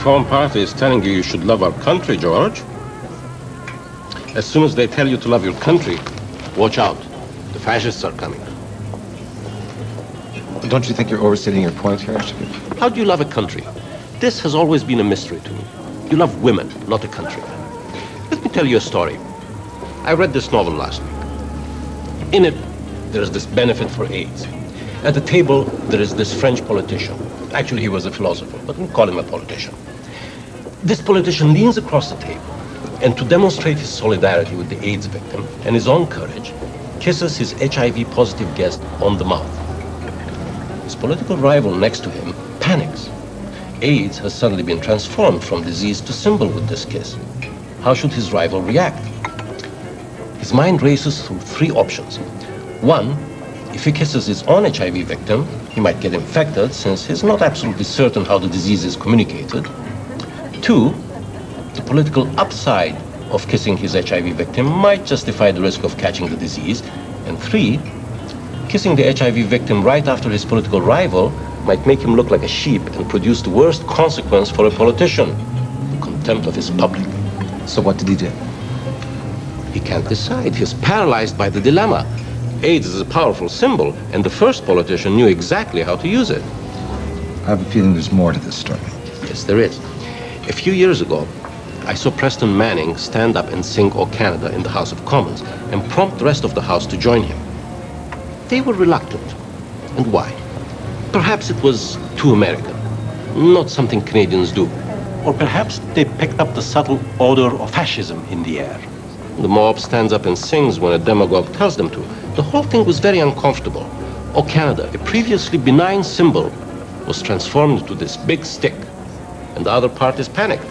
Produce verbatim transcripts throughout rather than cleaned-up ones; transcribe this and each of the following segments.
Reform Party is telling you you should love our country, George. As soon as they tell you to love your country, watch out. The fascists are coming. Don't you think you're overstating your point here? How do you love a country? This has always been a mystery to me. You love women, not a country. Let me tell you a story. I read this novel last week. In it, there is this benefit for AIDS. At the table, there is this French politician. Actually, he was a philosopher, but we'll call him a politician. This politician leans across the table and, to demonstrate his solidarity with the AIDS victim and his own courage, kisses his H I V positive guest on the mouth. His political rival next to him panics. AIDS has suddenly been transformed from disease to symbol with this kiss. How should his rival react? His mind races through three options. One, if he kisses his own H I V victim, he might get infected since he's not absolutely certain how the disease is communicated. Two, the political upside of kissing his H I V victim might justify the risk of catching the disease. And three, kissing the H I V victim right after his political rival might make him look like a sheep and produce the worst consequence for a politician, the contempt of his public. So what did he do? He can't decide. He's paralyzed by the dilemma. AIDS is a powerful symbol, and the first politician knew exactly how to use it. I have a feeling there's more to this story. Yes, there is. A few years ago, I saw Preston Manning stand up and sing "O Canada" in the House of Commons and prompt the rest of the House to join him. They were reluctant. And why? Perhaps it was too American, not something Canadians do. Or perhaps they picked up the subtle odor of fascism in the air. The mob stands up and sings when a demagogue tells them to. The whole thing was very uncomfortable. O Canada, a previously benign symbol, was transformed into this big stick, and the other parties panicked.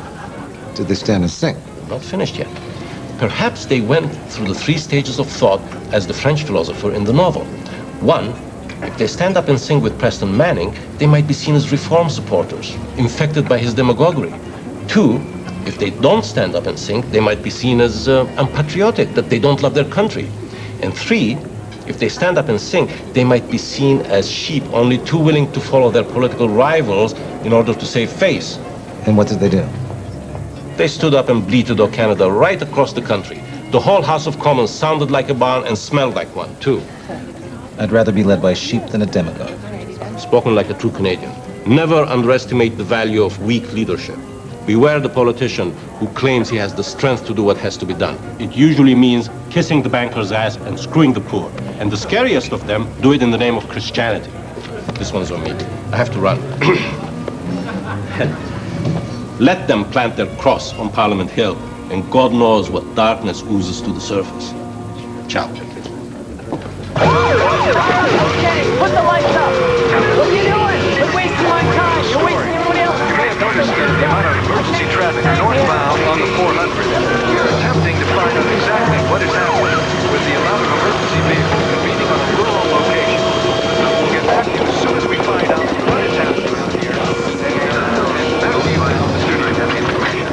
Did they stand and sing? Not finished yet. Perhaps they went through the three stages of thought as the French philosopher in the novel. One, if they stand up and sing with Preston Manning, they might be seen as reform supporters, infected by his demagoguery. Two, if they don't stand up and sing, they might be seen as uh, unpatriotic, that they don't love their country. And three, if they stand up and sing, they might be seen as sheep, only too willing to follow their political rivals in order to save face. And what did they do? They stood up and bleated "O Canada" right across the country. The whole House of Commons sounded like a barn and smelled like one, too. I'd rather be led by sheep than a demagogue. Spoken like a true Canadian. Never underestimate the value of weak leadership. Beware the politician who claims he has the strength to do what has to be done. It usually means kissing the banker's ass and screwing the poor. And the scariest of them do it in the name of Christianity. This one's on me. I have to run. Let them plant their cross on Parliament Hill, and God knows what darkness oozes to the surface. Ciao. Okay, put the lights up. What are you doing? Quit wasting my time. You're wasting everybody else's You may have noticed the amount of emergency traffic northbound on the four hundred. We're attempting to find out exactly what is happening with the amount of emergency vehicles convening on a rural location. We'll get back to you as soon as we find out what is happening out here. And that'll be my officer to have the information.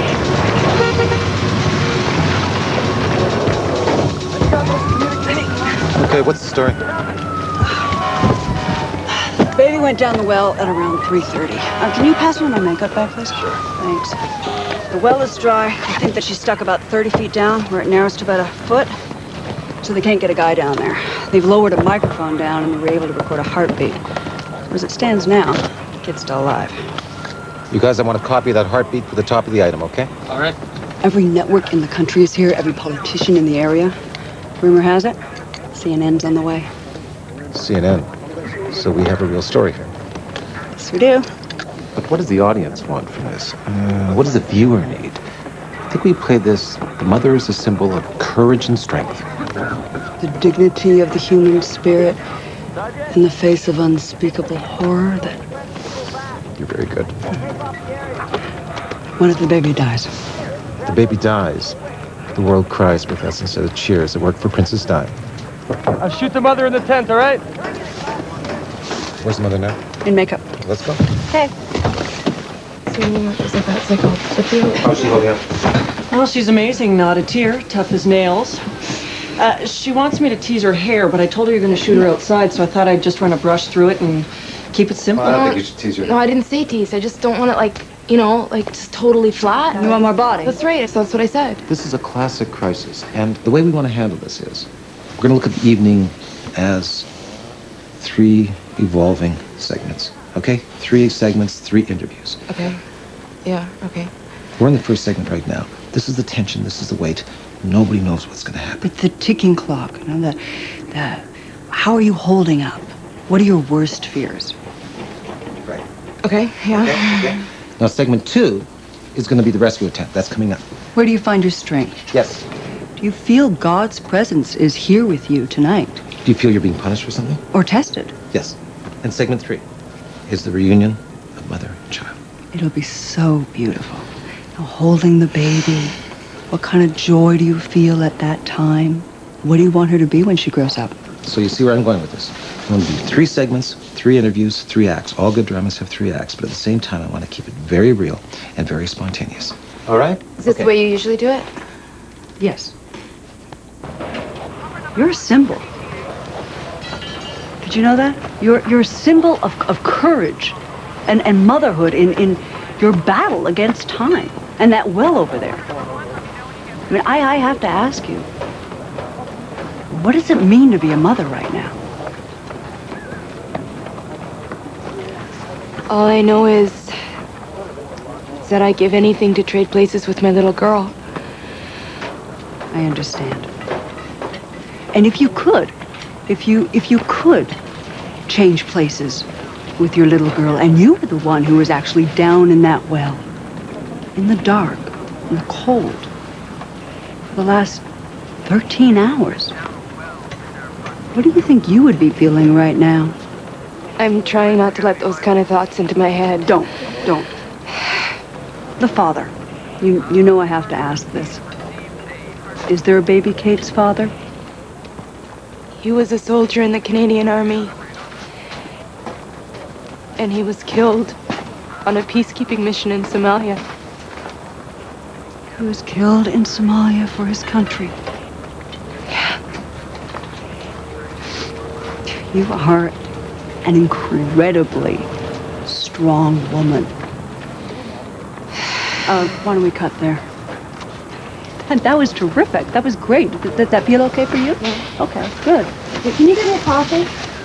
Okay, what's the story? Baby went down the well at around three thirty. Uh, can you pass me my makeup bag, please? Sure. Thanks. The well is dry. I think that she's stuck about thirty feet down, where it narrows to about a foot, so they can't get a guy down there. They've lowered a microphone down, and they were able to record a heartbeat. As it stands now, the kid's still alive. You guys, I want a copy of that heartbeat for the top of the item, okay? All right. Every network in the country is here, every politician in the area. Rumor has it, C N N's on the way. C N N. So we have a real story here. Yes, we do. But what does the audience want from this? Uh, what does the viewer need? I think we play this, the mother is a symbol of courage and strength. The dignity of the human spirit in the face of unspeakable horror that... You're very good. What if the baby dies? The baby dies. The world cries with us instead of cheers. It worked for Princess Di. I'll shoot the mother in the tent, all right? Where's the mother now? In makeup. Let's go. Okay. So, is it that cycle with you? How's she holding up? Well, she's amazing, not a tear, tough as nails. Uh, she wants me to tease her hair, but I told her you're going to shoot her outside, so I thought I'd just run a brush through it and keep it simple. Well, I don't think you should tease her. No, I didn't say tease. I just don't want it, like, You know, like just totally flat. You want more body? That's right. That's what I said. This is a classic crisis, and the way we want to handle this is we're going to look at the evening as three evolving segments, okay? Three segments, three interviews. Okay. Yeah, okay. We're in the first segment right now. This is the tension, this is the weight. Nobody knows what's going to happen. But the ticking clock, you know, the, the, how are you holding up? What are your worst fears? Right. Okay, yeah. Okay, okay. Now, segment two is going to be the rescue attempt. That's coming up. Where do you find your strength? Yes. Do you feel God's presence is here with you tonight? Do you feel you're being punished for something? Or tested? Yes. And segment three is the reunion of mother and child. It'll be so beautiful. Now, holding the baby. What kind of joy do you feel at that time? What do you want her to be when she grows up? So you see where I'm going with this. I want to do three segments, three interviews, three acts. All good dramas have three acts, but at the same time, I want to keep it very real and very spontaneous. All right? Is this Okay. the way you usually do it? Yes. You're a symbol. Did you know that? You're, you're a symbol of, of courage and, and motherhood in, in your battle against time. And that well over there. I mean, I, I have to ask you, what does it mean to be a mother right now? All I know is, is that I give anything to trade places with my little girl. I understand. And if you could, if you, if you could change places with your little girl, and you were the one who was actually down in that well, in the dark, in the cold, for the last thirteen hours, what do you think you would be feeling right now? I'm trying not to let those kind of thoughts into my head. Don't, don't. The father. You, you know I have to ask this. Is there a baby Kate's father? He was a soldier in the Canadian Army. And he was killed on a peacekeeping mission in Somalia. He was killed in Somalia for his country. Yeah. You are an incredibly strong woman. Uh, why don't we cut there? That, that was terrific. That was great. Did, did that feel okay for you? Yeah. Okay, good. Can you give me a coffee?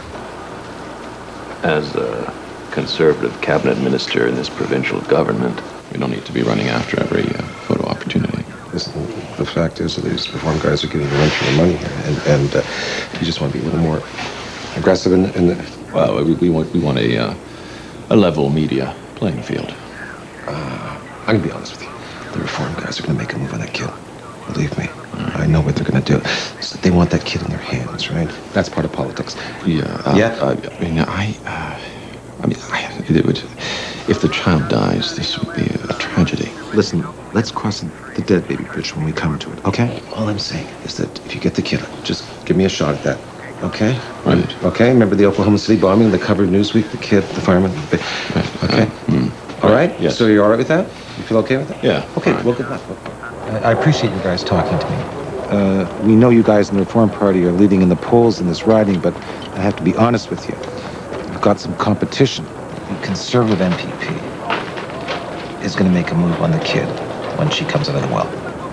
As a conservative cabinet minister in this provincial government, we don't need to be running after every uh, photo opportunity. Listen, the fact is that these reform guys are getting the rent for their money here, and, and uh, you just want to be a little more aggressive in the... In the well, we, we want we want a uh, a level media playing field. Uh, I'm gonna be honest with you. The reform guys are gonna make a move on that kid. Believe me, right. I know what they're gonna do. So they want that kid in their hands, right? That's part of politics. Yeah. Uh, yeah. Uh, I mean, I. Uh, I mean, I, it would. If the child dies, this would be a tragedy. Listen, let's cross the dead baby bridge when we come to it, okay? All I'm saying is that if you get the kid, just give me a shot at that, okay? Right. Okay, remember the Oklahoma City bombing, the covered Newsweek, the kid, the fireman? Right. Okay? Uh, mm. All right? Yes. So you're all right with that? You feel okay with that? Yeah. Okay, right. well, good luck. I, I appreciate you guys talking to me. Uh, we know you guys in the Reform Party are leading in the polls in this riding, but I have to be honest with you. You've got some competition. The conservative M P P is going to make a move on the kid when she comes out of the well.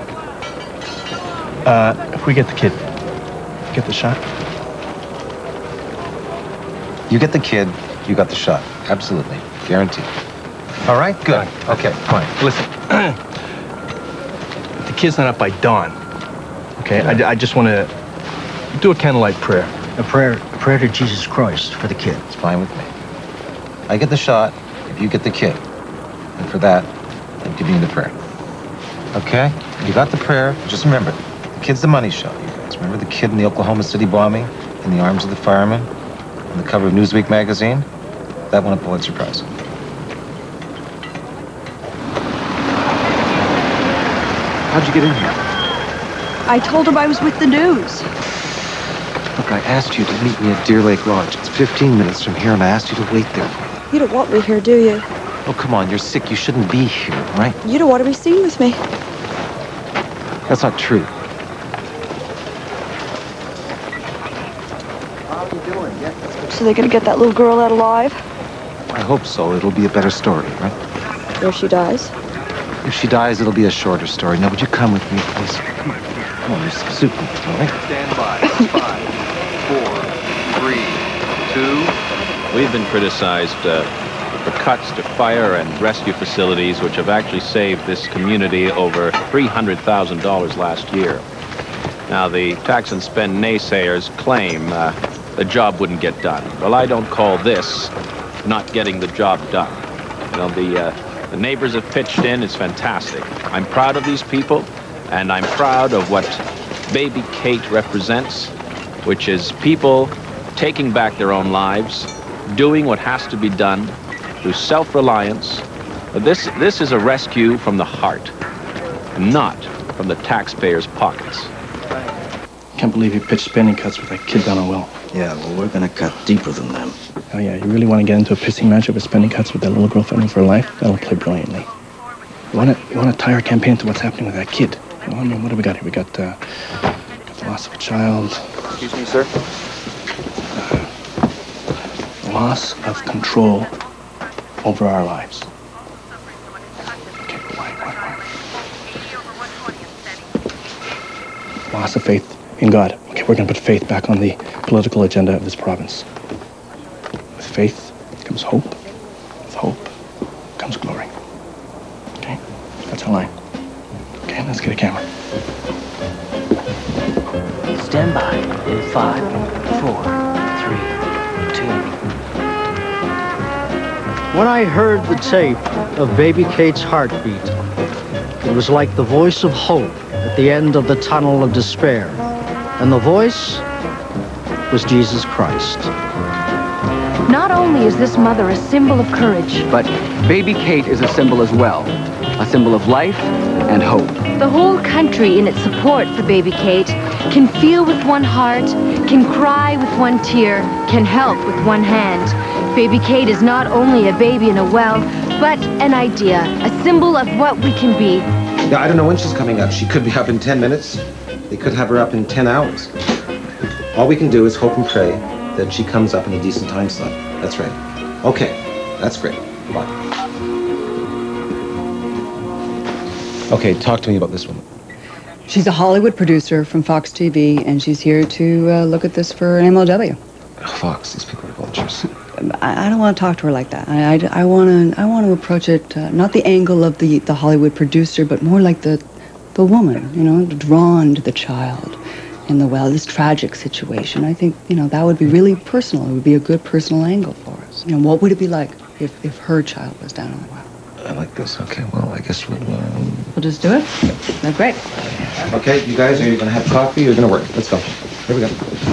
Uh, if we get the kid, get the shot? You get the kid, you got the shot. Absolutely. Guaranteed. All right? Good. Okay, fine. Listen, the kid's not up by dawn, okay? I, I just want to do a candlelight prayer. A prayer, a prayer to Jesus Christ for the kid. It's fine with me. I get the shot if you get the kid. And for that, I'm giving you the prayer. Okay? You got the prayer. Just remember, the kid's the money shot, you guys. Remember the kid in the Oklahoma City bombing in the arms of the fireman on the cover of Newsweek magazine? That won a Pulitzer Prize. How'd you get in here? I told him I was with the news. Look, I asked you to meet me at Deer Lake Lodge. It's fifteen minutes from here, and I asked you to wait there for me. You don't want me here, do you? Oh, come on, you're sick. You shouldn't be here, right? You don't want to be seen with me. That's not true. So they're gonna get that little girl out alive? I hope so. It'll be a better story, right? Where she dies? If she dies, it'll be a shorter story. No, would you come with me, please? Come on, come on, Mister Super, all right? Stand by. Five, four, three, two. We've been criticized uh, for cuts to fire and rescue facilities, which have actually saved this community over three hundred thousand dollars last year. Now, the tax and spend naysayers claim uh, the job wouldn't get done. Well, I don't call this not getting the job done. You know, the, uh, the neighbors have pitched in. It's fantastic. I'm proud of these people, and I'm proud of what Baby Kate represents, which is people taking back their own lives, doing what has to be done through self-reliance. This, this is a rescue from the heart, not from the taxpayers' pockets. Can't believe you pitched spending cuts with that kid down a well. Yeah, well, we're gonna cut deeper than them. Oh yeah, you really want to get into a pissing match over spending cuts with that little girl fighting for her life? That'll play brilliantly. You want to you want to tie our campaign to what's happening with that kid? Well, I mean, what do we got here? We got, uh, got the loss of a child. Excuse me, sir? Uh, loss of control over our lives. Okay, why, why, why? Loss of faith in God. Okay, we're going to put faith back on the political agenda of this province. With faith comes hope. With hope comes glory. Okay? That's our line. Okay, let's get a camera. Stand by in five, four, three, two. When I heard the tape of Baby Kate's heartbeat, it was like the voice of hope at the end of the tunnel of despair. And the voice was Jesus Christ. Not only is this mother a symbol of courage, but Baby Kate is a symbol as well. A symbol of life and hope. The whole country in its support for Baby Kate can feel with one heart, can cry with one tear, can help with one hand. Baby Kate is not only a baby in a well, but an idea, a symbol of what we can be. Yeah, I don't know when she's coming up. She could be up in ten minutes. They could have her up in ten hours. All we can do is hope and pray that she comes up in a decent time slot. That's right. Okay, that's great. Goodbye. Okay, talk to me about this woman. She's a Hollywood producer from Fox T V, and she's here to uh, look at this for an M L W. Oh, Fox, these people are vultures. I, I don't want to talk to her like that. I, I, I want to I want to approach it, uh, not the angle of the, the Hollywood producer, but more like the, the woman, you know, drawn to the child in the well, this tragic situation. I think, you know, that would be really personal. It would be a good personal angle for us. You know, what would it be like if, if her child was down in the well? I like this. Okay, well, I guess we'll... Um... We'll just do it? No, great. Okay, you guys, are you going to have coffee or you're going to work? Let's go. Here we go.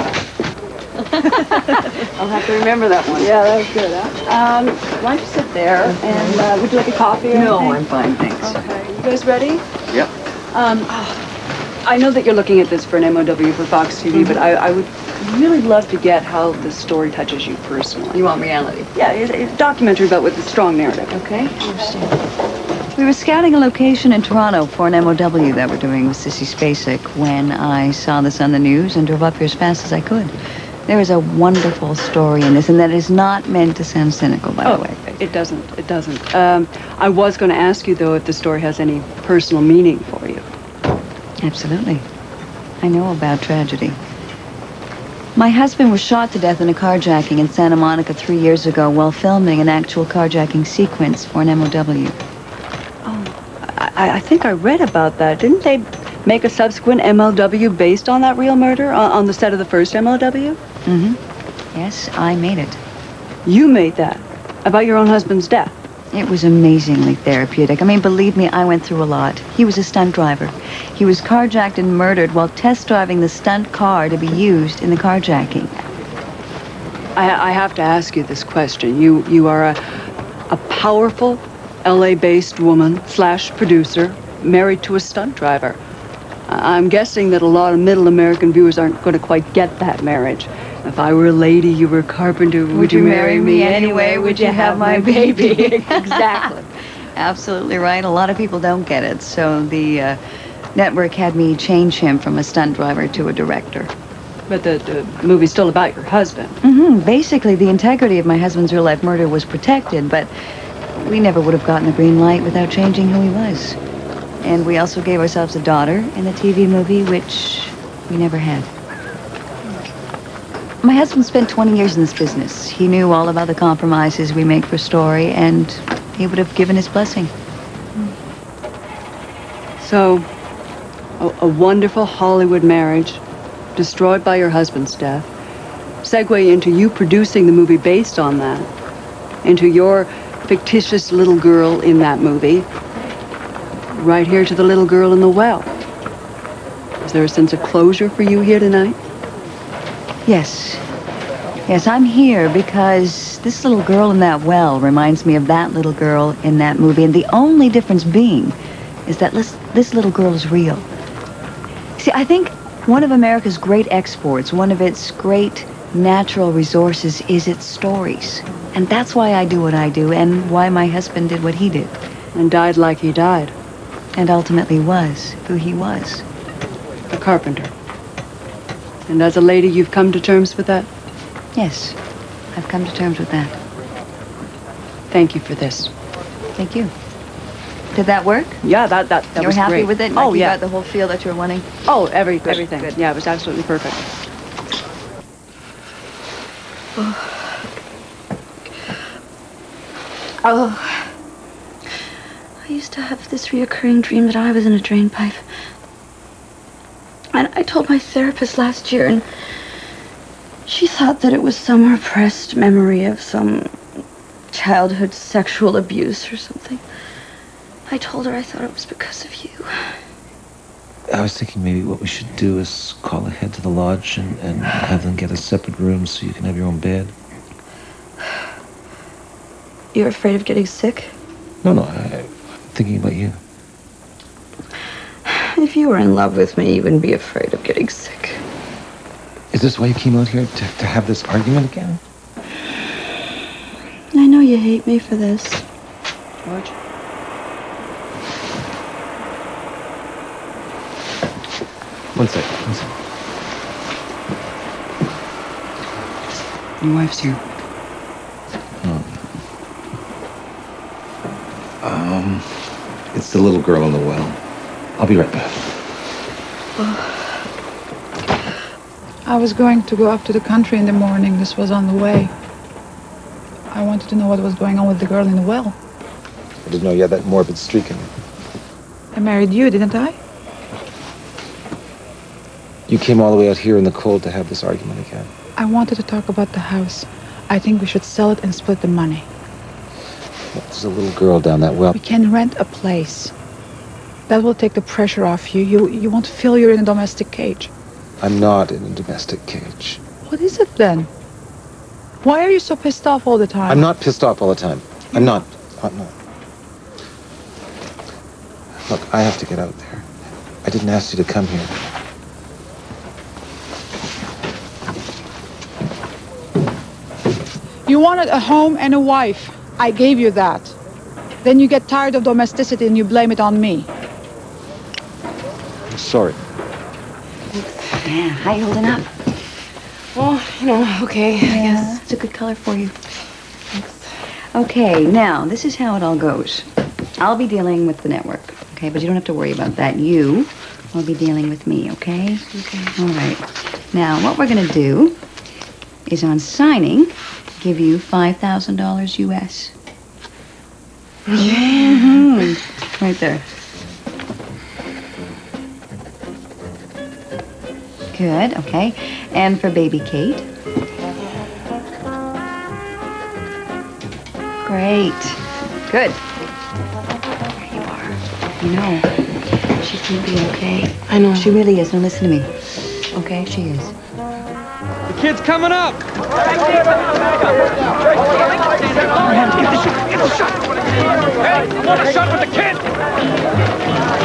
I'll have to remember that one. Yeah, that was good, huh? Um, why don't you sit there, and uh, would you like a coffee or No, anything? I'm fine, thanks. Okay, you guys ready? Yep. Um, oh, I know that you're looking at this for an M O W for Fox T V, mm-hmm. but I, I would really love to get how the story touches you personally. You want reality? Yeah, it's a documentary, but with a strong narrative. Okay, I understand. We were scouting a location in Toronto for an M O W that we're doing with Sissy Spacek when I saw this on the news and drove up here as fast as I could. There is a wonderful story in this, and that is not meant to sound cynical, by oh, the way. It doesn't. It doesn't. Um, I was going to ask you, though, if the story has any personal meaning for you. Absolutely. I know about tragedy. My husband was shot to death in a carjacking in Santa Monica three years ago while filming an actual carjacking sequence for an M O W. Oh, I, I think I read about that. Didn't they make a subsequent M L W based on that real murder on, on the set of the first M L W? Mm-hmm. Yes, I made it. You made that? About your own husband's death? It was amazingly therapeutic. I mean, believe me, I went through a lot. He was a stunt driver. He was carjacked and murdered while test driving the stunt car to be used in the carjacking. I, I have to ask you this question. You, you are a, a powerful L A-based woman slash producer married to a stunt driver. I'm guessing that a lot of middle American viewers aren't going to quite get that marriage. If I were a lady, you were a carpenter, would, would you marry me anyway? Would you have my baby? Exactly. Absolutely right. A lot of people don't get it. So the uh, network had me change him from a stunt driver to a director. But the, the movie's still about your husband. Mm-hmm. Basically, the integrity of my husband's real-life murder was protected, but we never would have gotten the green light without changing who he was. And we also gave ourselves a daughter in the T V movie, which we never had. My husband spent twenty years in this business. He knew all about the compromises we make for story, and he would have given his blessing. So, a, a wonderful Hollywood marriage, destroyed by your husband's death, segue into you producing the movie based on that, into your fictitious little girl in that movie, right here to the little girl in the well. Is there a sense of closure for you here tonight? Yes. Yes, I'm here because this little girl in that well reminds me of that little girl in that movie, and the only difference being is that this, this little girl is real. See, I think one of America's great exports, one of its great natural resources is its stories. And that's why I do what I do, and why my husband did what he did. And died like he died. And ultimately was who he was. A carpenter. And as a lady, you've come to terms with that? Yes, I've come to terms with that. Thank you for this. Thank you. Did that work? Yeah, that that, that you were was happy great. with it? Oh, Like you yeah. got the whole feel that you were wanting? Oh, every, Good, everything. good. Yeah, it was absolutely perfect. Oh. I used to have this reoccurring dream that I was in a drain pipe. And I told my therapist last year, and she thought that it was some repressed memory of some childhood sexual abuse or something. I told her I thought it was because of you. I was thinking maybe what we should do is call ahead to the lodge and, and have them get a separate room so you can have your own bed. You're afraid of getting sick? No, no, I, I'm thinking about you. If you were in love with me, you wouldn't be afraid of getting sick. Is this why you came out here, to, to have this argument again? I know you hate me for this. George? One sec, one sec. Your wife's here. Oh. Um, it's the little girl in the well. I'll be right back. I was going to go up to the country in the morning. This was on the way. I wanted to know what was going on with the girl in the well. I didn't know you had that morbid streak in you. I married you, didn't I? You came all the way out here in the cold to have this argument again. I wanted to talk about the house. I think we should sell it and split the money. Look, there's a little girl down that well. We can rent a place. That will take the pressure off you. You, you won't feel you're in a domestic cage. I'm not in a domestic cage. What is it then? Why are you so pissed off all the time? I'm not pissed off all the time. I'm not. I'm not. Look, I have to get out there. I didn't ask you to come here. You wanted a home and a wife. I gave you that. Then you get tired of domesticity and you blame it on me. I'm sorry. Yeah, how you holding up? Well, you know, okay, I Yeah, guess. it's a good color for you. Thanks. Okay, now, this is how it all goes. I'll be dealing with the network, okay? But you don't have to worry about that. You will be dealing with me, okay? Okay. All right. Now, what we're going to do is on signing, give you five thousand dollars U S. Mm-hmm. Right there. Good, okay. And for baby Kate. Great. Good. There you are. You know, she's gonna be okay. I know. She really is. Now listen to me. Okay, she is. The kid's coming up! Get the shot! Get the shot! Hey, I want a shot with the kid!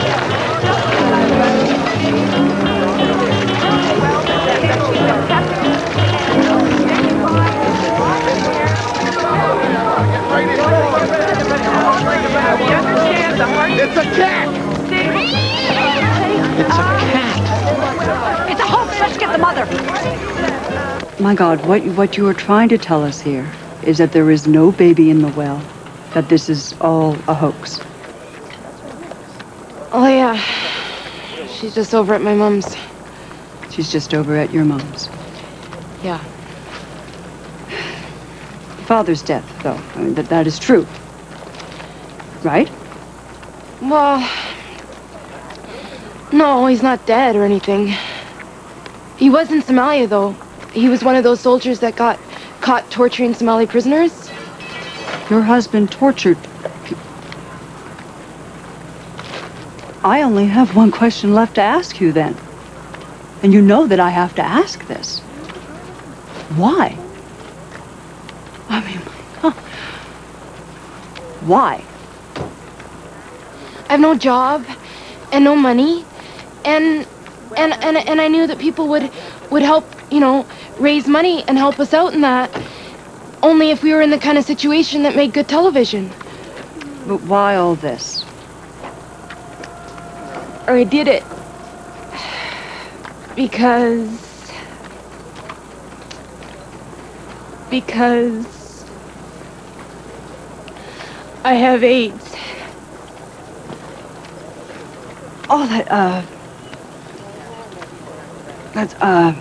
It's a cat! It's a cat. It's a hoax. Let's get the mother. My God, what what you are trying to tell us here is that there is no baby in the well, that this is all a hoax? Oh, yeah. She's just over at my mom's. She's just over at your mom's. Yeah. Father's death, though. I mean, that, that is true. Right? Well, no, he's not dead or anything. He was in Somalia, though. He was one of those soldiers that got caught torturing Somali prisoners. Your husband tortured people. I only have one question left to ask you, then. And you know that I have to ask this. Why? I mean, huh. Why? I have no job and no money, and and and and I knew that people would would help, you know, raise money and help us out in that. Only if we were in the kind of situation that made good television. But why all this? Or I did it because because I have AIDS. Oh, that, uh... That's, uh...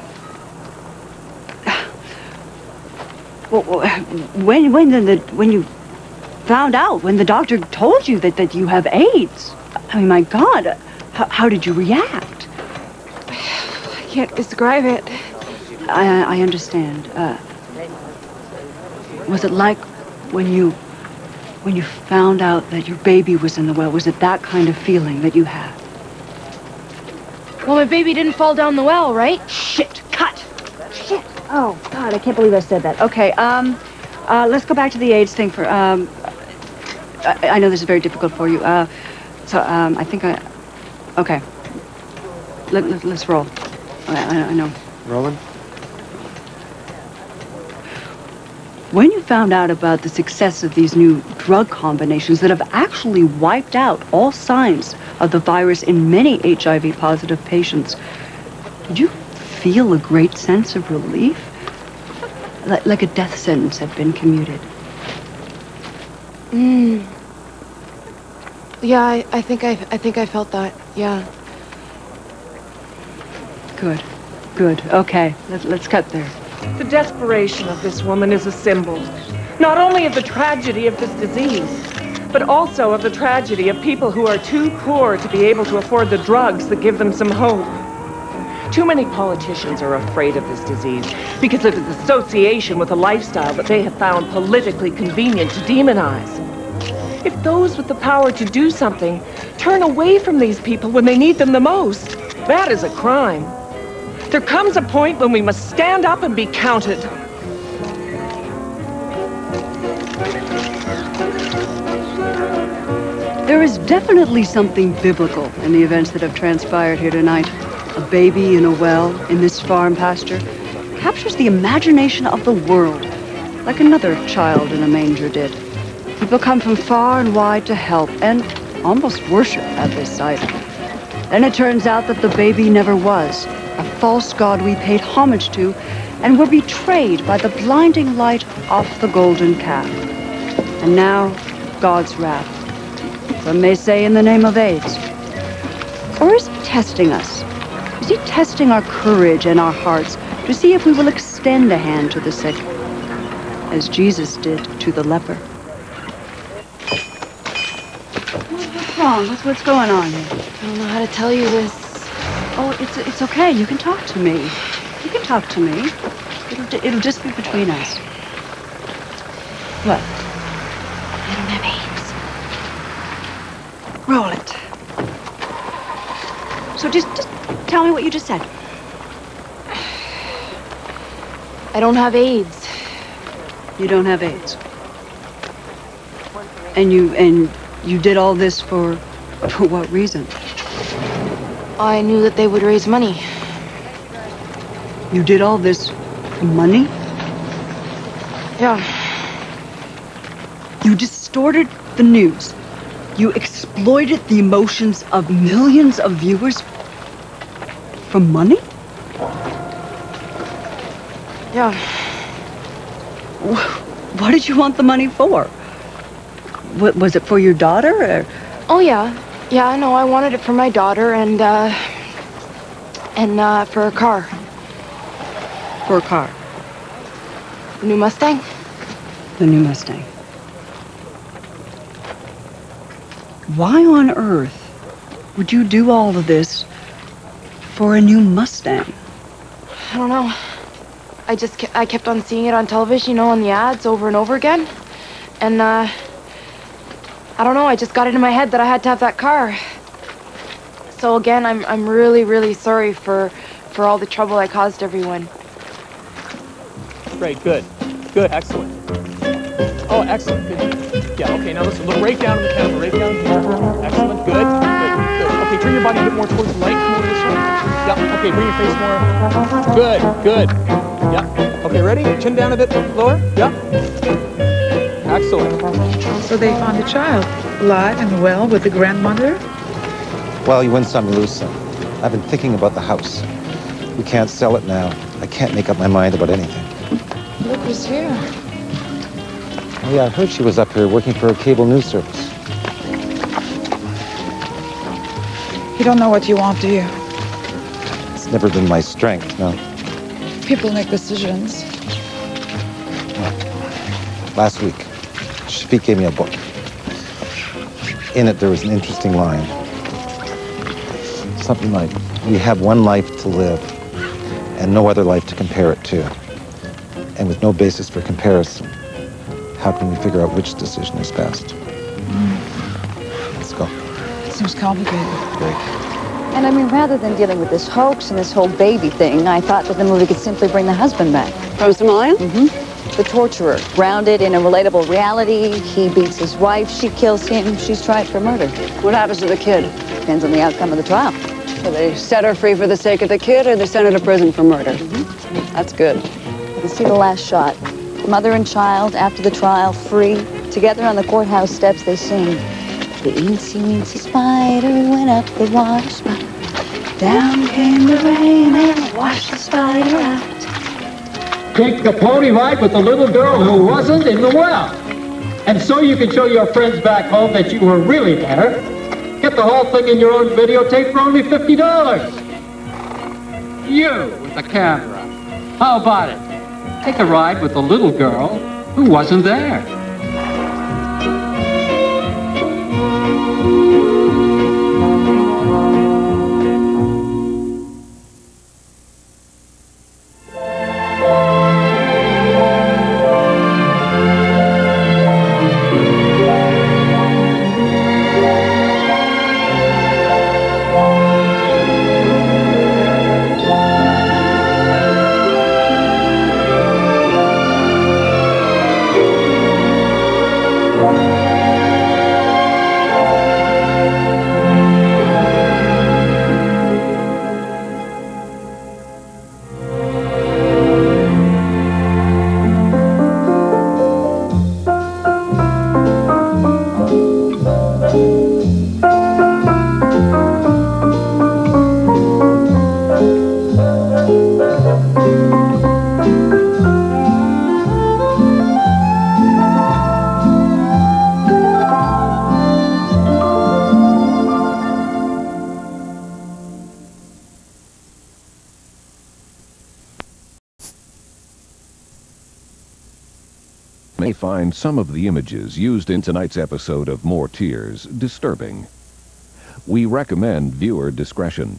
Well, when, when, the, when you found out, when the doctor told you that, that you have AIDS, I mean, my God, how, how did you react? I can't describe it. I, I understand. Uh, was it like when you, when you found out that your baby was in the well? Was it that kind of feeling that you had? Well, my baby didn't fall down the well, right? Shit, cut! Shit! Oh, God, I can't believe I said that. Okay, um, uh, let's go back to the AIDS thing for, um, I, I know this is very difficult for you. Uh, so, um, I think I, okay. Let, let, let's roll. I, I, I know. Rolling? When you found out about the success of these new drug combinations that have actually wiped out all signs of the virus in many H I V-positive patients, did you feel a great sense of relief? Like, like a death sentence had been commuted? Mm. Yeah, I, I think I, I think I felt that. Yeah. Good. Good. Okay. Let, let's cut there. The desperation of this woman is a symbol, not only of the tragedy of this disease, but also of the tragedy of people who are too poor to be able to afford the drugs that give them some hope. Too many politicians are afraid of this disease because of its association with a lifestyle that they have found politically convenient to demonize. If those with the power to do something turn away from these people when they need them the most, that is a crime. There comes a point when we must stand up and be counted. There is definitely something biblical in the events that have transpired here tonight. A baby in a well in this farm pasture captures the imagination of the world, like another child in a manger did. People come from far and wide to help and almost worship at this sight. Then it turns out that the baby never was. A false god we paid homage to, and were betrayed by the blinding light of the golden calf. And now, God's wrath. Some may say in the name of AIDS. Or is he testing us? Is he testing our courage and our hearts to see if we will extend a hand to the sick, as Jesus did to the leper? What's wrong? What's, what's going on here? I don't know how to tell you this. Oh, it's it's okay. You can talk to me. You can talk to me. It'll it'll just be between us. What? I don't have AIDS. Roll it. So just just tell me what you just said. I don't have AIDS. You don't have AIDS. And you and you did all this for for what reason? I knew that they would raise money. You did all this for money? Yeah. You distorted the news. You exploited the emotions of millions of viewers for money? Yeah. What did you want the money for? What, was it for your daughter, or? Oh, yeah. Yeah, no, I wanted it for my daughter and, uh... and, uh, for a car. For a car? The new Mustang? The new Mustang. Why on earth would you do all of this for a new Mustang? I don't know. I just ke I kept on seeing it on television, you know, on the ads over and over again. And, uh... I don't know, I just got it in my head that I had to have that car. So again, I'm, I'm really, really sorry for, for all the trouble I caused everyone. Great, good. Good, excellent. Oh, excellent, good. Yeah, okay, now listen, look right down in the camera, right down here. Excellent, good, good, good. Okay, turn your body a bit more towards the light, come over this way. Yeah, okay, bring your face more. Good, good. Yeah, okay, ready? Chin down a bit lower, yeah. Excellent. So they found the child, alive and well with the grandmother? Well, you win some, you lose some. I've been thinking about the house. We can't sell it now. I can't make up my mind about anything. Look who's here. Oh, yeah, I heard she was up here working for a cable news service. You don't know what you want, do you? It's never been my strength, no. People make decisions. Last week, Shafiq gave me a book. In it, there was an interesting line. Something like, we have one life to live and no other life to compare it to. And with no basis for comparison, how can we figure out which decision is best? Mm. Let's go. It seems complicated. Great. And I mean, rather than dealing with this hoax and this whole baby thing, I thought that the movie could simply bring the husband back. From Somalia? Mm-hmm. The torturer, grounded in a relatable reality. He beats his wife, she kills him, she's tried for murder. What happens to the kid? Depends on the outcome of the trial. So they set her free for the sake of the kid, or they send her to prison for murder? Mm-hmm. That's good. You can see the last shot. Mother and child, after the trial, free. Together on the courthouse steps, they sing. The eensy weensy spider went up the water spout. Down came the rain and washed the spider out. Take the pony ride with the little girl who wasn't in the well. And so you can show your friends back home that you were really there. Get the whole thing in your own videotape for only fifty dollars. You with the camera. How about it? Take a ride with the little girl who wasn't there. May find some of the images used in tonight's episode of More Tears disturbing. We recommend viewer discretion.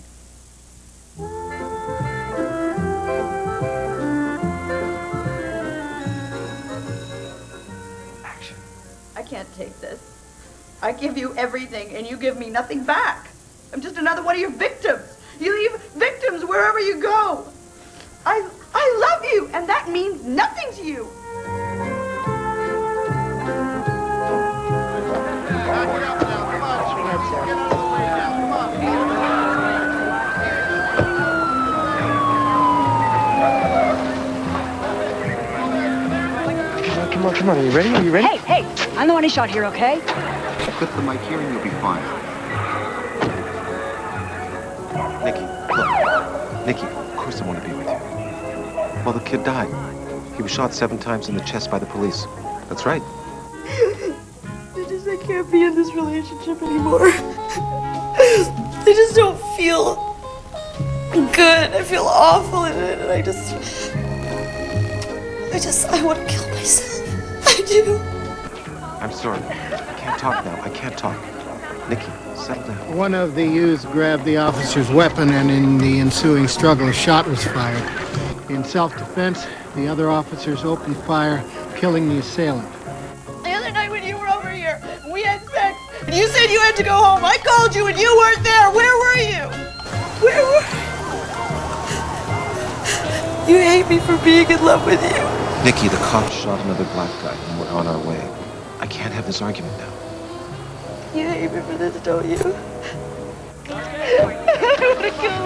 I can't take this. I give you everything and you give me nothing back. I'm just another one of your victims. You leave victims wherever you go. I, I love you, and that means nothing to you. Come on, come on. Are you ready? Are you ready? Hey, hey, I'm the one who shot here, okay? Put the mic here and you'll be fine. Nikki, look. Nikki, of course I want to be with you. Well, the kid died. He was shot seven times in the chest by the police. That's right. Did you say can't be in this relationship anymore. I just don't feel good. I feel awful in it, and I just... I just... I want to kill myself. I do. I'm sorry. I can't talk now. I can't talk. Nikki, settle down. One of the youths grabbed the officer's weapon, and in the ensuing struggle, a shot was fired. In self-defense, the other officers opened fire, killing the assailant. The other night when you were over here, we had sex, and you said you had to go home. I called you, and you weren't there. Where were you? Where were you? You hate me for being in love with you. Nikki, the cop shot another black guy, and we're on our way. I can't have this argument now. You hate me for this, don't you? I want to kill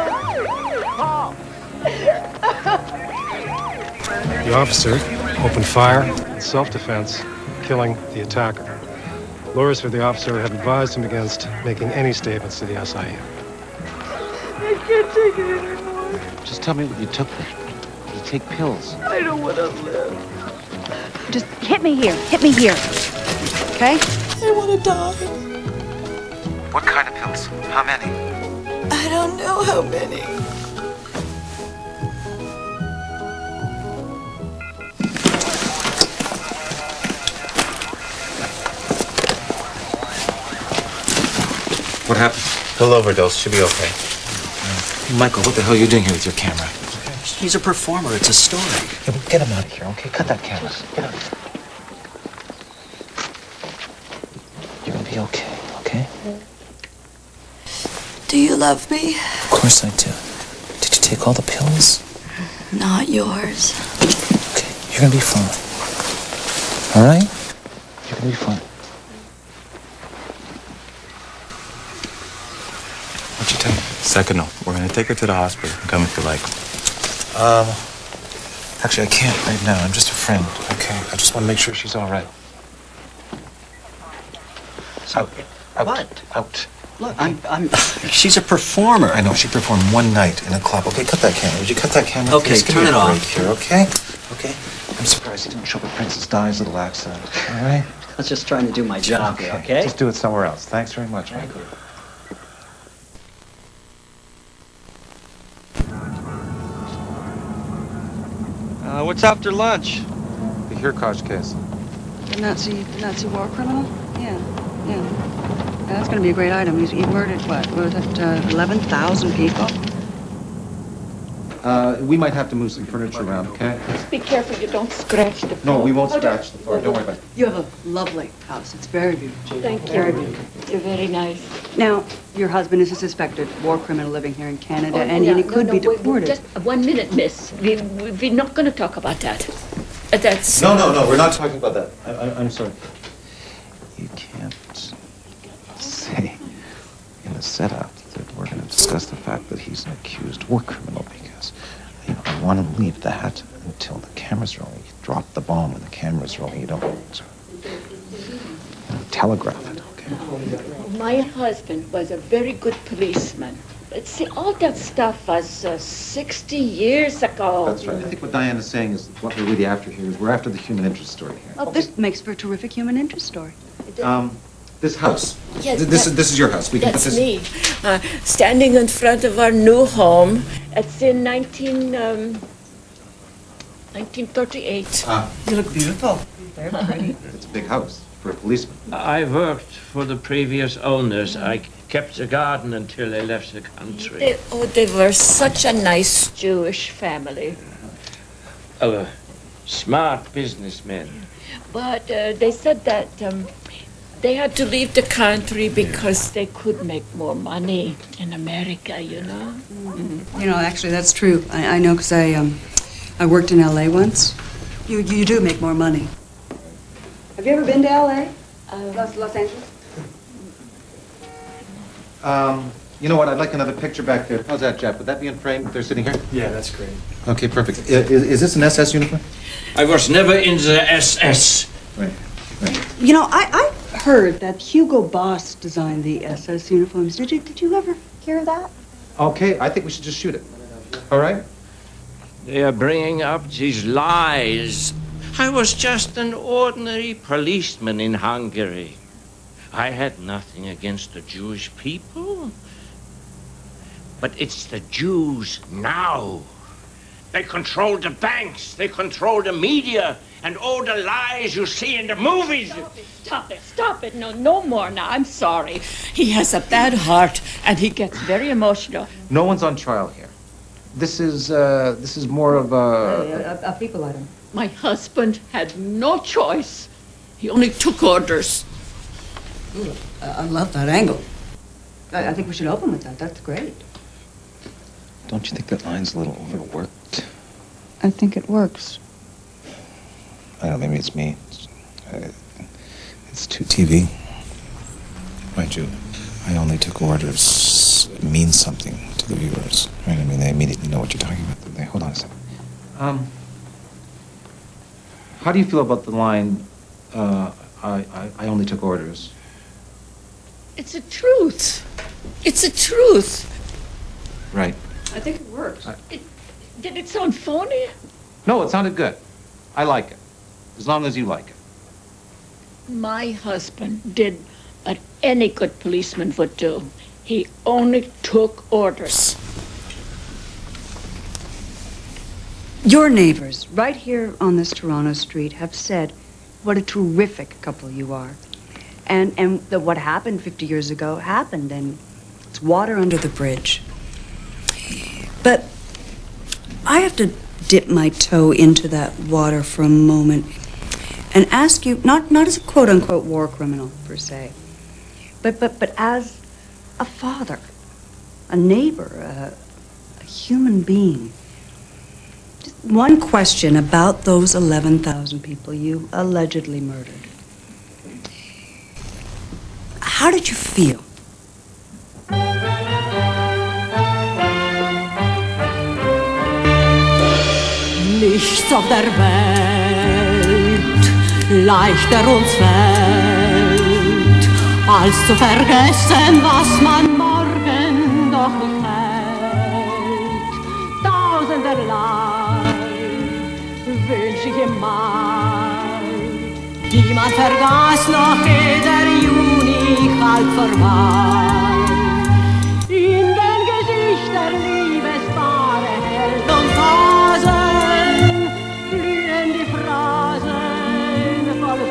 myself. The officer opened fire in self-defense, killing the attacker. Lawyers for the officer have advised him against making any statements to the S I U. I can't take it anymore. Just tell me what you took then. You take pills. I don't want to live. Just hit me here. Hit me here. Okay? I want to die. What kind of pills? How many? I don't know how many. What happened? Pill overdose. Should be okay. Michael, what the hell are you doing here with your camera? He's a performer. It's a story. Yeah, but get him out of here, okay? Cut that camera. Get out of here. You're gonna be okay, okay? Do you love me? Of course I do. Did you take all the pills? Not yours. Okay, you're gonna be fine. All right? You're gonna be fine. What'd you take? Second, no. We're gonna take her to the hospital. Come if you like. Um, actually, I can't right now. I'm just a friend, okay? I just want to make sure she's all right. Out. Out. What? Out. Look, I'm, I'm, she's a performer. I know, she performed one night in a club. Okay, cut that camera. Would you cut that camera? Okay, please? Give turn me a it off. break here, okay? Okay? I'm surprised he didn't show up at Princess Di's little accident. All right? I was just trying to do my job here, okay? Just do it somewhere else. Thanks very much, Michael. Uh, what's after lunch? The Hirkosh case. The Nazi, Nazi war criminal? Yeah, yeah. Yeah, that's going to be a great item. He's, he murdered, what, was it uh, eleven thousand people? Uh, we might have to move some furniture around, okay? Just be careful you don't scratch the No, we won't scratch the floor. Don't worry about it. You have a lovely house. It's very beautiful. Thank you. Very beautiful. You're very nice. Now, your husband is a suspected war criminal living here in Canada, Oh, and, yeah, and he no, could no, be wait, wait, deported. Just one minute, miss. We, we, we're not going to talk about that. Uh, That's... No, no, no, we're not talking about that. I, I, I'm sorry. You can't say in the setup that we're going to discuss the fact that he's an accused war criminal because, you know, I want to leave that until the camera's rolling. You drop the bomb when the camera's rolling. You don't you know, telegraph it, okay? My husband was a very good policeman. But see, all that stuff was uh, sixty years ago. That's right. I think what Diane is saying is what we're really after here is we're after the human interest story here. Oh, this makes for a terrific human interest story. Um, this house. Yes, Th- this that- is this is your house. We can That's put this. me, uh, standing in front of our new home. It's in nineteen, um, nineteen thirty-eight. Ah. You look beautiful. Very pretty. It's a big house for a policeman. I worked for the previous owners. I kept the garden until they left the country. They, oh, they were such a nice Jewish family. Oh, smart businessmen. But uh, they said that um, they had to leave the country because they could make more money in America, you know? You know, actually, that's true. I, I know because I, um, I worked in L A once. You, you do make more money. Have you ever been to L A? Uh, Los, Los Angeles? Um, you know what? I'd like another picture back there. How's that, Jeff? Would that be in frame if they're sitting here? Yeah, that's great. Okay, perfect. I- Is, is this an S S uniform? I was never in the S S. Right. You know, I, I heard that Hugo Boss designed the S S uniforms. Did you, did you ever hear that? Okay, I think we should just shoot it. All right? They are bringing up these lies. I was just an ordinary policeman in Hungary. I had nothing against the Jewish people. But it's the Jews now. They control the banks, they control the media, and all the lies you see in the movies. Stop it, stop it, stop it. No, no more now. I'm sorry. He has a bad heart, and he gets very emotional. No one's on trial here. This is, uh, this is more of a... A, a people item. My husband had no choice. He only took orders. Ooh, I love that angle. I, I think we should open with that. That's great. Don't you think that line's a little overworked? I think it works. I don't know, maybe it's me. It's, uh, it's too T V. Mind you, I only took orders. It means something to the viewers, right? I mean, they immediately know what you're talking about. They, hold on a second. Um, how do you feel about the line, uh, I, I, I only took orders? It's a truth. It's a truth. Right. I think it works. I, It, did it sound phony? no, it sounded good. I like it. As long as you like it. My husband did what any good policeman would do. He only took orders. Your neighbors, right here on this Toronto street, have said what a terrific couple you are. And, and the, what happened fifty years ago happened, and it's water under the bridge. But I have to dip my toe into that water for a moment and ask you, not, not as a quote-unquote war criminal, per se, but, but, but as a father, a neighbor, a, a human being. Just one question about those eleven thousand people you allegedly murdered. How did you feel? Nichts auf der Welt leichter uns fällt, als zu vergessen, was man morgen doch nicht hält. Tausenderlei wünsch ich im Mai, die man vergaß noch ehe der Juni halb vorbei. In den Gesichtern Liebespaare Held und Hasen blühen die Phrasen voll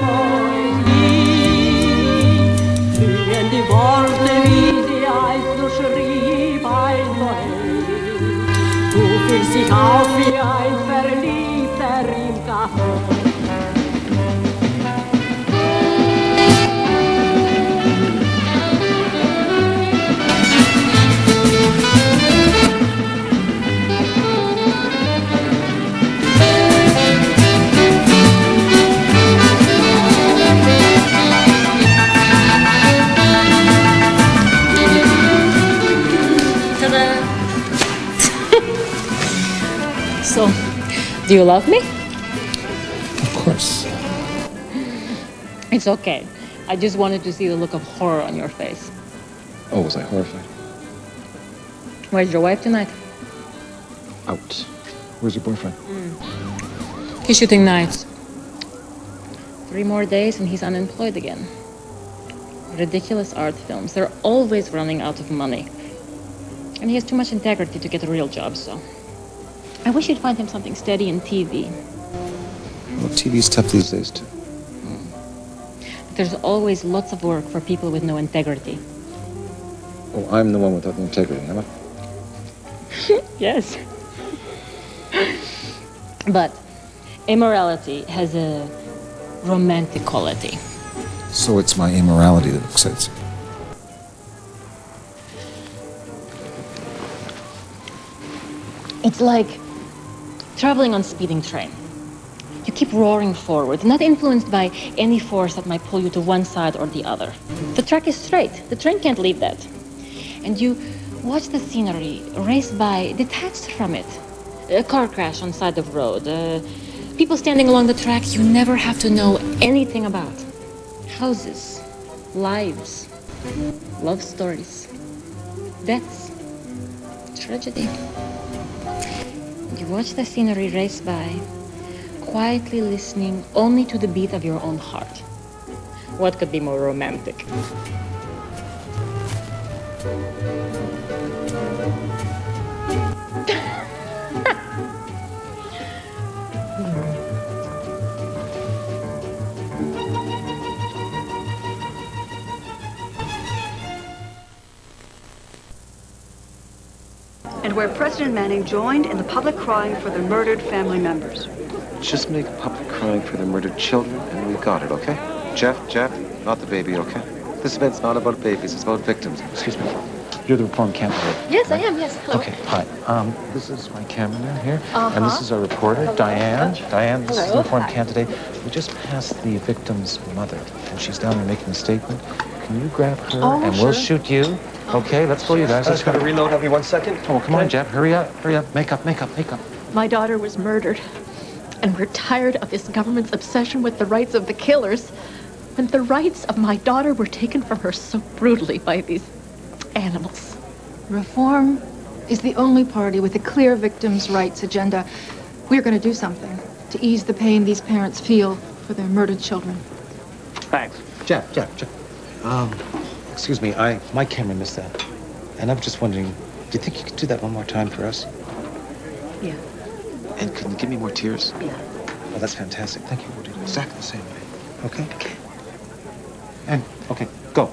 Poesie, blühen die Worte, wie sie einst nur schrieb ein Poet. Du fühlst dich auf wie ein Verliebter im Café. So, do you love me? Of course. It's okay. I just wanted to see the look of horror on your face. Oh, was I horrified? Where's your wife tonight? Out. Where's your boyfriend? He's shooting nights. Three more days and he's unemployed again. Ridiculous art films. They're always running out of money. And he has too much integrity to get a real job, so... I wish you'd find him something steady in T V. Well, T V's tough these days, too. There's always lots of work for people with no integrity. Oh, I'm the one without the integrity, am I? Yes. But immorality has a romantic quality. So it's my immorality that excites you. It's like traveling on a speeding train. You keep roaring forward, not influenced by any force that might pull you to one side or the other. The track is straight. The train can't leave that. And you watch the scenery race by, detached from it. A car crash on the side of the road. Uh, people standing along the track you never have to know anything about. Houses, lives, love stories, deaths, tragedy. You watch the scenery race by, quietly listening only to the beat of your own heart. What could be more romantic? And where President Manning joined in the public crying for their murdered family members. Just make public crying for their murdered children, and we got it, okay? Jeff, Jeff, not the baby, okay? This event's not about babies, it's about victims. Excuse me. You're the reform candidate. Yes, I am, yes. Hello. Okay, hi. Um, this is my cameraman here, Uh-huh. and this is our reporter, Hello. Diane. Diane, this is the Hello. reform candidate. We just passed the victim's mother, and she's down there making a statement. Can you grab her, Oh, and we'll sure. shoot you? Okay, let's go, you guys. I just gotta reload. Have you one second? Oh, come on, Jeff. Hurry up, hurry up. Make up, make up, make up. My daughter was murdered, and we're tired of this government's obsession with the rights of the killers, when the rights of my daughter were taken from her so brutally by these animals. Reform is the only party with a clear victims' rights agenda. We're going to do something to ease the pain these parents feel for their murdered children. Thanks. Jeff, Jeff, Jeff. Um, excuse me, I my camera missed that. And I'm just wondering, do you think you could do that one more time for us? Yeah. And can you give me more tears? Yeah. Oh, that's fantastic. Thank you. We'll do it exactly the same way. Okay? Okay. And, okay, go.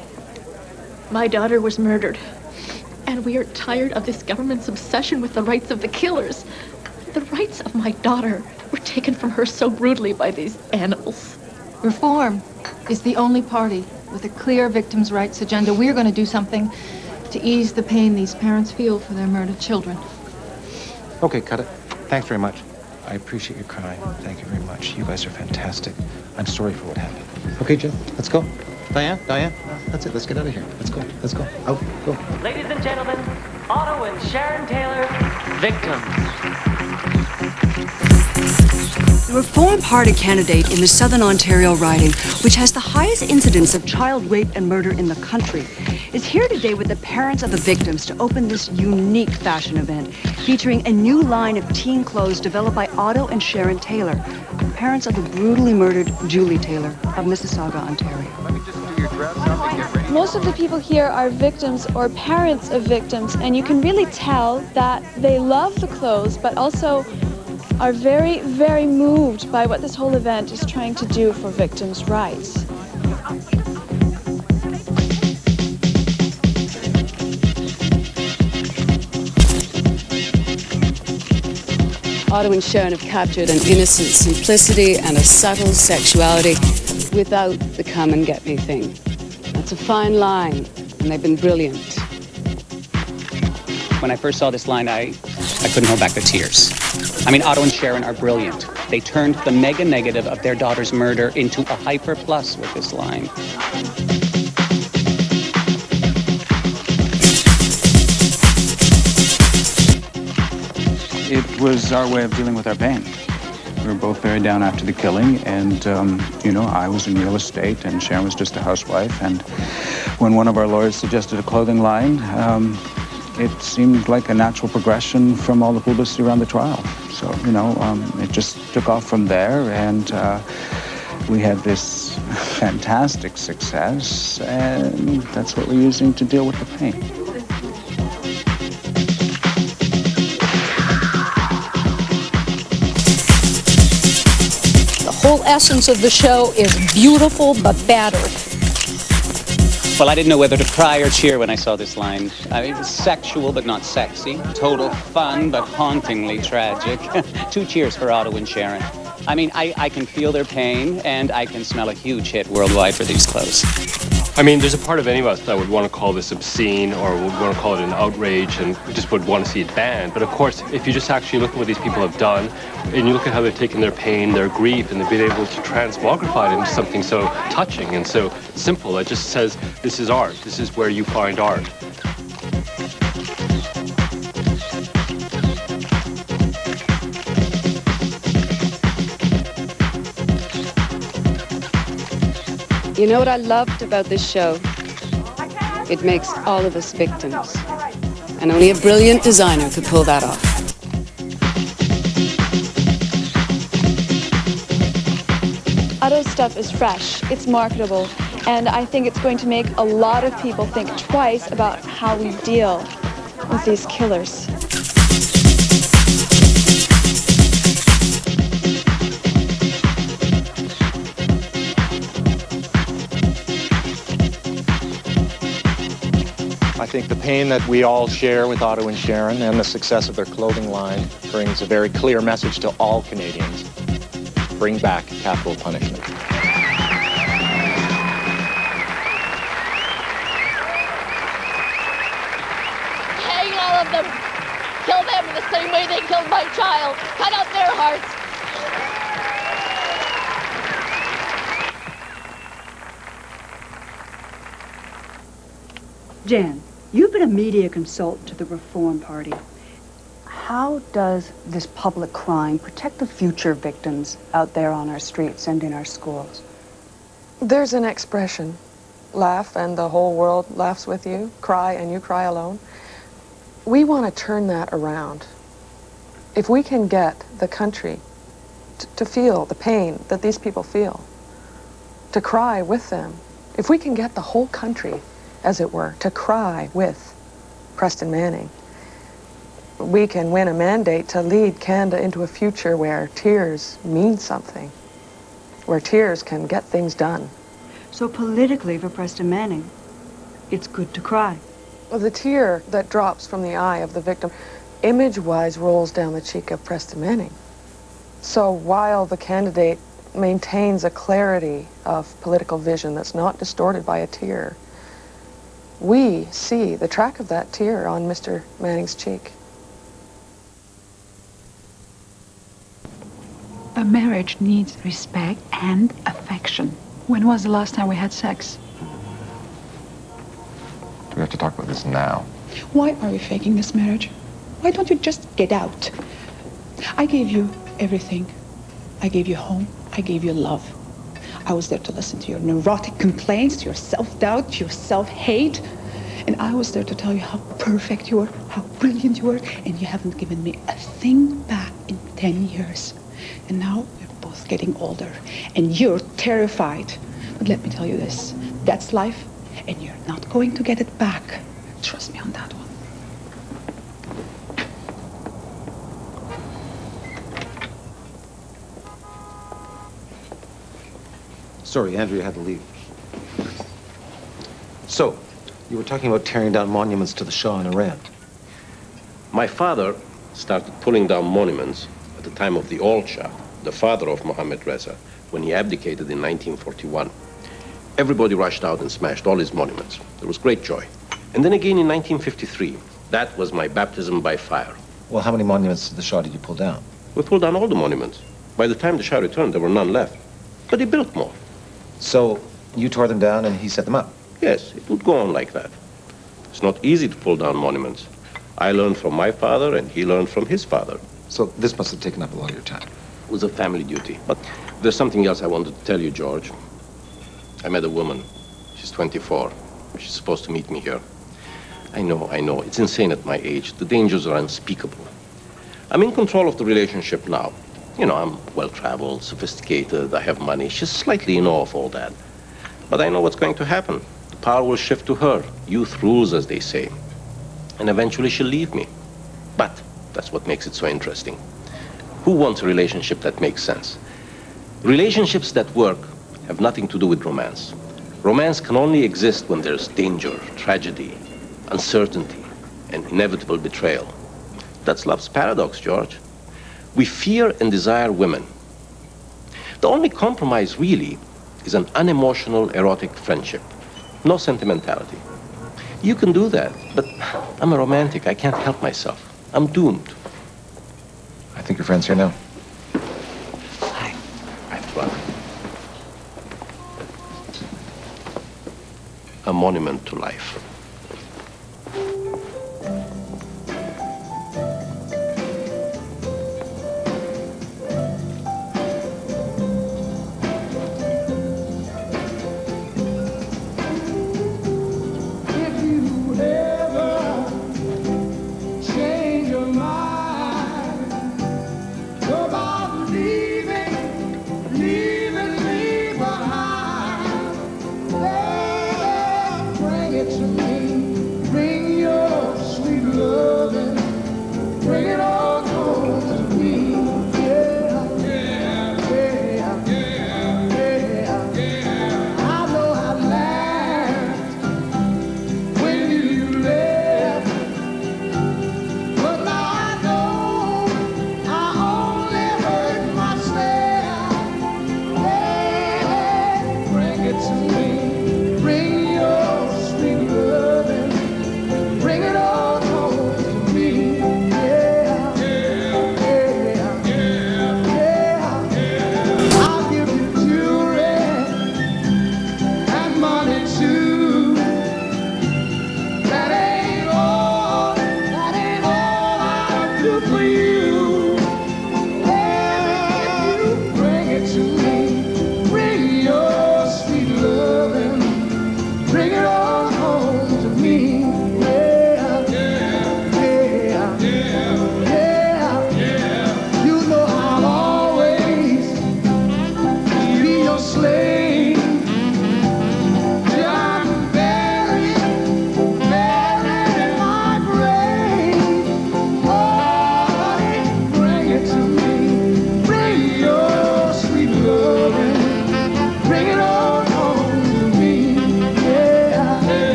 My daughter was murdered, and we are tired of this government's obsession with the rights of the killers. The rights of my daughter were taken from her so brutally by these animals. Reform is the only party with a clear victims' rights agenda. We're going to do something to ease the pain these parents feel for their murdered children. Okay, cut it. Thanks very much. I appreciate your crying. Thank you very much. You guys are fantastic. I'm sorry for what happened. Okay, Jeff, let's go. Diane, Diane, that's it. Let's get out of here. Let's go. Let's go. Out, go. Ladies and gentlemen, Otto and Sharon Taylor, victims. The Reform Party candidate in the Southern Ontario riding, which has the highest incidence of child rape and murder in the country, is here today with the parents of the victims to open this unique fashion event featuring a new line of teen clothes developed by Otto and Sharon Taylor, the parents of the brutally murdered Julie Taylor of Mississauga, Ontario. Most of the people here are victims or parents of victims, and you can really tell that they love the clothes, but also are very, very moved by what this whole event is trying to do for victims' rights. Otto and Sharon have captured an innocent simplicity and a subtle sexuality without the come and get me thing. That's a fine line, and they've been brilliant. When I first saw this line, I, I couldn't hold back the tears. I mean, Otto and Sharon are brilliant. They turned the mega negative of their daughter's murder into a hyper plus with this line. It was our way of dealing with our pain. We were both very down after the killing, and, um, you know, I was in real estate, and Sharon was just a housewife, and when one of our lawyers suggested a clothing line, um, it seemed like a natural progression from all the publicity around the trial. So, you know, um, it just took off from there, and uh, we had this fantastic success, and that's what we're using to deal with the pain. The whole essence of the show is beautiful but battered. Well, I didn't know whether to cry or cheer when I saw this line. I mean, it was sexual but not sexy. Total fun but hauntingly tragic. Two cheers for Otto and Sharon. I mean, I, I can feel their pain, and I can smell a huge hit worldwide for these clothes. I mean, there's a part of any of us that would want to call this obscene or would want to call it an outrage and just would want to see it banned. But of course, if you just actually look at what these people have done and you look at how they've taken their pain, their grief, and they've been able to transmogrify it into something so touching and so simple that just says, this is art. This is where you find art. You know what I loved about this show? It makes all of us victims. And only a brilliant designer could pull that off. Otto's stuff is fresh, it's marketable, and I think it's going to make a lot of people think twice about how we deal with these killers. I think the pain that we all share with Otto and Sharon and the success of their clothing line brings a very clear message to all Canadians. Bring back capital punishment. Hang all of them. Kill them in the same way they killed my child. Cut out their hearts. Jan, you've been a media consultant to the Reform Party. How does this public crying protect the future victims out there on our streets and in our schools? There's an expression, laugh and the whole world laughs with you, cry and you cry alone. We want to turn that around. If we can get the country t- to feel the pain that these people feel, to cry with them, if we can get the whole country, as it were, to cry with Preston Manning, we can win a mandate to lead Canada into a future where tears mean something, where tears can get things done. So politically for Preston Manning, it's good to cry. Well, the tear that drops from the eye of the victim, image-wise, rolls down the cheek of Preston Manning. So while the candidate maintains a clarity of political vision that's not distorted by a tear, we see the track of that tear on Mister Manning's cheek. A marriage needs respect and affection. When was the last time we had sex? We have to talk about this now. Why are we faking this marriage? Why don't you just get out? I gave you everything. I gave you home. I gave you love. I was there to listen to your neurotic complaints, to your self-doubt, to your self-hate. And I was there to tell you how perfect you were, how brilliant you were, and you haven't given me a thing back in ten years. And now we're both getting older, and you're terrified. But let me tell you this, that's life, and you're not going to get it back. Trust me on that one. Sorry, Andrea had to leave. So, you were talking about tearing down monuments to the Shah in Iran. My father started pulling down monuments at the time of the old Shah, the father of Mohammad Reza, when he abdicated in nineteen forty-one. Everybody rushed out and smashed all his monuments. There was great joy. And then again in nineteen fifty-three, that was my baptism by fire. Well, how many monuments to the Shah did you pull down? We pulled down all the monuments. By the time the Shah returned, there were none left. But he built more. So, you tore them down and he set them up? Yes, it would go on like that. It's not easy to pull down monuments. I learned from my father, and he learned from his father. So this must have taken up a lot of your time. It was a family duty. But there's something else I wanted to tell you, George. I met a woman. She's twenty-four. She's supposed to meet me here. I know, I know. It's insane at my age. The dangers are unspeakable. I'm in control of the relationship now. You know, I'm well-traveled, sophisticated, I have money. She's slightly in awe of all that. But I know what's going to happen. The power will shift to her. Youth rules, as they say. And eventually she'll leave me. But that's what makes it so interesting. Who wants a relationship that makes sense? Relationships that work have nothing to do with romance. Romance can only exist when there's danger, tragedy, uncertainty, and inevitable betrayal. That's love's paradox, George. We fear and desire women. The only compromise, really, is an unemotional, erotic friendship. No sentimentality. You can do that, but I'm a romantic. I can't help myself. I'm doomed. I think your friend's here now. Hi. Hi, brother. A monument to life. Leaving, leaving me.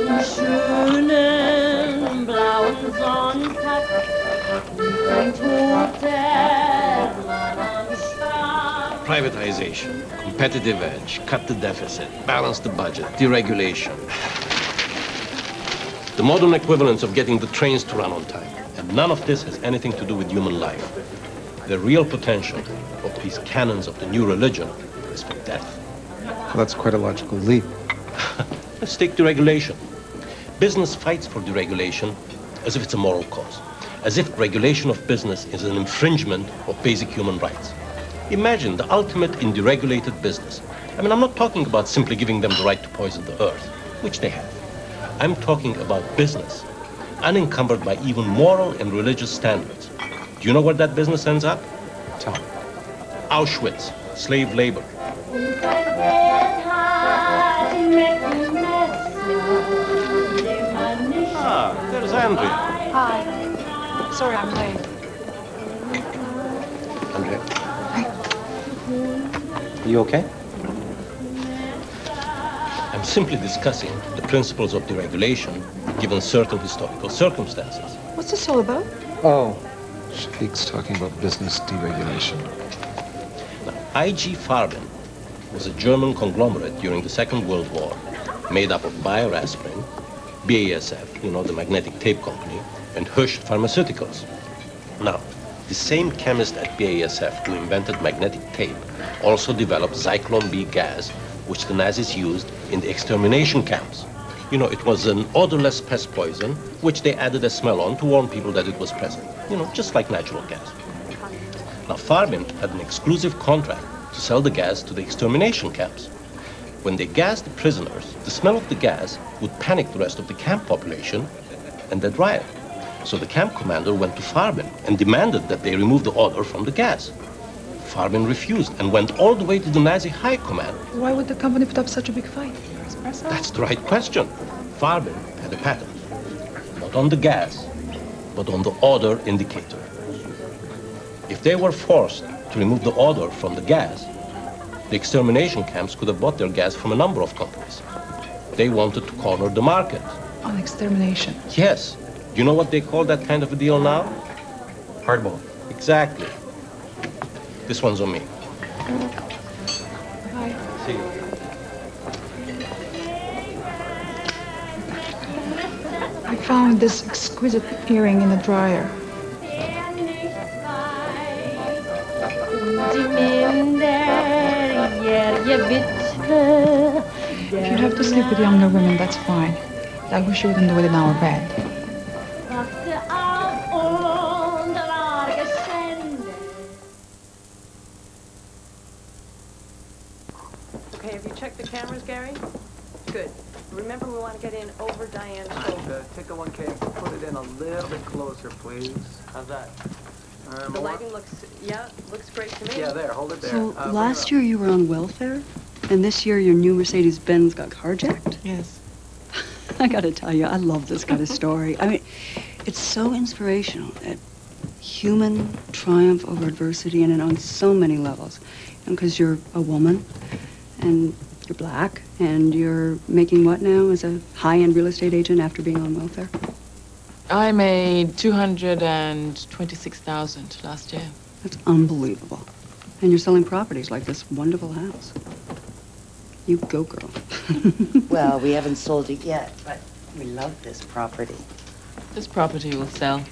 schönen blauen Sonntag liegt ein toter Mann am Strand. Privatization, competitive edge, cut the deficit, balance the budget, deregulation. The modern equivalence of getting the trains to run on time. And none of this has anything to do with human life. The real potential of these canons of the new religion is for death. Well, that's quite a logical leap. Let's take deregulation. Business fights for deregulation as if it's a moral cause, as if regulation of business is an infringement of basic human rights. Imagine the ultimate in deregulated business. I mean, I'm not talking about simply giving them the right to poison the earth, which they have. I'm talking about business, unencumbered by even moral and religious standards. Do you know where that business ends up? Tell me. Auschwitz, slave labor. Ah, there's Andrea. Hi. Sorry I'm late. Andrea. Are you okay? I'm simply discussing the principles of deregulation given certain historical circumstances. What's this all about? Oh, Shafiq's talking about business deregulation. Now, I G Farben was a German conglomerate during the Second World War, made up of Bayer Aspirin, B A S F, you know, the magnetic tape company, and Hush Pharmaceuticals. Now, the same chemist at B A S F who invented magnetic tape also developed Zyklon B gas, which the Nazis used in the extermination camps. You know, it was an odorless pest poison, which they added a smell on to warn people that it was present. You know, just like natural gas. Now, Farben had an exclusive contract to sell the gas to the extermination camps. When they gassed the prisoners, the smell of the gas would panic the rest of the camp population, and they'd riot. So the camp commander went to Farben and demanded that they remove the odor from the gas. Farben refused and went all the way to the Nazi high command. Why would the company put up such a big fight? Espresso? That's the right question. Farben had a patent, not on the gas, but on the odor indicator. If they were forced to remove the odor from the gas, the extermination camps could have bought their gas from a number of companies. They wanted to corner the market. On extermination? Yes. Do you know what they call that kind of a deal now? Hardball. Exactly. This one's on me. Bye. See you. I found this exquisite earring in the dryer. If you have to sleep with younger women, that's fine. I wish you wouldn't do it in our bed. Okay, have you checked the cameras, Gary? Good. Remember, we want to get in over Diane's shoulder. Take a one K, put it in a little bit closer, please. How's that? Uh, The more? lighting looks, yeah, looks great to me. Yeah, there, hold it there. So Uh, last year you were on welfare, and this year your new Mercedes-Benz got carjacked? Yes. I gotta tell you, I love this kind of story. I mean, it's so inspirational. That human triumph over adversity, and on so many levels. Because you're a woman, and you're black, and you're making what now as a high-end real estate agent after being on welfare? I made two hundred twenty-six thousand last year. That's unbelievable. And you're selling properties like this wonderful house. You go, girl. Well, we haven't sold it yet, but we love this property. This property will sell.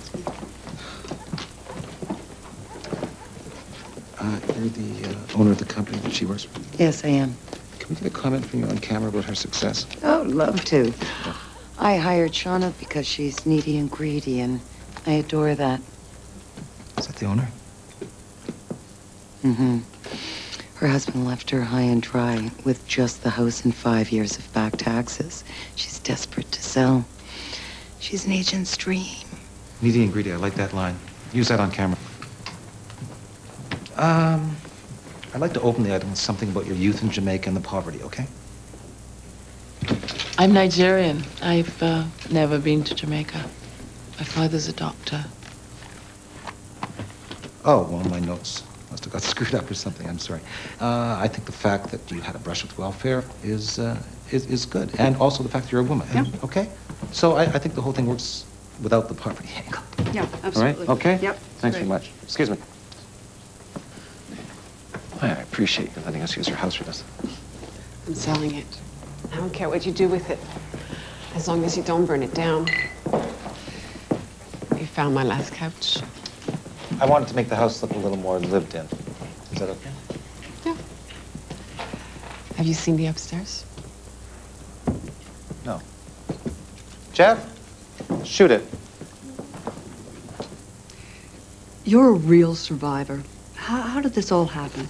Uh, you're the uh, owner of the company that she works for? Yes, I am. Can we get a comment from you on camera about her success? Oh, love to. I hired Shauna because she's needy and greedy, and I adore that. Is that the owner? Mm-hmm. Her husband left her high and dry with just the house and five years of back taxes. She's desperate to sell. She's an agent's dream. Needy and greedy, I like that line. Use that on camera. Um, I'd like to open the item with something about your youth in Jamaica and the poverty, okay? I'm Nigerian. I've uh, never been to Jamaica. My father's a doctor. Oh, well, my notes must must have got screwed up or something. I'm sorry. Uh, I think the fact that you had a brush with welfare is, uh, is, is good. And also the fact that you're a woman. Yeah. Okay? So I, I think the whole thing works without the poverty angle. Yeah, All absolutely. right? Okay? Yep. Thanks great. very much. Excuse me. I appreciate you letting us use your house for this. I'm selling it. I don't care what you do with it, as long as you don't burn it down. You found my last couch. I wanted to make the house look a little more lived in. Is that okay? Yeah. Have you seen the upstairs? No. Jeff, shoot it. You're a real survivor. How, how did this all happen?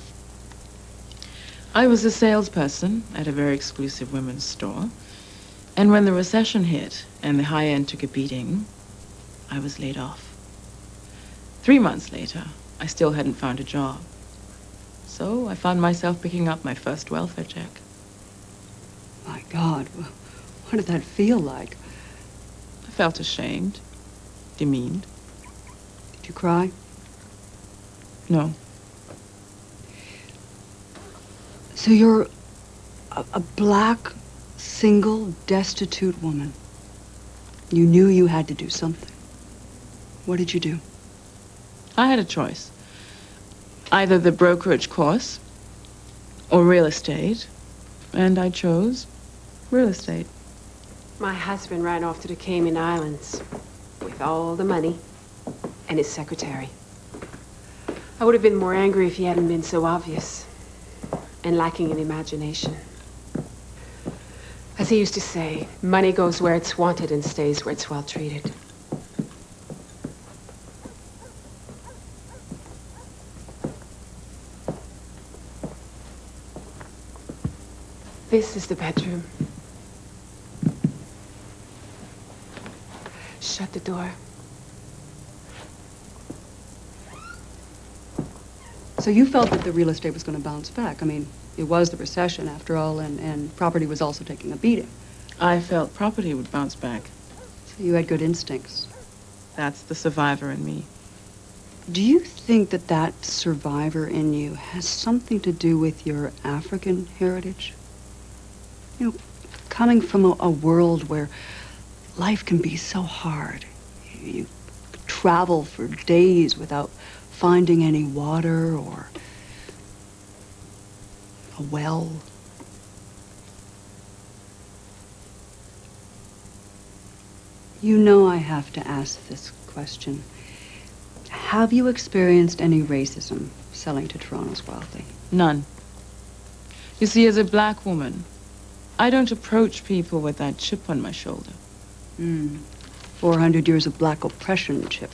I was a salesperson at a very exclusive women's store. And when the recession hit and the high end took a beating, I was laid off. Three months later, I still hadn't found a job. So I found myself picking up my first welfare check. My God, what did that feel like? I felt ashamed, demeaned. Did you cry? No. So you're a, a black, single, destitute woman. You knew you had to do something. What did you do? I had a choice. Either the brokerage course or real estate, and I chose real estate. My husband ran off to the Cayman Islands with all the money and his secretary. I would have been more angry if he hadn't been so obvious and lacking in imagination. As he used to say, money goes where it's wanted and stays where it's well treated. This is the bedroom. Shut the door. So you felt that the real estate was going to bounce back. I mean, it was the recession after all, and, and property was also taking a beating. I felt property would bounce back. So you had good instincts. That's the survivor in me. Do you think that that survivor in you has something to do with your African heritage? You know, coming from a, a world where life can be so hard. You travel for days without finding any water or a well. You know I have to ask this question. Have you experienced any racism selling to Toronto's wealthy? None. You see, as a black woman, I don't approach people with that chip on my shoulder. Mm. four hundred years of black oppression, Chip.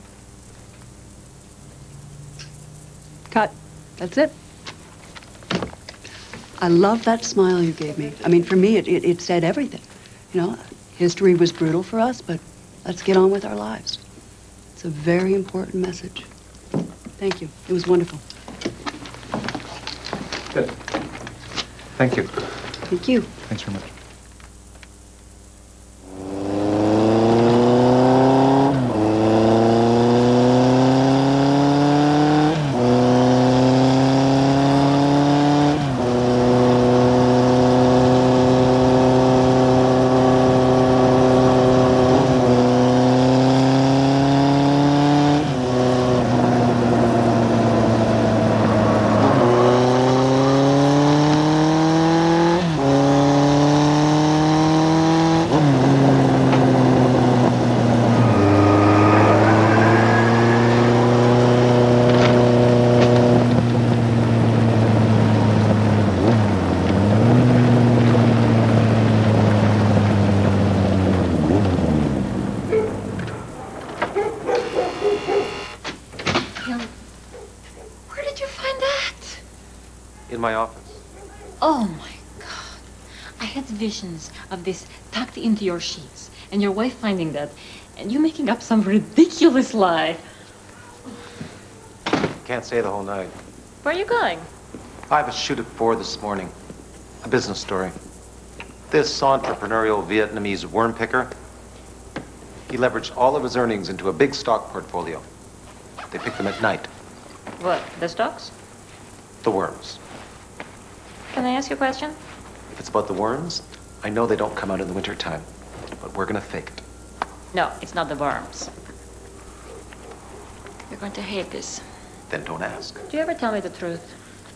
Cut. That's it. I love that smile you gave me. I mean, for me, it, it, it said everything. You know, history was brutal for us, but let's get on with our lives. It's a very important message. Thank you. It was wonderful. Good. Thank you. Thank you. Thanks very much. My office. Oh my God. I had visions of this tucked into your sheets and your wife finding that and you making up some ridiculous lie. Can't stay the whole night. Where are you going? I have a shoot at four this morning. A business story. This entrepreneurial Vietnamese worm picker, he leveraged all of his earnings into a big stock portfolio. They picked them at night. What, the stocks? The worms. Can I ask you a question? If it's about the worms, I know they don't come out in the wintertime, but we're gonna fake it. No, it's not the worms. You're going to hate this. Then don't ask. Do you ever tell me the truth?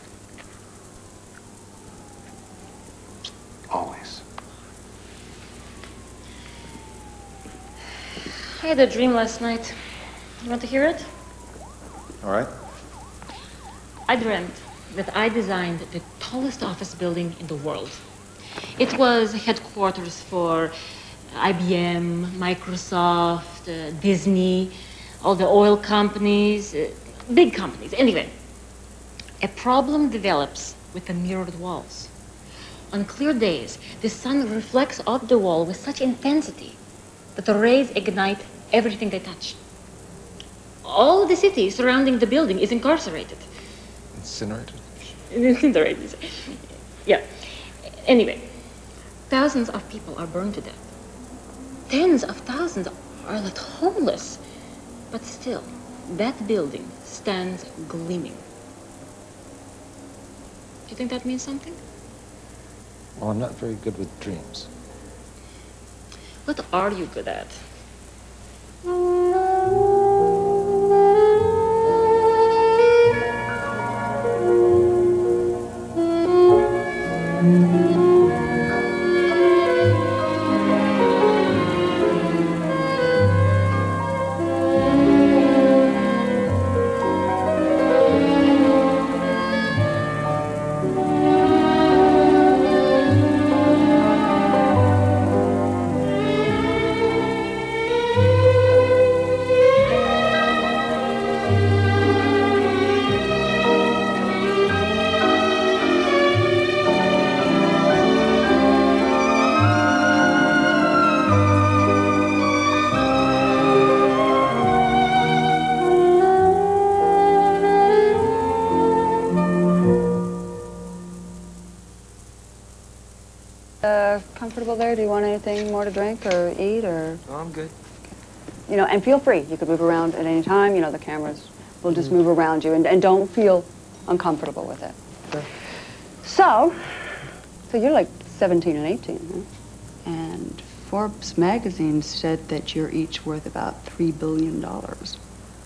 Always. I had a dream last night. You want to hear it? All right. I dreamt that I designed the tallest office building in the world. It was headquarters for I B M, Microsoft, uh, Disney, all the oil companies, uh, big companies. Anyway, a problem develops with the mirrored walls. On clear days, the sun reflects off the wall with such intensity that the rays ignite everything they touch. All the city surrounding the building is incarcerated. Incinerated? Incinerated. Yeah. Anyway, thousands of people are burned to death. Tens of thousands are left homeless. But still, that building stands gleaming. Do you think that means something? Well, I'm not very good with dreams. What are you good at? Comfortable there? Do you want anything more to drink or eat or? Oh, I'm good. You know, and feel free. You could move around at any time. You know, the cameras will just move around you, and, and don't feel uncomfortable with it. Sure. So, so you're like seventeen and eighteen, huh? And Forbes magazine said that you're each worth about three billion dollars.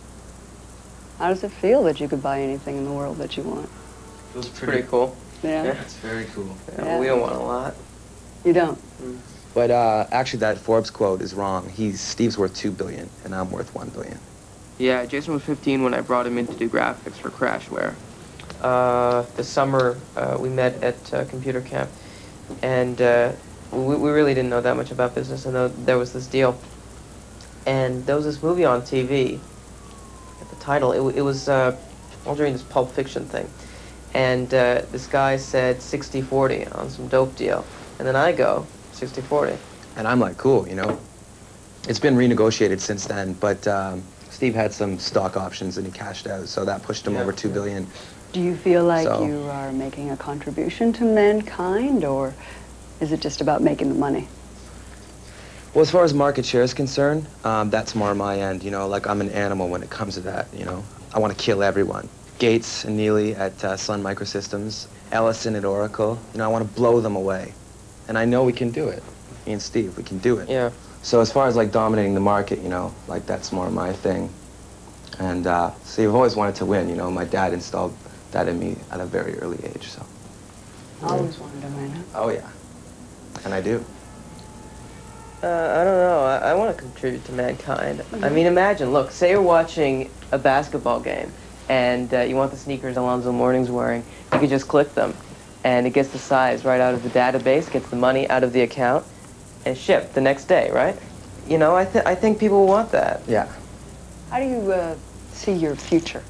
How does it feel that you could buy anything in the world that you want? Feels pretty, pretty cool. Yeah. Yeah, it's very cool. Yeah, Yeah. We don't want a lot. You don't? Mm. But uh, actually, that Forbes quote is wrong. He's Steve's worth two billion, and I'm worth one billion. Yeah, Jason was fifteen when I brought him in to do graphics for Crashware. Uh, this summer, uh, we met at uh, computer camp, and uh, we, we really didn't know that much about business, and th there was this deal. And there was this movie on T V. The title, it, it was uh, all during this Pulp Fiction thing. And uh, this guy said sixty forty on some dope deal. And then I go, sixty forty. And I'm like, cool, you know. It's been renegotiated since then, but um, Steve had some stock options and he cashed out, so that pushed him Yeah. over two billion. Do you feel like So- you are making a contribution to mankind, or is it just about making the money? Well, as far as market share is concerned, um, that's more my end, you know, like I'm an animal when it comes to that, you know. I want to kill everyone. Gates and Neely at uh, Sun Microsystems, Ellison at Oracle, you know, I want to blow them away. And I know we can do it. Me and Steve, we can do it. Yeah. So as far as like dominating the market, you know, like that's more my thing. And uh, so you've always wanted to win, you know. My dad installed that in me at a very early age, so. Always wanted to win, huh? Oh, yeah. And I do. Uh, I don't know. I, I want to contribute to mankind. I mean, imagine, look, say you're watching a basketball game and uh, you want the sneakers Alonzo Mourning's wearing. You could just click them and it gets the size right out of the database, gets the money out of the account, and shipped the next day, right? You know, I, th I think people want that. Yeah. How do you uh, see your future?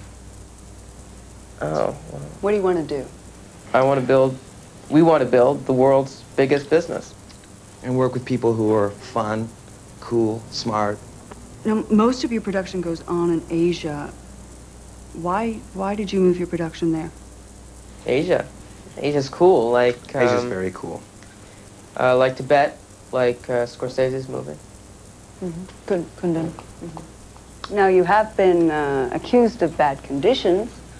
Oh. Well, What do you want to do? I want to build, we want to build the world's biggest business. And work with people who are fun, cool, smart. Now, most of your production goes on in Asia. Why, why did you move your production there? Asia. Asia's cool, like... Um, Asia's very cool. Uh, like Tibet, like uh, Scorsese's movie. Mm-hmm. Good, Kundan. Mm-hmm. Now, you have been uh, accused of bad conditions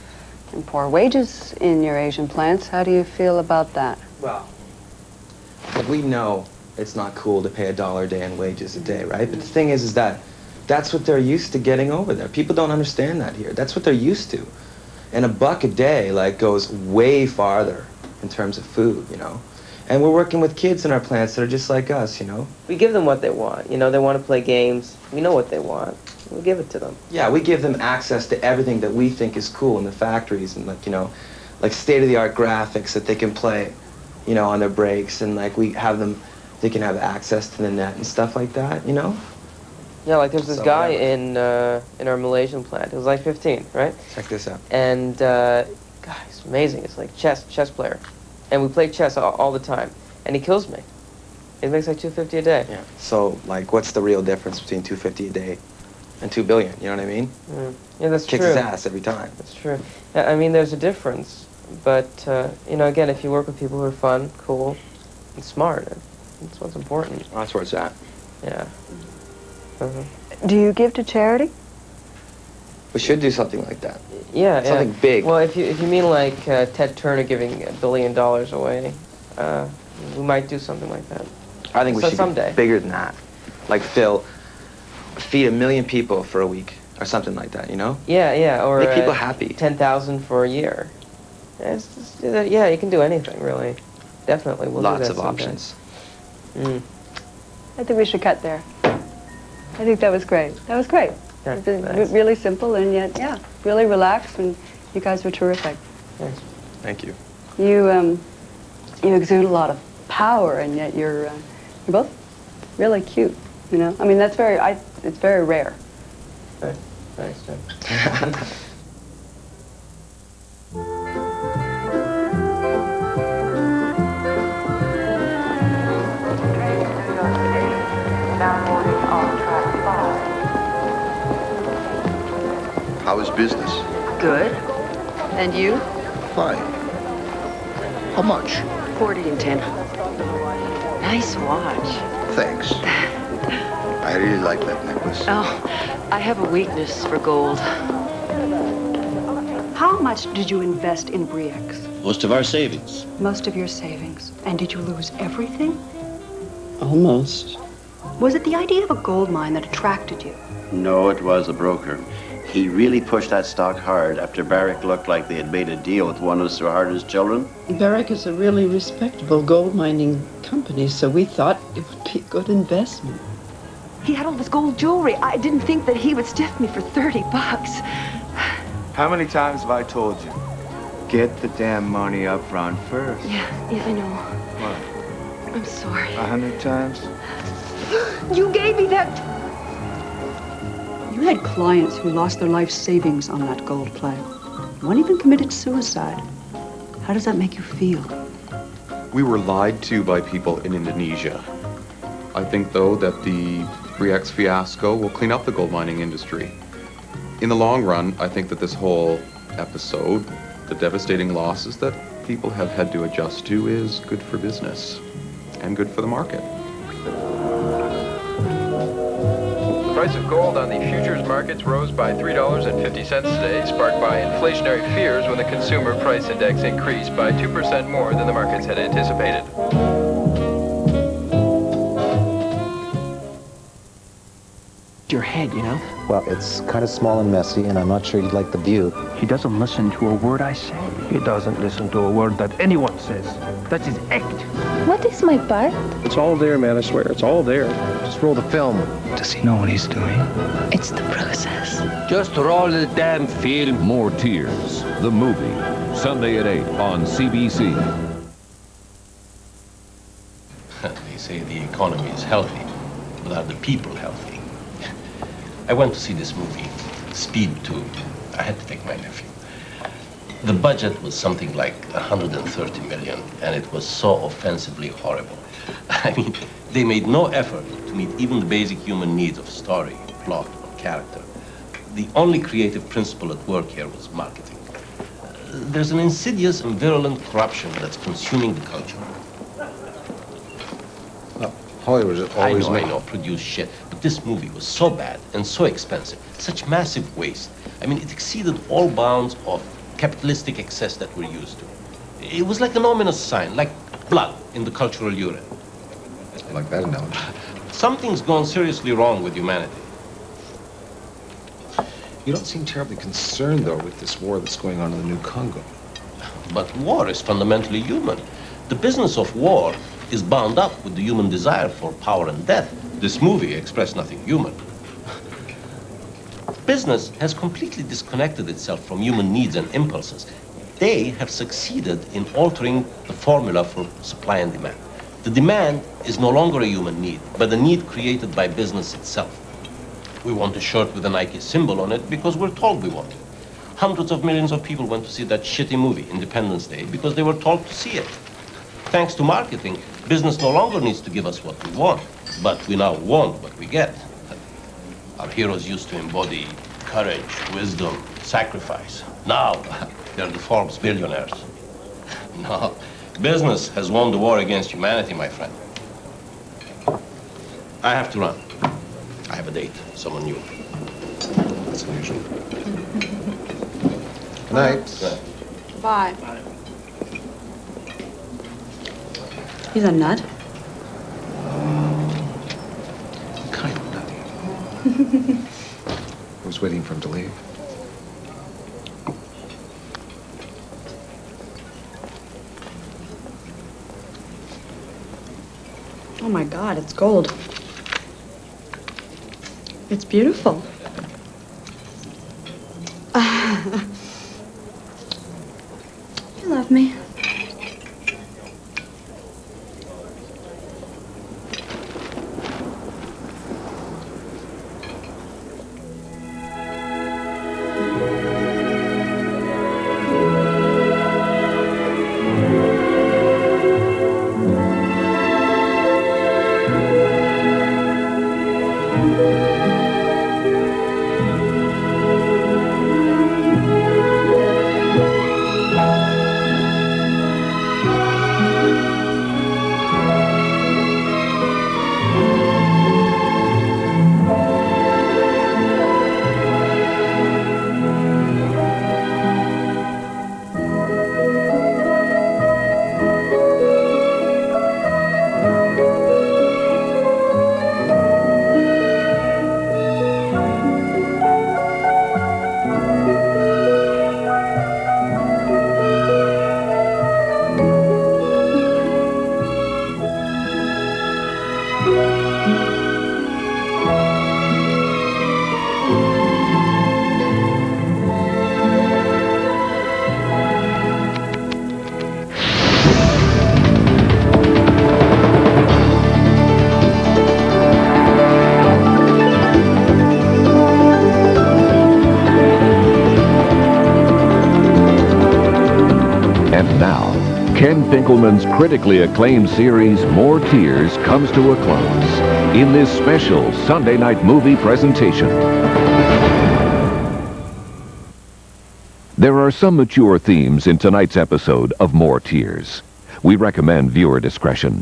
and poor wages in your Asian plants. How do you feel about that? Well, like we know it's not cool to pay a dollar a day in wages a day, right? But the thing is, is that that's what they're used to getting over there. People don't understand that here. That's what they're used to. And a buck a day, like, goes way farther in terms of food, you know? And we're working with kids in our plants that are just like us, you know? We give them what they want. You know, they want to play games. We know what they want. We give it to them. Yeah, we give them access to everything that we think is cool in the factories and, like, you know, like state-of-the-art graphics that they can play, you know, on their breaks. And, like, we have them, they can have access to the net and stuff like that, you know? Yeah, like there's this So, guy yeah. in uh, in our Malaysian plant. He was like fifteen, right? Check this out. And, uh, God, he's amazing. It's like chess, chess player. And we play chess all, all the time. And he kills me. He makes like two fifty a day. Yeah. So, like, what's the real difference between two fifty a day and two billion? You know what I mean? Mm. Yeah, that's Kicks true. his ass every time. That's true. Yeah, I mean, there's a difference. But, uh, you know, again, if you work with people who are fun, cool, and smart, that's what's important. Oh, that's where it's at. Yeah. Uh-huh. Do you give to charity? We should do something like that. Yeah, Something yeah. big. Well, if you if you mean like uh, Ted Turner giving a billion dollars away, uh, we might do something like that. I think we So should someday. get bigger than that. Like, Phil, feed a million people for a week or something like that, you know? Yeah, yeah, or Make people uh, happy. Ten thousand for a year. Yeah, it's just, uh, yeah, you can do anything really. Definitely, we'll Lots do that of someday. options. Mm. I think we should cut there. I think that was great. That was great. Yeah, It was thanks. really simple and yet, yeah, really relaxed, and you guys were terrific. Thanks. Thank you. You, um, you exude a lot of power, and yet you're, uh, you're both really cute. You know, I mean, that's very, I, it's very rare. Thanks, thanks, Jim. How is business? Good. And you? Fine. How much? Forty and ten. Nice watch. Thanks. I really like that necklace. Oh, I have a weakness for gold. How much did you invest in Briex? Most of our savings. Most of your savings. And did you lose everything? Almost. Was it the idea of a gold mine that attracted you? No, it was the broker. He really pushed that stock hard after Barrick looked like they had made a deal with one of Sir Harder's children. Barrick is a really respectable gold mining company, so we thought it would be a good investment. He had all this gold jewelry. I didn't think that he would stiff me for thirty bucks. How many times have I told you? Get the damn money up front first. Yeah, yeah, I know. What? I'm sorry. A hundred times? You gave me that... You had clients who lost their life savings on that gold play. One even committed suicide. How does that make you feel? We were lied to by people in Indonesia. I think, though, that the Briex fiasco will clean up the gold mining industry. In the long run, I think that this whole episode, the devastating losses that people have had to adjust to, is good for business and good for the market. The price of gold on the futures markets rose by three dollars and fifty cents today, sparked by inflationary fears when the consumer price index increased by two percent more than the markets had anticipated. Your head, you know? Well, it's kind of small and messy, and I'm not sure you'd like the view. He doesn't listen to a word I say. He doesn't listen to a word that anyone says. That's his act. What is my part? It's all there, man, I swear. It's all there. Just roll the film. Does he know what he's doing? It's the process. Just roll the damn film. More Tears, the movie. Sunday at eight on C B C. They say the economy is healthy, but are the people healthy? I went to see this movie, Speed two. I had to take my nephew. The budget was something like one hundred thirty million, and it was so offensively horrible. I mean, they made no effort to meet even the basic human needs of story, plot, or character. The only creative principle at work here was marketing. Uh, there's an insidious and virulent corruption that's consuming the culture. Hollywood has always I know, made... I know, produced shit. But this movie was so bad and so expensive. Such massive waste. I mean, it exceeded all bounds of capitalistic excess that we're used to. It was like an ominous sign, like blood in the cultural urine. I like that analogy. Something's gone seriously wrong with humanity. You don't seem terribly concerned, though, with this war that's going on in the new Congo. But war is fundamentally human. The business of war is bound up with the human desire for power and death. This movie expressed nothing human. Business has completely disconnected itself from human needs and impulses. They have succeeded in altering the formula for supply and demand. The demand is no longer a human need, but a need created by business itself. We want a shirt with a Nike symbol on it because we're told we want it. Hundreds of millions of people went to see that shitty movie, Independence Day, because they were told to see it. Thanks to marketing, business no longer needs to give us what we want, but we now want what we get. Our heroes used to embody courage, wisdom, sacrifice. Now, they're the Forbes billionaires. No, business has won the war against humanity, my friend. I have to run. I have a date, someone new. That's unusual. Good night. Good night. Bye. He's a nut. Kind of nutty. I was waiting for him to leave. Oh my God, it's gold. It's beautiful. You love me. Ken Finkleman's critically acclaimed series, More Tears, comes to a close in this special Sunday night movie presentation. There are some mature themes in tonight's episode of More Tears. We recommend viewer discretion.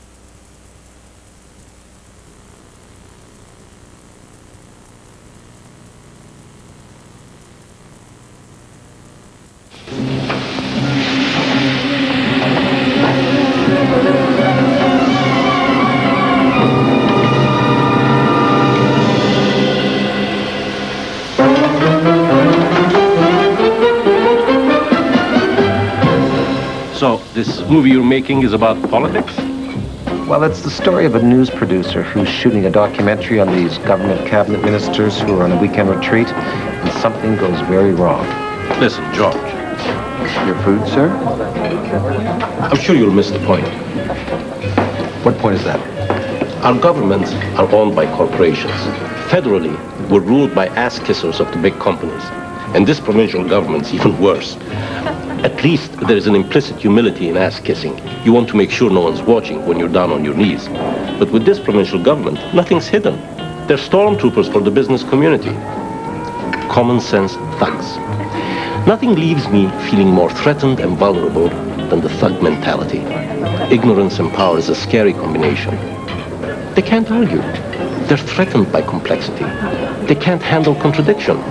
So, this movie you're making is about politics? Well, it's the story of a news producer who's shooting a documentary on these government cabinet ministers who are on a weekend retreat, and something goes very wrong. Listen, George. Your food, sir? I'm sure you'll miss the point. What point is that? Our governments are owned by corporations. Federally, we're ruled by ass-kissers of the big companies. And this provincial government's even worse. At least there is an implicit humility in ass-kissing. You want to make sure no one's watching when you're down on your knees. But with this provincial government, nothing's hidden. They're stormtroopers for the business community. Common sense thugs. Nothing leaves me feeling more threatened and vulnerable than the thug mentality. Ignorance and power is a scary combination. They can't argue. They're threatened by complexity. They can't handle contradiction.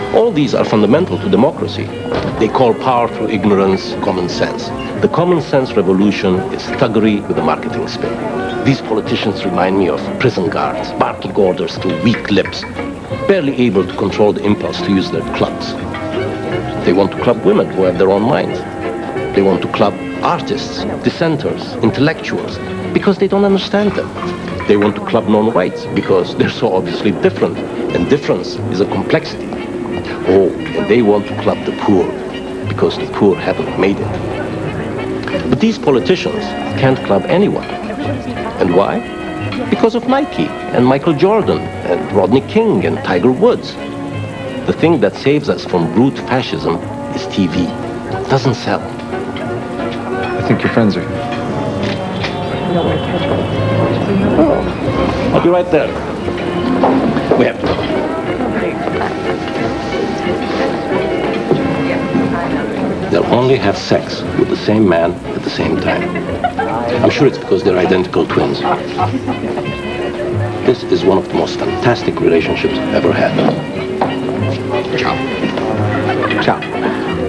All these are fundamental to democracy. They call power through ignorance common sense. The common sense revolution is thuggery with a marketing spin. These politicians remind me of prison guards, barking orders through weak lips, barely able to control the impulse to use their clubs. They want to club women who have their own minds. They want to club artists, dissenters, intellectuals, because they don't understand them. They want to club non-whites because they're so obviously different, and difference is a complexity. Oh, and they want to club the poor because the poor haven't made it. But these politicians can't club anyone. And why? Because of Nike and Michael Jordan and Rodney King and Tiger Woods. The thing that saves us from brute fascism is T V. It doesn't sell. I think your friends are... Oh, I'll be right there. We have to go. They'll only have sex with the same man at the same time. I'm sure it's because they're identical twins. This is one of the most fantastic relationships I've ever had. Ciao. Ciao.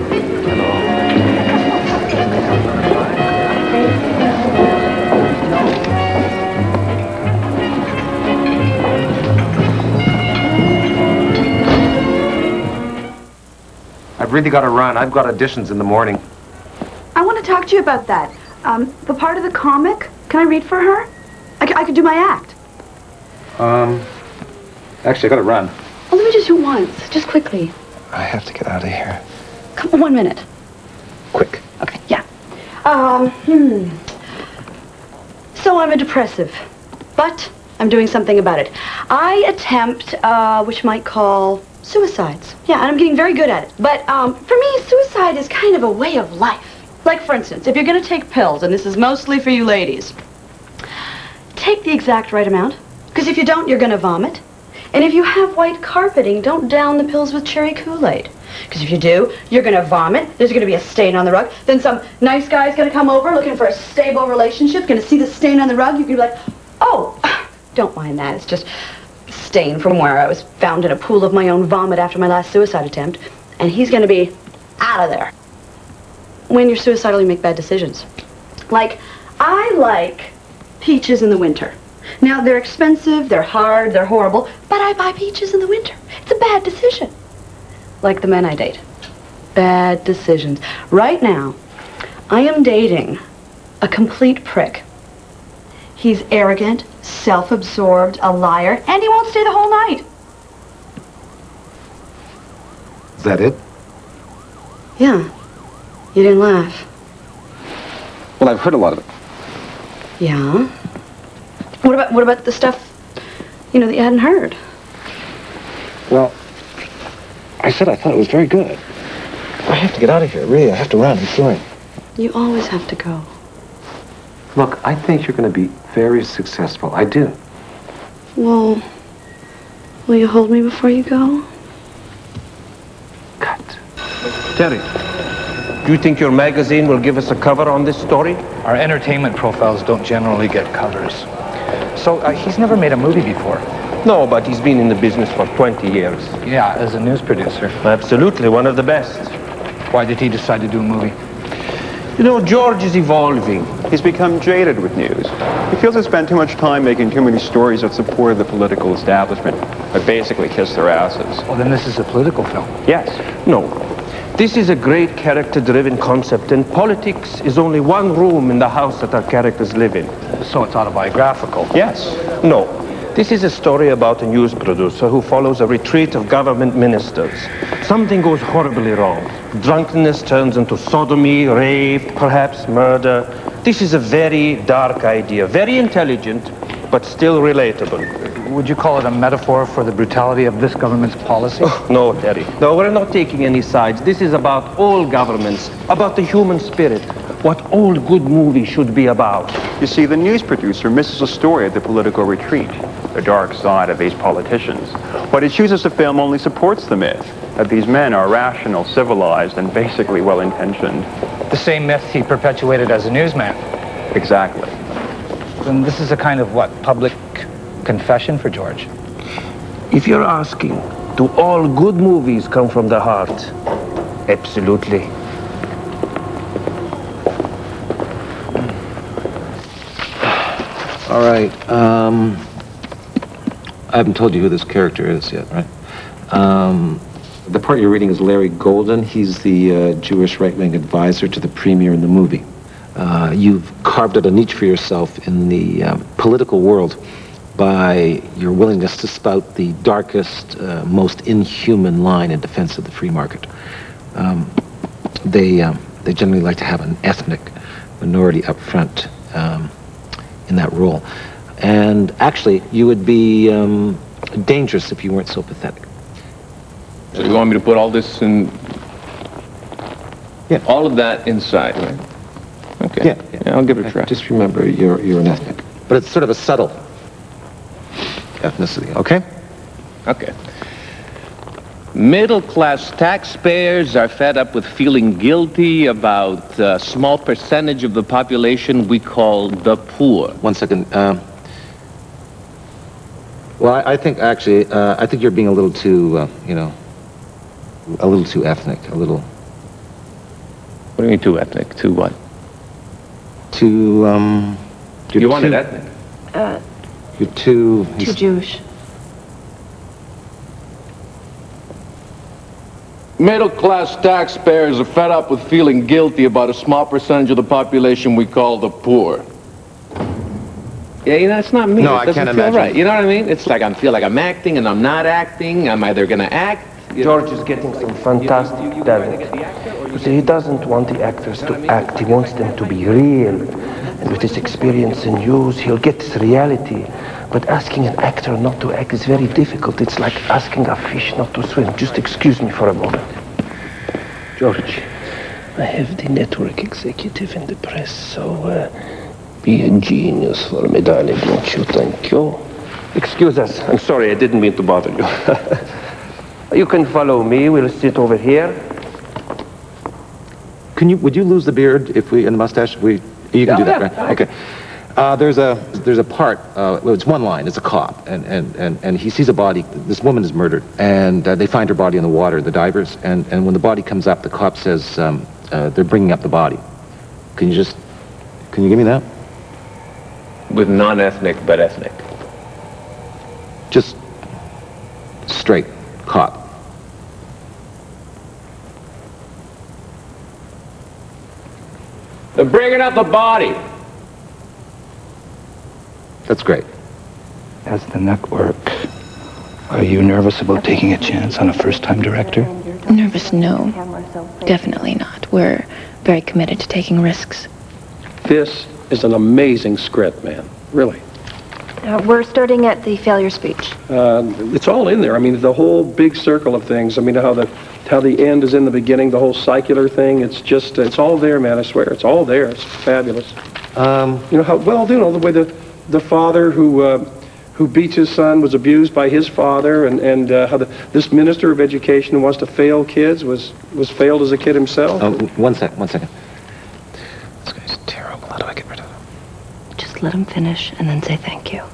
I've really got to run. I've got auditions in the morning. I want to talk to you about that. Um, the part of the comic, can I read for her? I, c I could do my act. Um, actually, I got to run. Oh, let me just do it once, just quickly. I have to get out of here. Come on, one minute. Quick. Okay, yeah. Um, hmm. So I'm a depressive, but I'm doing something about it. I attempt, uh, which you might call suicides. Yeah, and I'm getting very good at it. But um, for me, suicide is kind of a way of life. Like, for instance, if you're going to take pills, and this is mostly for you ladies, take the exact right amount, because if you don't, you're going to vomit. And if you have white carpeting, don't down the pills with cherry Kool-Aid. Because if you do, you're going to vomit, there's going to be a stain on the rug, then some nice guy's going to come over looking for a stable relationship, going to see the stain on the rug, you're going to be like, oh, don't mind that, it's just stain from where I was found in a pool of my own vomit after my last suicide attempt, and he's going to be out of there. When you're suicidal, you make bad decisions. Like, I like peaches in the winter. Now, they're expensive, they're hard, they're horrible, but I buy peaches in the winter. It's a bad decision. Like the men I date. Bad decisions. Right now, I am dating a complete prick. He's arrogant, self-absorbed, a liar, and he won't stay the whole night. Is that it? Yeah. You didn't laugh. Well, I've heard a lot of it. Yeah? What about, what about the stuff, you know, that you hadn't heard? Well, I said I thought it was very good. I have to get out of here, really. I have to run. I'm sorry. You always have to go. Look, I think you're going to be very successful. I do. Well, will you hold me before you go? Terry, do you think your magazine will give us a cover on this story? Our entertainment profiles don't generally get covers. So uh, he's never made a movie before. No, but he's been in the business for twenty years. Yeah, as a news producer. Absolutely, one of the best. Why did he decide to do a movie? You know, George is evolving. He's become jaded with news. He feels he spent too much time making too many stories that supported the political establishment, but basically kissed their asses. Well, then this is a political film. Yes. No. This is a great character-driven concept, and politics is only one room in the house that our characters live in. So it's autobiographical? Yes. No. This is a story about a news producer who follows a retreat of government ministers. Something goes horribly wrong. Drunkenness turns into sodomy, rape, perhaps murder. This is a very dark idea, very intelligent, but still relatable. Would you call it a metaphor for the brutality of this government's policy? Oh, no, Terry. No, we're not taking any sides. This is about all governments, about the human spirit, what all good movies should be about. You see, the news producer misses a story at the political retreat, the dark side of these politicians. What he chooses to film only supports the myth that these men are rational, civilized, and basically well-intentioned. The same myth he perpetuated as a newsman. Exactly. Then this is a kind of, what, public confession for George? If you're asking, Do all good movies come from the heart? Absolutely. All right. Um, I haven't told you who this character is yet, right? Um, the part you're reading is Larry Golden. He's the uh, Jewish right-wing advisor to the premier in the movie. Uh, you've carved out a niche for yourself in the um, political world by your willingness to spout the darkest, uh, most inhuman line in defense of the free market. Um, they, um, they generally like to have an ethnic minority up front um, in that role. And actually, you would be um, dangerous if you weren't so pathetic. So you want me to put all this in... Yeah. All of that inside, right? Okay. Yeah. yeah I'll give it a try. Just remember, you're, you're an ethnic. But it's sort of a subtle ethnicity, okay? Okay. Middle-class taxpayers are fed up with feeling guilty about a small percentage of the population we call the poor. One second. Um, well, I, I think, actually, uh, I think you're being a little too, uh, you know, a little too ethnic, a little... What do you mean too ethnic? Too what? Too, um... You want it ethnic? Uh, You're too... too Jewish. Middle-class taxpayers are fed up with feeling guilty about a small percentage of the population we call the poor. Yeah, you know, it's not me. No, it I doesn't can't feel imagine. right. You know what I mean? It's like I feel like I'm acting and I'm not acting. I'm either going to act... George is getting some fantastic talent. You see, he doesn't want the actors to act. He wants them to be real. And with his experience in news, he'll get this reality. But asking an actor not to act is very difficult. It's like asking a fish not to swim. Just excuse me for a moment. George, I have the network executive in the press, so uh, be a genius for me, darling, won't you? Thank you. Excuse us. I'm sorry, I didn't mean to bother you. You can follow me. We'll sit over here. Can you, would you lose the beard if we, and the mustache? We, you can Yeah, do that, yeah. right? Okay. Uh, there's a, there's a part, uh, well, it's one line, it's a cop, and, and, and, and he sees a body, this woman is murdered, and uh, they find her body in the water, the divers, and, and when the body comes up, the cop says, um, uh, they're bringing up the body. Can you just, can you give me that? With non-ethnic, but ethnic. Just straight, cop. They're bringing up the body. That's great. As the network, are you nervous about taking a chance on a first-time director? Nervous? No. Definitely not. We're very committed to taking risks. This is an amazing script, man. Really. Uh, we're starting at the failure speech. Uh, it's all in there. I mean, the whole big circle of things. I mean, how the how the end is in the beginning, the whole circular thing. It's just, it's all there, man. I swear, it's all there. It's fabulous. Um, you know how well, you know the way the the father who uh, who beats his son was abused by his father, and and uh, how the this minister of education who wants to fail kids was was failed as a kid himself. Oh, one second, one second. Just let him finish and then say thank you.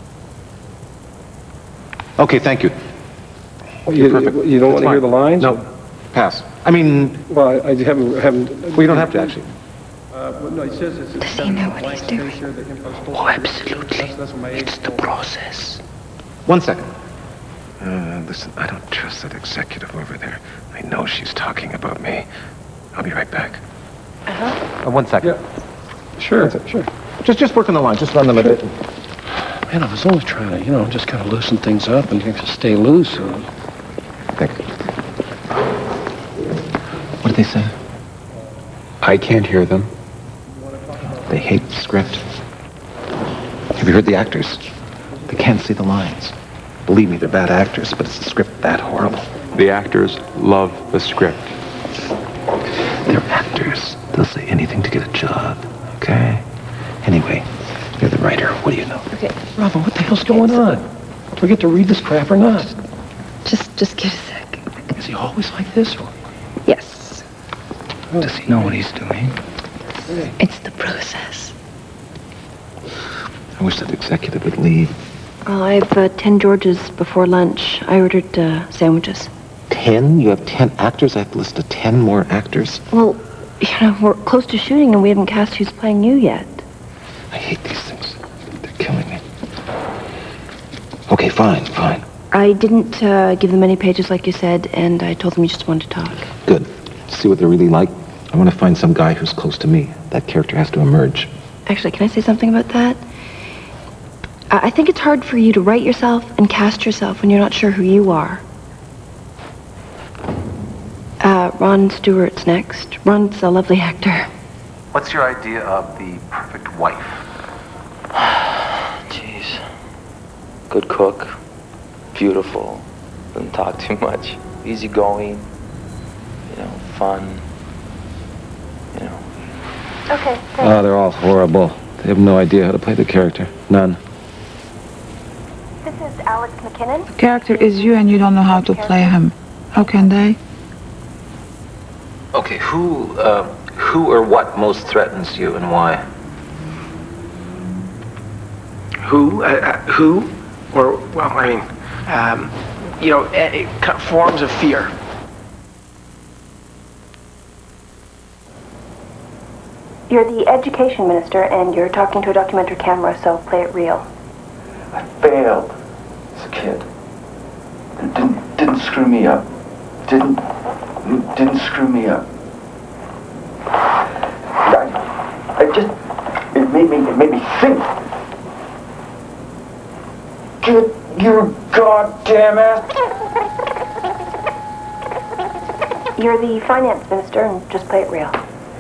Okay, thank you. You, perfect. you don't That's want to hear fine. the lines? No, pass. I mean... Well, I, I haven't... haven't well, you don't have to, actually. Uh, well, no, it says it's... Does he know what he's doing? Oh, absolutely. That's, that's it's the process. One second. Uh, listen, I don't trust that executive over there. I know she's talking about me. I'll be right back. Uh, one second. Yeah. Sure, sure. Just, just work on the line. Just run them a bit. Man, I was only trying to, you know, just kind of loosen things up and just stay loose. Thank you. What did they say? I can't hear them. They hate the script. Have you heard the actors? They can't see the lines. Believe me, they're bad actors, but is the script that horrible? The actors love the script. They're actors. They'll say anything to get a job, okay? Anyway, you're the writer. What do you know? Okay. Robin, what the hell's going on? Do we get to read this crap or not? Just, just give a sec. Is he always like this? Or? Yes. Does he know what he's doing? It's the process. I wish that executive would leave. Well, I have uh, ten Georges before lunch. I ordered uh, sandwiches. Ten? You have ten actors? I have to list to ten more actors? Well, you know, we're close to shooting and we haven't cast who's playing you yet. I hate these things. They're killing me. Okay, fine, fine. I didn't uh, give them any pages like you said, and I told them you just wanted to talk. Good. See what they're really like. I want to find some guy who's close to me. That character has to emerge. Actually, can I say something about that? I, I think it's hard for you to write yourself and cast yourself when you're not sure who you are. Uh, Ron Stewart's next. Ron's a lovely actor. What's your idea of the perfect wife? Jeez. Good cook. Beautiful. Doesn't talk too much. Easygoing. You know, fun. You know. Okay. Oh, they're all horrible. They have no idea how to play the character. None. This is Alex McKinnon. The character is you and you don't know how to play him. How can they? Okay, who, uh, who or what most threatens you and why? Who? Uh, uh, who? Or, well, I mean, um, you know, uh, forms of fear. You're the education minister, and you're talking to a documentary camera, so play it real. I failed as a kid. It didn't, didn't screw me up. Didn't, didn't screw me up. I, I just, it made me, it made me think. Get your goddamn ass. You're the finance minister, and just play it real.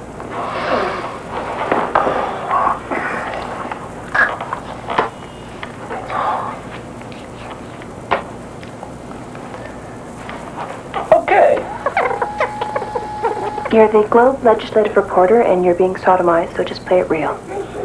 You're the Globe legislative reporter, and you're being sodomized, so just play it real.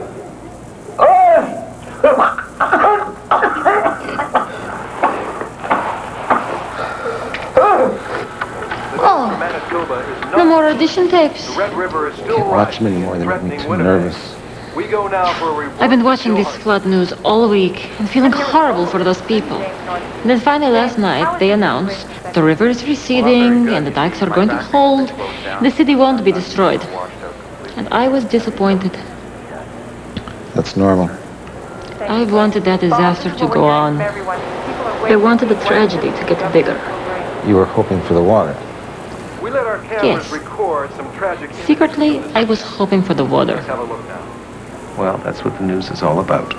Oh, no more audition tapes. Can't watch them anymore. They make me too nervous. We go now for a report. I've been watching this flood news all week and feeling horrible for those people. And then finally last night they announced the river is receding and the dikes are going to hold. The city won't be destroyed. And I was disappointed. That's normal. I wanted that disaster to go on. I wanted the tragedy to get bigger. You were hoping for the water. Yes. Secretly, I was hoping for the water. Well, that's what the news is all about.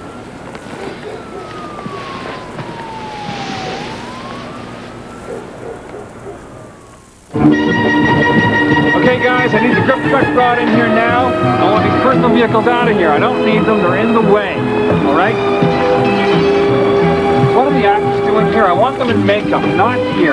Okay, guys, I need the grip truck brought in here now. I want these personal vehicles out of here. I don't need them. They're in the way. All right? What are the actors doing here? I want them in makeup, not here.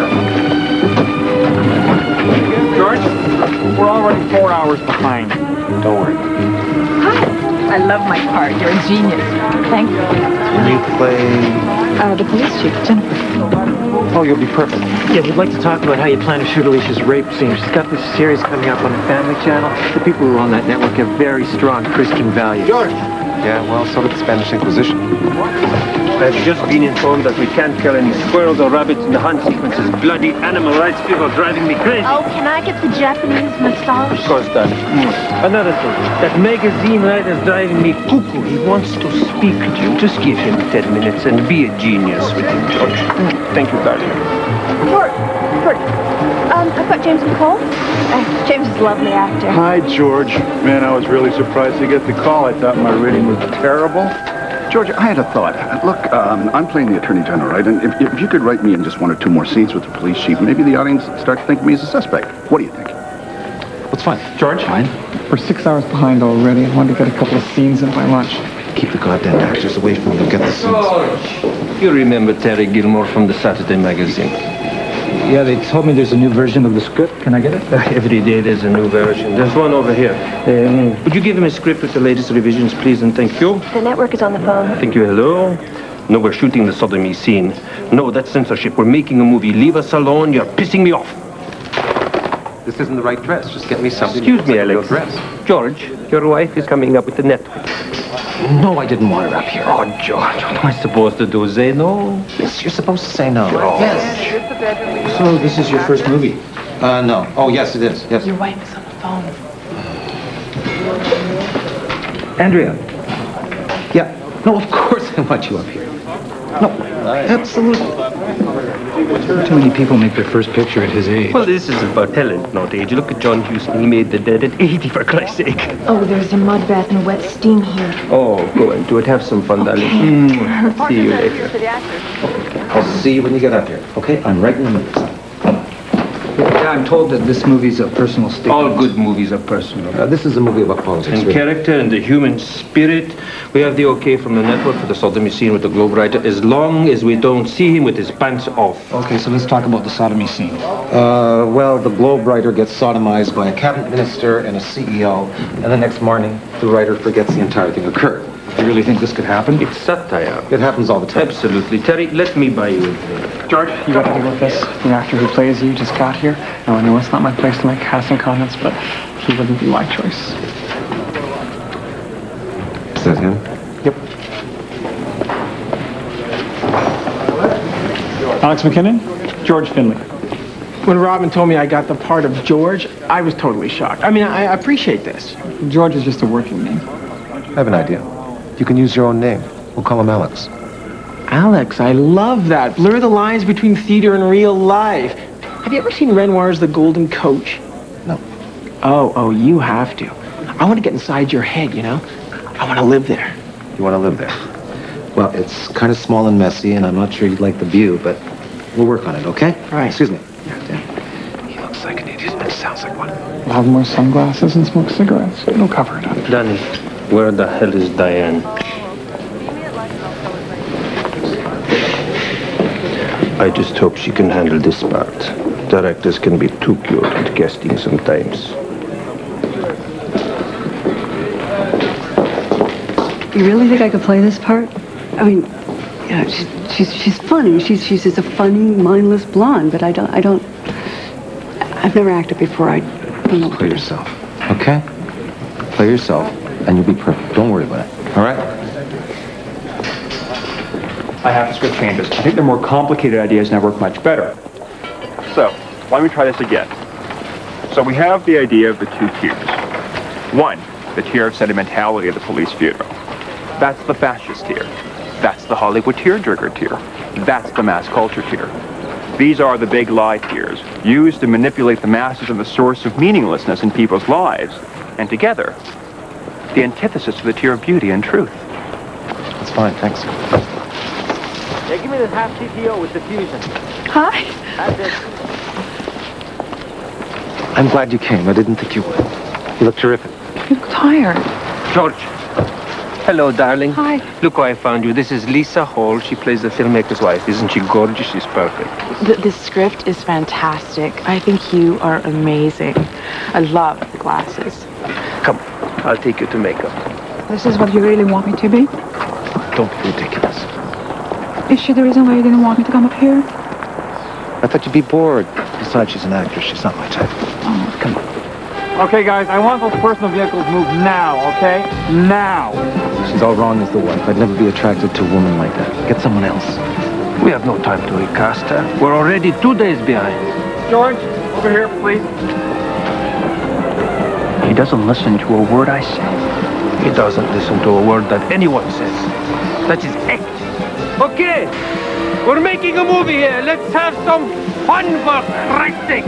George, we're already four hours behind. Don't worry. Hi. I love my part. You're a genius. Thank you. Can you play... Uh, the police chief, Jennifer. Oh, you'll be perfect. Yeah, we'd like to talk about how you plan to shoot Alicia's rape scene. She's got this series coming up on the Family Channel. The people who are on that network have very strong Christian values. George! Yeah, well, so did the Spanish Inquisition. I've just been informed that we can't kill any squirrels or rabbits in the hunt sequences. Bloody animal rights people are driving me crazy. Oh, can I get the Japanese massage? Of course, darling. Mm. Another thing, that magazine writer's driving me cuckoo. He wants to speak to you. Just give him ten minutes and be a genius with him, George. Mm. Thank you, darling. George, George, um, I've got James McCall. Uh, James is a lovely actor. Hi, George. Man, I was really surprised to get the call. I thought my reading was terrible. George, I had a thought. Look, um, I'm playing the Attorney General, right? And if, if you could write me in just one or two more scenes with the police chief, maybe the audience starts thinking me as a suspect. What do you think? That's fine. George? Fine. We're six hours behind already. I wanted to get a couple of scenes in by lunch. Keep the goddamn actors away from me. They'll get the scenes. George, you remember Terry Gilmore from the Saturday magazine? Yeah, they told me there's a new version of the script. Can I get it? Uh, every day there's a new version. There's one over here. Um, would you give him a script with the latest revisions, please, and thank you? The network is on the phone. Thank you, hello. No, we're shooting the sodomy scene. No, that's censorship. We're making a movie. Leave us alone. You're pissing me off. This isn't the right dress. Just get me something. Excuse me, Alex. Dress. George, your wife is coming up with the network. No, I didn't want her up here. Oh, George, what am I supposed to do? Say no? Yes, you're supposed to say no. George. Yes. So this is your first movie? Uh, no. Oh, yes, it is. Yes. Your wife is on the phone. Andrea. Yeah. No, of course I want you up here. No, absolutely. Too many people make their first picture at his age. Well, this is about talent, not age. Look at John Huston. He made The Dead at eighty, for Christ's sake. Oh, there's a mud bath and wet steam here. Oh, go into it. Have some fun, darling. Mm. See you later. I'll see you when you get up here, okay? I'm right in the middle. Yeah, I'm told that this movie's a personal statement. All good movies are personal. Uh, this is a movie about politics. And really. Character and the human spirit. We have the okay from the network for the sodomy scene with the Globe writer, as long as we don't see him with his pants off. Okay, so let's talk about the sodomy scene. Uh, well, the Globe writer gets sodomized by a cabinet minister and a C E O, and the next morning, the writer forgets the entire thing occurred. You really think this could happen? It's satire. It happens all the time. Absolutely. Terry, let me buy you a drink. George, you got to deal with this. The actor who plays you just got here. Now, I know it's not my place to make casting comments, but he wouldn't be my choice. Is that him? Yep. Alex McKinnon, George Finley. When Robin told me I got the part of George, I was totally shocked. I mean, I appreciate this. George is just a working name. I have an idea. You can use your own name. We'll call him Alex. Alex, I love that. Blur the lines between theater and real life. Have you ever seen Renoir's The Golden Coach? No. Oh, oh, you have to. I want to get inside your head, you know? I want to live there. You want to live there? Well, it's kind of small and messy, and I'm not sure you'd like the view, but we'll work on it, okay? All right. Excuse me. Yeah, he looks like an idiot, but sounds like one. We'll have more sunglasses and smoke cigarettes. It'll cover it up. Danny, where the hell is Diane? I just hope she can handle this part. Directors can be too cute at casting sometimes. You really think I could play this part? I mean, you know, she's she's she's funny. She's she's just a funny, mindless blonde. But I don't I don't. I've never acted before. I don't know. Play yourself, okay? Play yourself, and you'll be perfect. Don't worry about it. All right? I have the script changes. I think the more complicated ideas now work much better. So, why don't we try this again? So we have the idea of the two tiers. One, the tier of sentimentality of the police funeral. That's the fascist tier. That's the Hollywood tearjerker tier. That's the mass culture tier. These are the big lie tiers, used to manipulate the masses and the source of meaninglessness in people's lives. And together, the antithesis to the tier of beauty and truth. That's fine, thanks. Yeah, give me this half C P O with diffusion. Hi. That's it. I'm glad you came. I didn't think you would. You look terrific. You look tired. George. Hello, darling. Hi. Look who I found you. This is Lisa Hall. She plays the filmmaker's wife. Isn't she gorgeous? She's perfect. The, the script is fantastic. I think you are amazing. I love the glasses. Come, I'll take you to makeup. This is what you really want me to be? Don't be ridiculous. Is she the reason why you didn't want me to come up here? I thought you'd be bored. Besides, she's an actress. She's not my type. Oh, come on. Okay, guys, I want those personal vehicles moved now, okay? Now. She's all wrong as the wife. I'd never be attracted to a woman like that. Get someone else. We have no time to recast her. We're already two days behind. George, over here, please. He doesn't listen to a word I say. He doesn't listen to a word that anyone says. That is acting. Okay, we're making a movie here. Let's have some fun, for Christ's sake.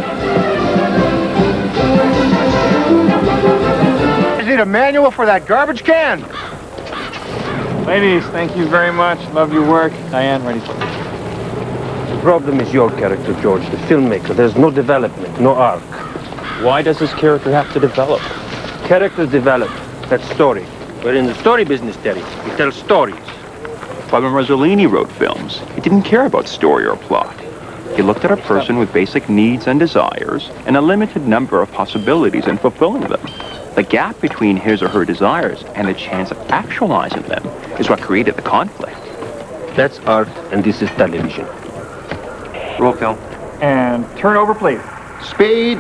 I need a manual for that garbage can. Ladies, thank you very much. Love your work. Diane, ready. The problem is your character, George, the filmmaker. There's no development, no arc. Why does this character have to develop? Characters develop. That's story. We're in the story business, Terry. We tell stories. But when Rossellini wrote films, he didn't care about story or plot. He looked at a person with basic needs and desires and a limited number of possibilities in fulfilling them. The gap between his or her desires and the chance of actualizing them is what created the conflict. That's art, and this is television. Roll film. And turn over, please. Speed.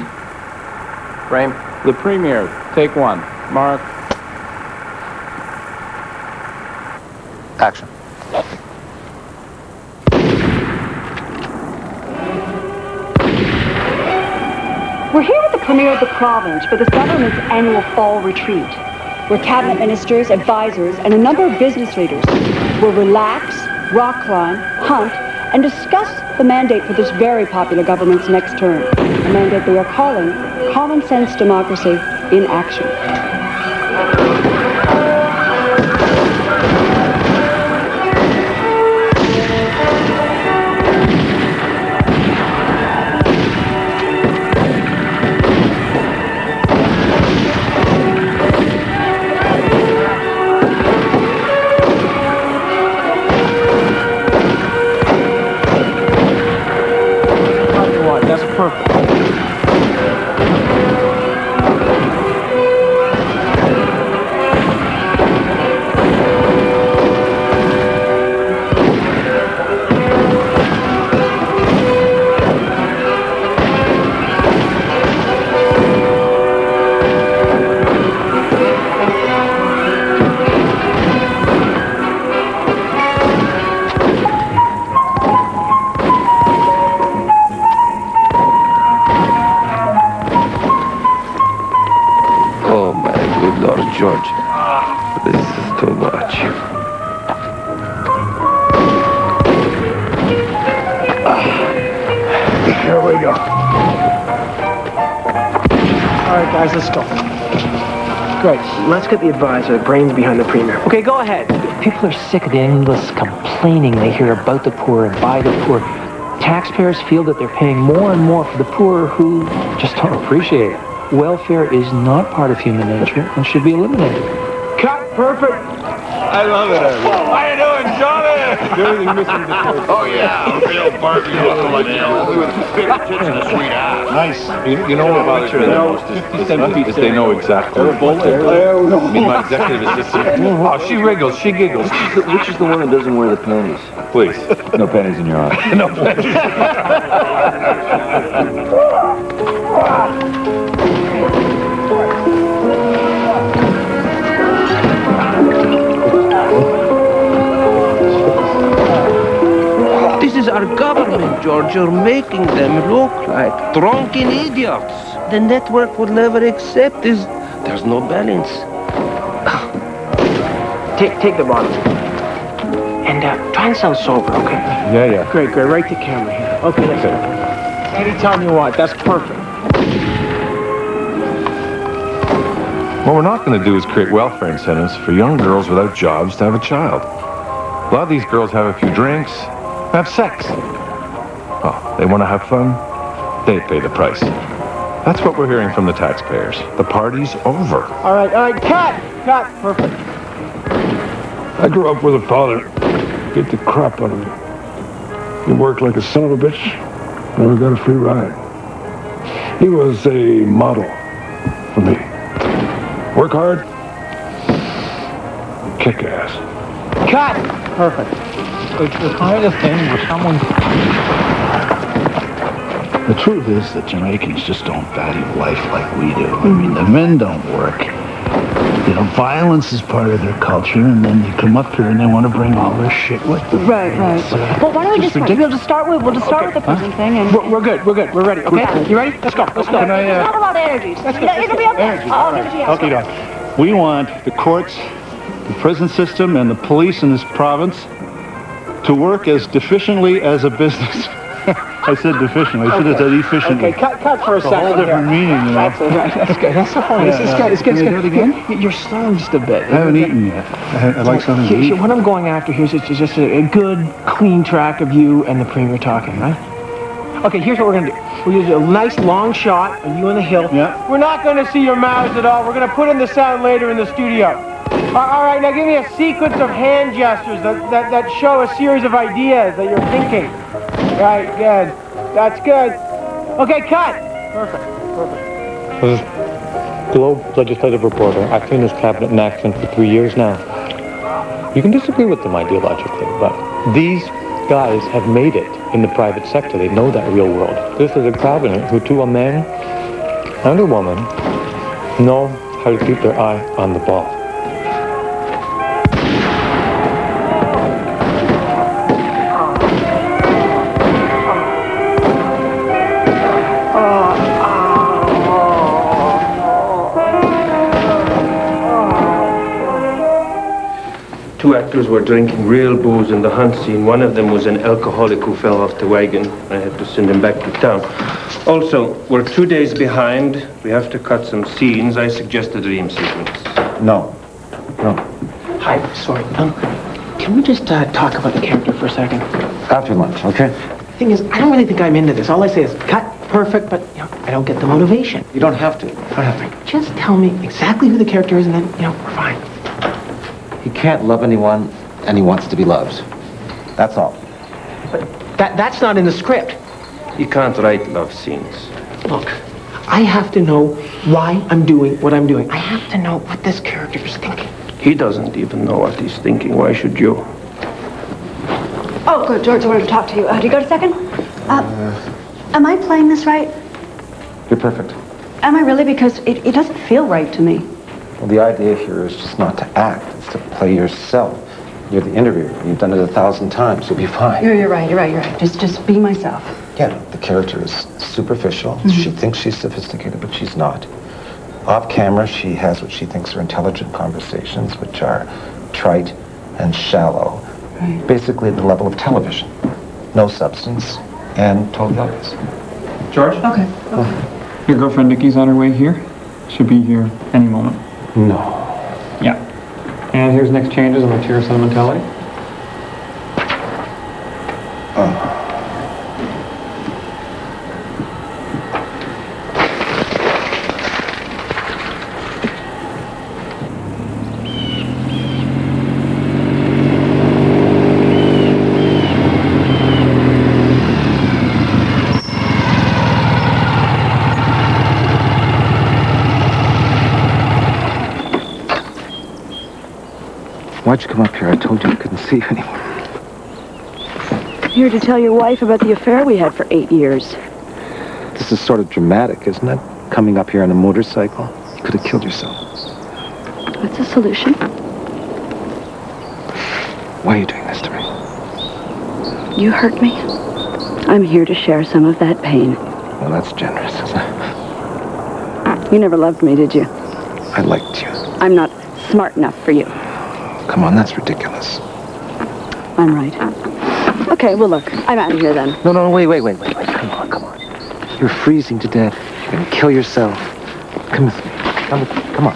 Frame. The premiere. Take one. Mark. Action. We're here at the premiere of The Province for the government's annual fall retreat, where cabinet ministers, advisors, and a number of business leaders will relax, rock climb, hunt, and discuss the mandate for this very popular government's next term, a mandate they are calling Common Sense Democracy in Action. George, this is too much. Here we go. All right, guys, let's go. Great. Let's get the advisor, the brains behind the premier. Okay, go ahead. People are sick of the endless complaining they hear about the poor and by the poor. Taxpayers feel that they're paying more and more for the poor who just don't appreciate it. Welfare is not part of human nature and should be eliminated. Cut. Perfect. I love it. How you doing, Johnny? Everything missing the coat. Oh, yeah. Real Barbie look like you know, with big tits and a sweet ass. Nice. You, you know what bothers me the most is, is they know exactly what they're doing. I mean, my executive assistant. Oh, she wriggles. She giggles. Which is the one that doesn't wear the panties? Please. No panties in your eye. No panties. This is our government, George. You're making them look like drunken idiots. The network would never accept this. There's no balance. Take, take the bottle. And uh, try and sound sober, okay? Yeah, yeah. Great, great. Right to camera here. Okay, that's it. Anytime you want. That's perfect. What we're not going to do is create welfare incentives for young girls without jobs to have a child. A lot of these girls have a few drinks, have sex. Oh, they want to have fun, they pay the price. That's what we're hearing from the taxpayers. The party's over. All right, all right, cut! Cut, perfect. I grew up with a father. Beat the crap out of me. He worked like a son of a bitch. Never got a free ride. He was a model for me. Work hard, kick ass. Cut! Perfect. It's the kind of thing where someone... The truth is that Jamaicans just don't value life like we do. I mean, the men don't work. You know, violence is part of their culture, and then they come up here and they want to bring all their shit with them. Right, right. Uh, well, why don't we just, ridiculous. we'll just start with, we'll just start Okay. with the prison Huh? thing and... We're, we're good, we're good, we're ready, okay? Yeah. You ready? Let's go, let's go. Can I, uh, Talk about energies. Let's go, You know, it'll be okay. Energy, I'll all give right. it to you. Okay, Doc. We want the courts, the prison system, and the police in this province to work as deficiently as a business. I said deficiently. I should have said efficiently. Okay, cut, cut for a It's a second. whole different here. meaning, you know. That's, right. That's good, that's the point. Yeah, It's, it's yeah. good, it's good, it's Can good. we do it again? You're slowing just a bit. I haven't eaten yet. I, I'd like something to Here- eat. here, What I'm going after here is just, just a, a good, clean track of you and the premier talking, right? Okay, here's what we're gonna do. We'll use a nice long shot of you on the hill. Yeah. We're not gonna see your mouths at all. We're gonna put in the sound later in the studio. All right, now give me a sequence of hand gestures that, that, that show a series of ideas that you're thinking. Right, good. That's good. Okay, cut. Perfect, perfect. This is Globe legislative reporter. I've seen this cabinet in action for three years now. You can disagree with them ideologically, but these guys have made it in the private sector. They know that real world. This is a cabinet who, to a man and a woman, know how to keep their eye on the ball. Two actors were drinking real booze in the hunt scene. One of them was an alcoholic who fell off the wagon. I had to send him back to town. Also, we're two days behind. We have to cut some scenes. I suggest a dream sequence. No. No. Hi, sorry. Um, can we just uh, talk about the character for a second? After lunch, okay? The thing is, I don't really think I'm into this. All I say is cut, perfect, but you know, I don't get the motivation. You don't have to. You don't have to. Just tell me exactly who the character is, and then you know we're fine. He can't love anyone, and he wants to be loved. That's all. But that that's not in the script. You can't write love scenes. Look, I have to know why I'm doing what I'm doing. I have to know what this character is thinking. He doesn't even know what he's thinking. Why should you? Oh, good. George wanted to talk to you. Uh, do you got a second? Uh, am I playing this right? You're perfect. Am I really? Because it, it doesn't feel right to me. Well, the idea here is just not to act. It's to play yourself. You're the interviewer. You've done it a thousand times. You'll be fine. You're, you're right. You're right. You're right. Just, just be myself. Yeah, the character is superficial. Mm-hmm. She thinks she's sophisticated, but she's not. Off camera, she has what she thinks are intelligent conversations, which are trite and shallow. Right. Basically, the level of television. No substance, and totally obvious. George? Okay. Okay. Your girlfriend Nikki's on her way here. Should be here any moment. No. Yeah. And here's next changes on the tier sentimentality. Oh. Why'd you come up here? I told you I couldn't see you anymore. Here to tell your wife about the affair we had for eight years. This is sort of dramatic, isn't it? Coming up here on a motorcycle. You could have killed yourself. What's the solution? Why are you doing this to me? You hurt me. I'm here to share some of that pain. Well, that's generous, isn't it? You never loved me, did you? I liked you. I'm not smart enough for you. Come on, that's ridiculous. I'm right. Okay, well, look, I'm out of here then. No, no, wait, wait, wait, wait, wait. Come on, come on. You're freezing to death. You're going to kill yourself. Come with me. Come with me. Come on.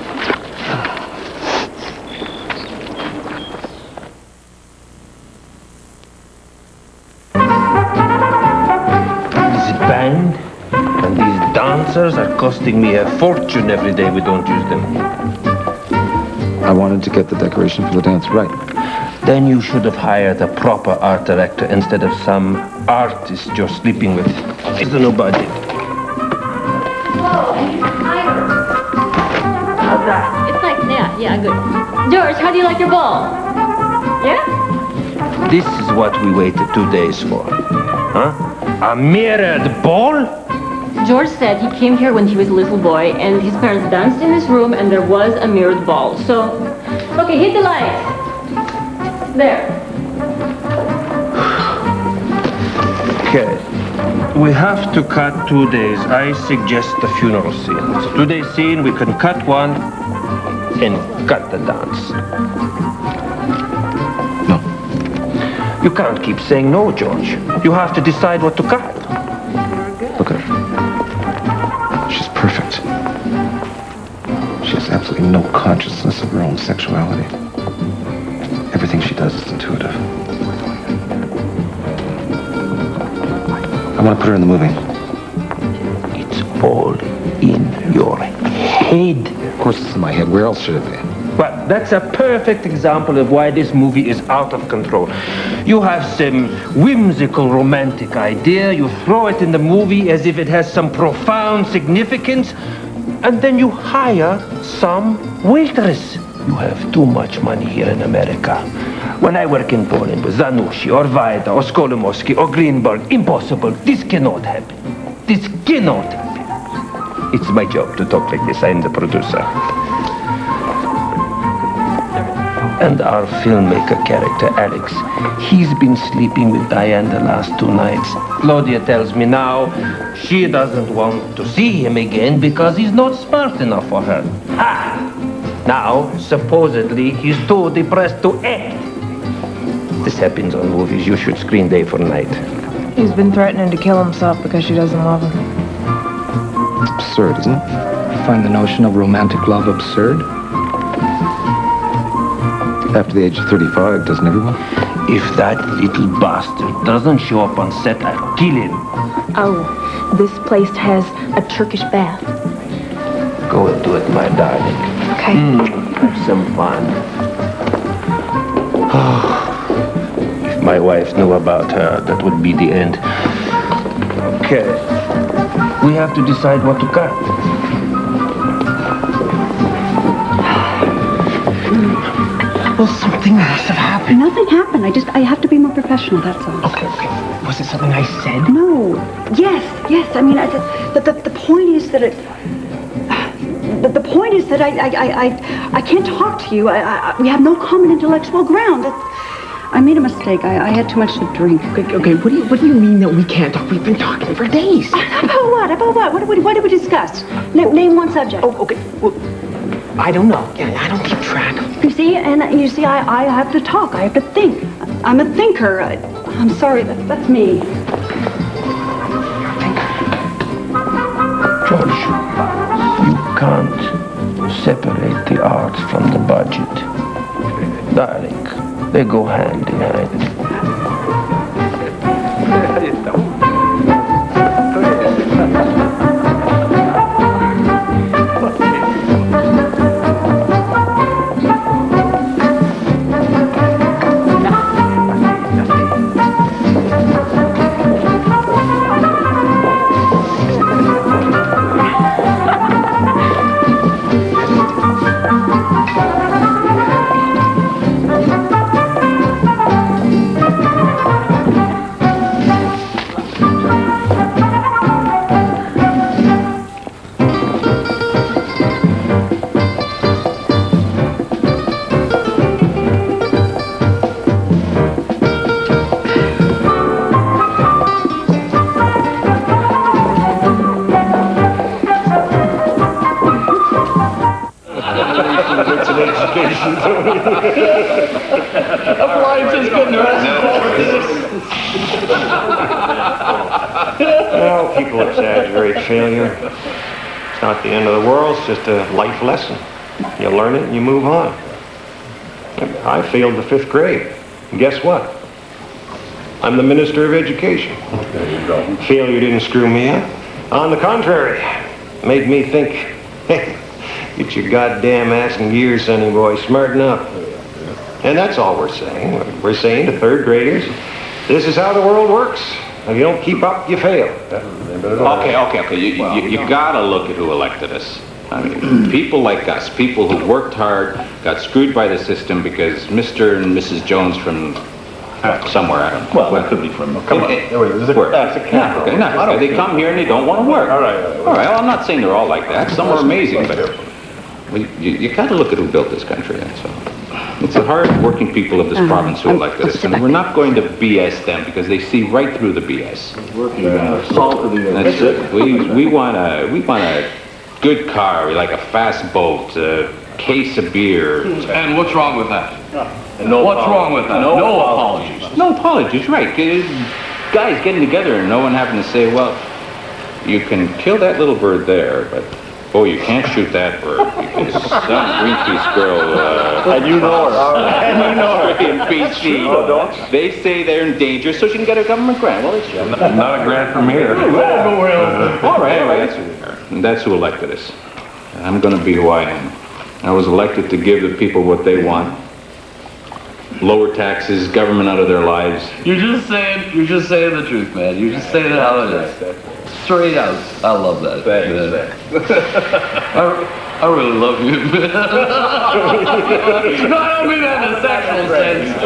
This band and these dancers are costing me a fortune every day we don't use them. I wanted to get the decoration for the dance right. Then you should have hired a proper art director instead of some artist you're sleeping with. It's nobody. How's that? It's like, yeah, yeah, good. George, how do you like your ball? Yeah? This is what we waited two days for. Huh? A mirrored ball? George said he came here when he was a little boy and his parents danced in his room and there was a mirrored ball. So, okay, hit the light. There. Okay. We have to cut two days. I suggest the funeral scene. It's a two-day scene. We can cut one and cut the dance. No. You can't keep saying no, George. You have to decide what to cut. Look at her. She's perfect. She has absolutely no consciousness of her own sexuality. Everything she does is intuitive. I want to put her in the movie. It's all in your head. Of course it's in my head. Where else should it be? Well, that's a perfect example of why this movie is out of control. You have some whimsical romantic idea, you throw it in the movie as if it has some profound significance, and then you hire some waitress. You have too much money here in America. When I work in Poland with Zanushi or Vaida or Skolomoski or Greenberg, impossible. This cannot happen. This cannot happen. It's my job to talk like this. I'm the producer. And our filmmaker character, Alex, he's been sleeping with Diane the last two nights. Claudia tells me now she doesn't want to see him again because he's not smart enough for her. Ha! Now, supposedly, he's too depressed to act. This happens on movies. You should screen day for night. He's been threatening to kill himself because she doesn't love him. Absurd, isn't it? I find the notion of romantic love absurd. After the age of thirty-five, doesn't everyone? If that little bastard doesn't show up on set, I'll kill him. Oh, this place has a Turkish bath. Go and do it, my darling. Okay. Mm, have some fun. If my wife knew about her, that would be the end. Okay. We have to decide what to cut. Well, something must have happened. Nothing happened. I just, I have to be more professional, that's all. Okay, okay. Was it something I said? No. Yes, yes. I mean, I, the, the, the point is that it... The, the point is that I, I, I, I, I can't talk to you. I, I, we have no common intellectual ground. That's, I made a mistake. I, I had too much to drink. Okay, okay, what do you, what do you mean that we can't talk? We've been talking for days. About what? About what? What, what, what did we discuss? Name, name one subject. Oh, okay. Well, I don't know. Yeah, I don't keep track. You see, and you see, I, I have to talk. I have to think. I'm a thinker. I, I'm sorry, that, that's me. George, you can't separate the art from the budget. Darling, they go hand in hand. Well, people exaggerate failure. It's not the end of the world, it's just a life lesson. You learn it and you move on. I failed the fifth grade. And guess what? I'm the Minister of Education. There you go. Failure didn't screw me up. On the contrary, made me think, hey, get your goddamn ass in gear, sonny boy, smarten up. And that's all we're saying. We're saying to third graders, this is how the world works. If you don't keep up, you fail. Okay, okay, okay. You, you, you gotta look at who elected us. I mean, people like us, people who worked hard, got screwed by the system because Mister and Missus Jones from somewhere, I don't know. Well, that could be from, come on. There's a, that's a camera. Okay, no, they come here and they don't want to work. All right, all right. All right, well, I'm not saying they're all like that. Some are amazing, but well, you, you gotta look at who built this country, that's all. It's the hard-working people of this province who elected us, and we're not going to B S them because they see right through the B S. Working uh, salt of the That's it. We we want a we want a good car, we like a fast boat, a case of beer. And what's wrong with that? No what's wrong with that? No, no apologies. No apologies, right? Guys getting together and no one having to say, well, you can kill that little bird there, but oh, you can't shoot that bird because some Greenpeace girl. Uh, and you know her. And you know her in B C. They say they're in danger, so she can get a government grant. Well, it's not, not a grant from here. All right, all right, that's who we are. And that's who elected us. And I'm going to be who I am. I was elected to give the people what they want. Lower taxes, government out of their lives. You're just saying, you're just saying the truth, man. You're just saying it how it is. Straight out. I love that. I, I really love you. No, I don't mean that in a sexual sense.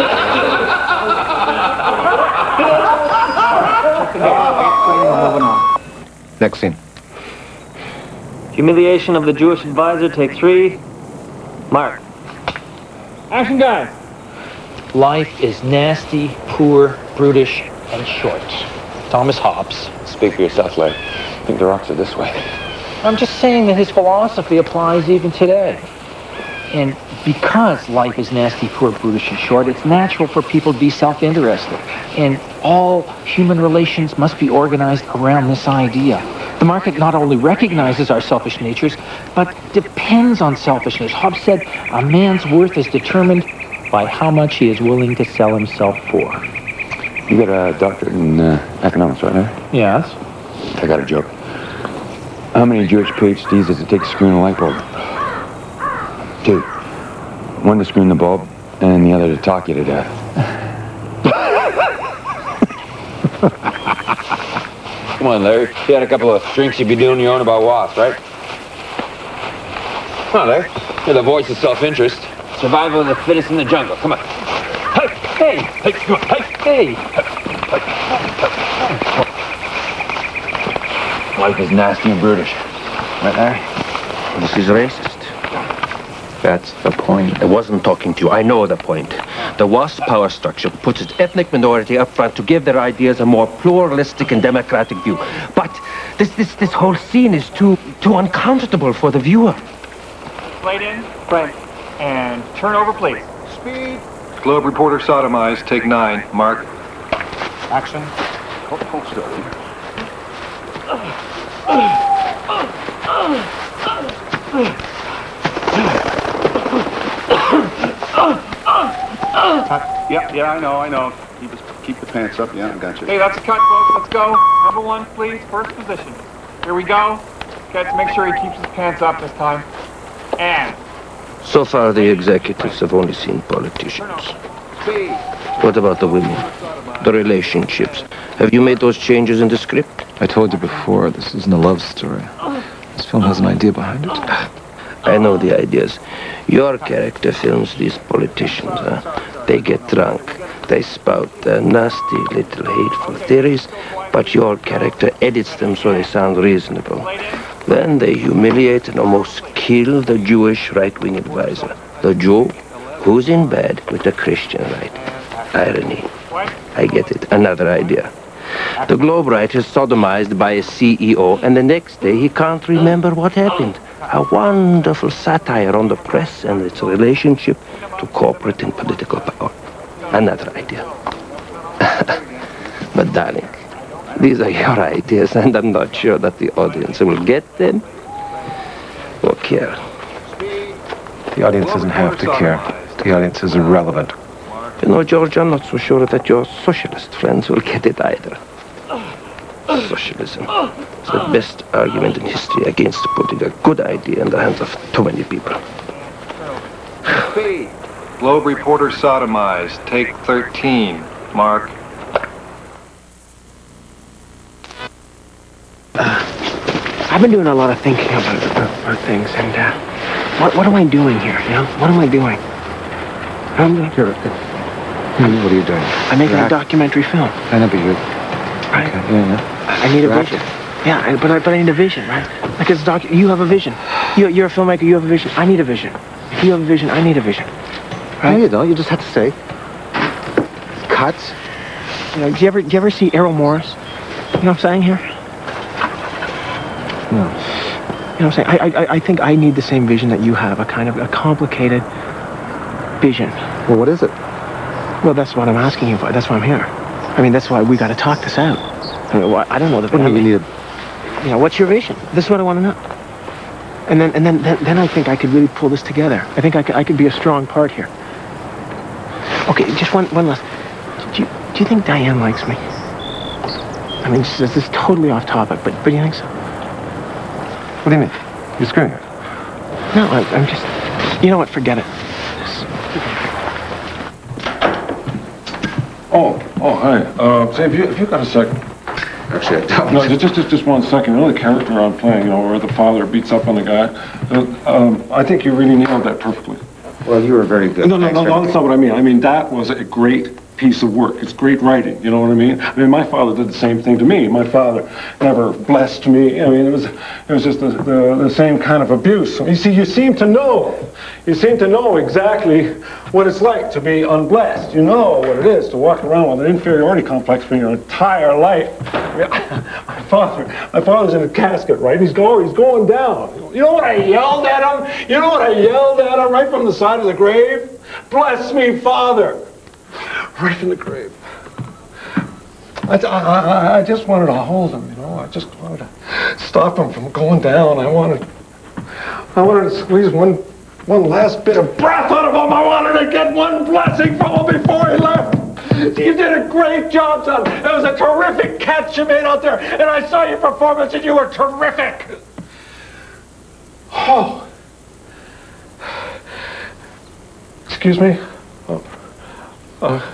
Moving on. Next scene. Humiliation of the Jewish advisor, take three. Mark. Action, guys. Life is nasty, poor, brutish, and short. Thomas Hobbes. Speak for yourself, Larry. I think the rocks are this way. I'm just saying that his philosophy applies even today. And because life is nasty, poor, brutish, and short, it's natural for people to be self-interested. And all human relations must be organized around this idea. The market not only recognizes our selfish natures, but depends on selfishness. Hobbes said, a man's worth is determined by how much he is willing to sell himself for. You got a doctorate in uh, economics, right now? Yes. I got a joke. How many Jewish PhDs does it take to screw in a light bulb? Two. One to screw in the bulb, and the other to talk you to death. Come on, Larry. You had a couple of drinks, you'd be doing your own about wasps, right? Come on, Larry. You're the voice of self-interest. Survival of the fittest in the jungle. Come on. Hey, hey, hey, come on, hey, hey. Life is nasty and brutish. Right, Larry? This is racist. That's the point. I wasn't talking to you. I know the point. The WASP power structure puts its ethnic minority up front to give their ideas a more pluralistic and democratic view. But this this this whole scene is too too uncomfortable for the viewer. Slate in, Frank, and turn over, please. Speed. Globe reporter sodomized. Take nine. Mark. Action. Hold, hold still. Yeah, yeah, I know, I know. Keep, keep the pants up. Yeah, I got you. Okay, that's a cut, folks. Let's go. Number one, please. First position. Here we go. Okay, let's make sure he keeps his pants up this time. And. So far, the executives have only seen politicians. What about the women? The relationships? Have you made those changes in the script? I told you before, this isn't a love story. This film has an idea behind it. I know the ideas. Your character films these politicians, huh? They get drunk. They spout their nasty little hateful theories, but your character edits them so they sound reasonable. Then they humiliate and almost kill the Jewish right-wing advisor. The Jew who's in bed with the Christian right. Irony. I get it. Another idea. The Globe writer is sodomized by a C E O, and the next day he can't remember what happened. A wonderful satire on the press and its relationship to corporate and political power. Another idea. But darling, these are your ideas, and I'm not sure that the audience will get them or care. The audience doesn't have to care. The audience is irrelevant. You know, George, I'm not so sure that your socialist friends will get it either. Socialism is the best argument in history against putting a good idea in the hands of too many people. Globe reporter sodomized. Take thirteen. Mark. Uh, I've been doing a lot of thinking about, about, about things, and uh, what, what am I doing here, you know? What am I doing? I'm doing... Here, what are you doing? I'm making You're a documentary film. I know, but you... Right? Okay, yeah, yeah. I need a You're vision. Yeah, I, but, I, but I need a vision, right? Like it's doc... You have a vision. You, you're a filmmaker, you have a vision. I need a vision. If you have a vision, I need a vision. Right? No, you don't. You just have to say. Cuts. You know, do you ever, do you ever see Errol Morris? You know what I'm saying here? No. You know what I'm saying? I, I, I think I need the same vision that you have, a kind of a complicated vision. Well, what is it? Well, that's what I'm asking you for. That's why I'm here. I mean, that's why we got to talk this out. I mean, well, I don't know the. What do you mean you need a... You know, what's your vision? This is what I want to know. And then, and then, then, then I think I could really pull this together. I think I could, I could be a strong part here. Okay, just one, one last. Do you, do you think Diane likes me? I mean, this is, this is totally off topic, but, but you think so? What do you mean? You're screwing her? No, I, I'm just. You know what? Forget it. Oh, oh, hi. Uh, say, if you, if you got a second. Actually, I don't. No, just, just, just one second. You know the character I'm playing, you know, where the father beats up on the guy? Uh, um, I think you really nailed that perfectly. Well, you were very good. No, no, Thanks no, no, that's not what I mean. I mean, that was a great piece of work. It's great writing, you know what I mean? I mean, my father did the same thing to me. My father never blessed me. I mean, it was, it was just the, the, the same kind of abuse. You see, you seem to know. You seem to know exactly what it's like to be unblessed. You know what it is to walk around with an inferiority complex for your entire life. I mean, my father, my father's in a casket, right? He's going, he's going down. You know what I yelled at him? You know what I yelled at him right from the side of the grave? Bless me, Father. Right from the grave. I, I, I just wanted to hold him, you know. I just wanted to stop him from going down. I wanted, I wanted to squeeze one, one last bit of breath out of him. I wanted to get one blessing from him before he left. You did a great job, son. It was a terrific catch you made out there, and I saw your performance, and you were terrific. Oh. Excuse me. Oh. Uh.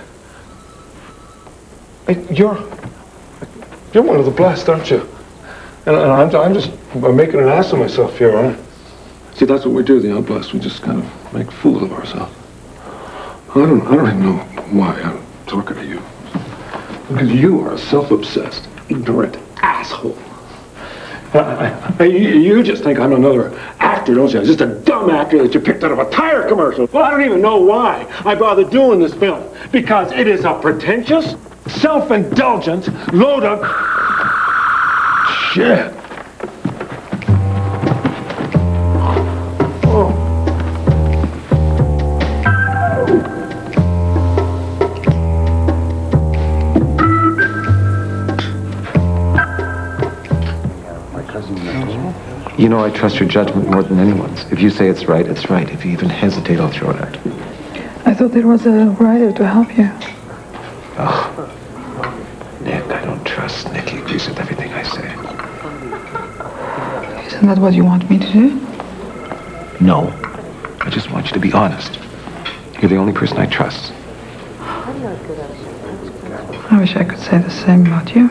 You're, you're one of the blessed, aren't you? And, and I'm, I'm just I'm making an ass of myself here, aren't I? See, that's what we do, the unblessed. We just kind of make fools of ourselves. I don't, I don't even know why I'm talking to you. Because you are a self-obsessed, ignorant asshole. I, I, I, you, you just think I'm another actor, don't you? Just a dumb actor that you picked out of a tire commercial. Well, I don't even know why I bothered doing this film. Because it is a pretentious, self-indulgent load of shit. Oh. You know I trust your judgment more than anyone's. If you say it's right, it's right. If you even hesitate, I'll throw it out. I thought there was a writer to help you. Oh, Nick, I don't trust Nick. He agrees with everything I say. Isn't that what you want me to do? No. I just want you to be honest. You're the only person I trust. I wish I could say the same about you.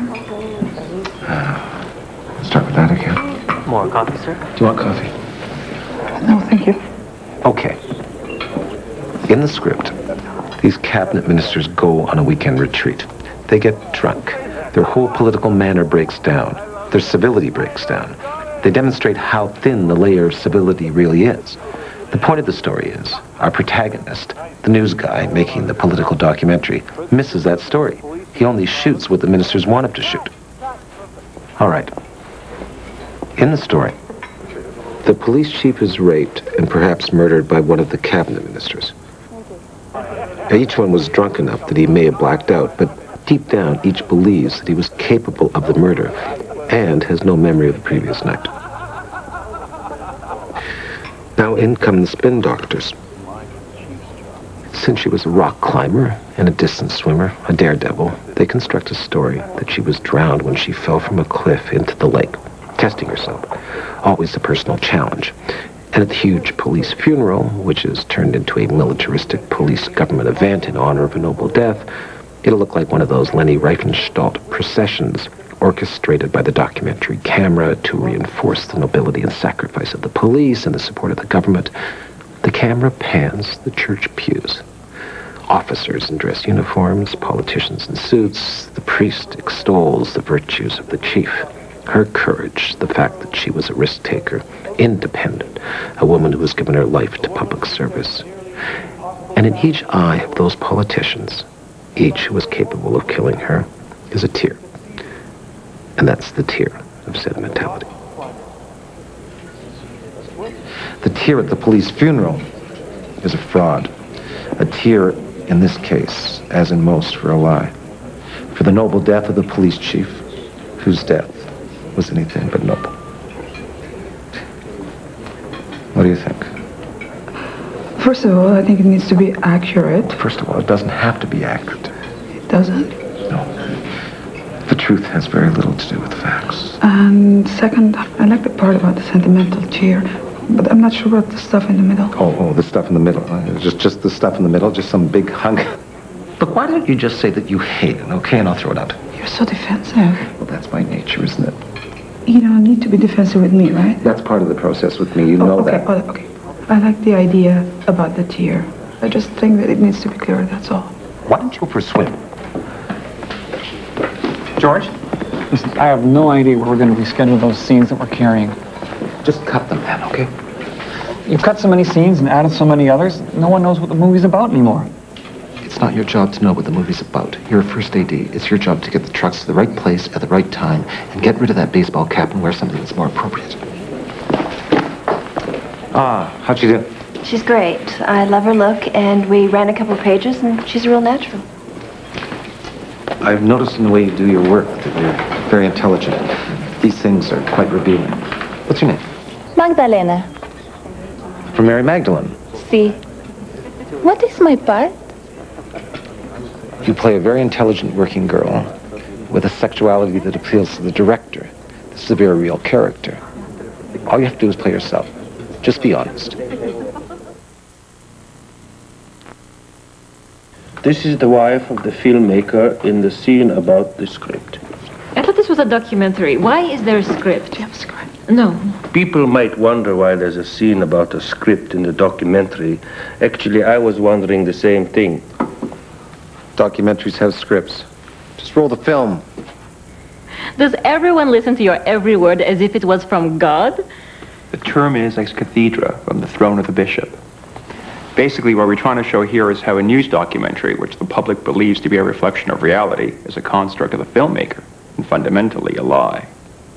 Uh, start with that again. More coffee, sir? Do you want coffee? No, thank you. Okay. In the script, these cabinet ministers go on a weekend retreat. They get drunk. Their whole political manner breaks down. Their civility breaks down. They demonstrate how thin the layer of civility really is. The point of the story is, our protagonist, the news guy making the political documentary, misses that story. He only shoots what the ministers want him to shoot. All right. In the story, the police chief is raped and perhaps murdered by one of the cabinet ministers. Each one was drunk enough that he may have blacked out, but deep down, each believes that he was capable of the murder and has no memory of the previous night. Now in come the spin doctors. Since she was a rock climber and a distance swimmer, a daredevil, they construct a story that she was drowned when she fell from a cliff into the lake, testing herself. Always a personal challenge. And at the huge police funeral, which is turned into a militaristic police government event in honor of a noble death, it'll look like one of those Leni Riefenstahl processions orchestrated by the documentary camera to reinforce the nobility and sacrifice of the police and the support of the government. The camera pans the church pews. Officers in dress uniforms, politicians in suits. The priest extols the virtues of the chief. Her courage, the fact that she was a risk-taker, independent, a woman who has given her life to public service. And in each eye of those politicians, each who was capable of killing her, is a tear. And that's the tear of sentimentality. The tear at the police funeral is a fraud. A tear, in this case, as in most, for a lie. For the noble death of the police chief, whose death was anything but noble. What do you think? First of all, I think it needs to be accurate. First of all, it doesn't have to be accurate. It doesn't? No. The truth has very little to do with facts. And second, I like the part about the sentimental tear, but I'm not sure about the stuff in the middle. Oh, oh, the stuff in the middle. Uh, just, just the stuff in the middle, just some big hunk. Look, why don't you just say that you hate it, okay, and I'll throw it out. You're so defensive. Well, that's my nature, isn't it? You don't need to be defensive with me, right? That's part of the process with me, you oh, know okay, that. Oh, okay. I like the idea about the tear. I just think that it needs to be clear, that's all. Why don't you go for a swim? George? Listen, I have no idea where we're going to reschedule those scenes that we're carrying. Just cut them, man, okay? You've cut so many scenes and added so many others, no one knows what the movie's about anymore. It's not your job to know what the movie's about. You're a first A D. It's your job to get the trucks to the right place at the right time and get rid of that baseball cap and wear something that's more appropriate. Ah, how'd you do? She's great. I love her look, and we ran a couple of pages, and she's a real natural. I've noticed in the way you do your work that you're very intelligent. These things are quite revealing. What's your name? Magdalena. From Mary Magdalene. See. What is my part? You play a very intelligent working girl with a sexuality that appeals to the director. This is a very real character. All you have to do is play yourself. Just be honest. This is the wife of the filmmaker in the scene about the script. I thought this was a documentary. Why is there a script? Do you have a script? No. People might wonder why there's a scene about a script in the documentary. Actually, I was wondering the same thing. Documentaries have scripts. Just roll the film. Does everyone listen to your every word as if it was from God? The term is ex cathedra, from the throne of the bishop. Basically, what we're trying to show here is how a news documentary, which the public believes to be a reflection of reality, is a construct of the filmmaker, and fundamentally a lie.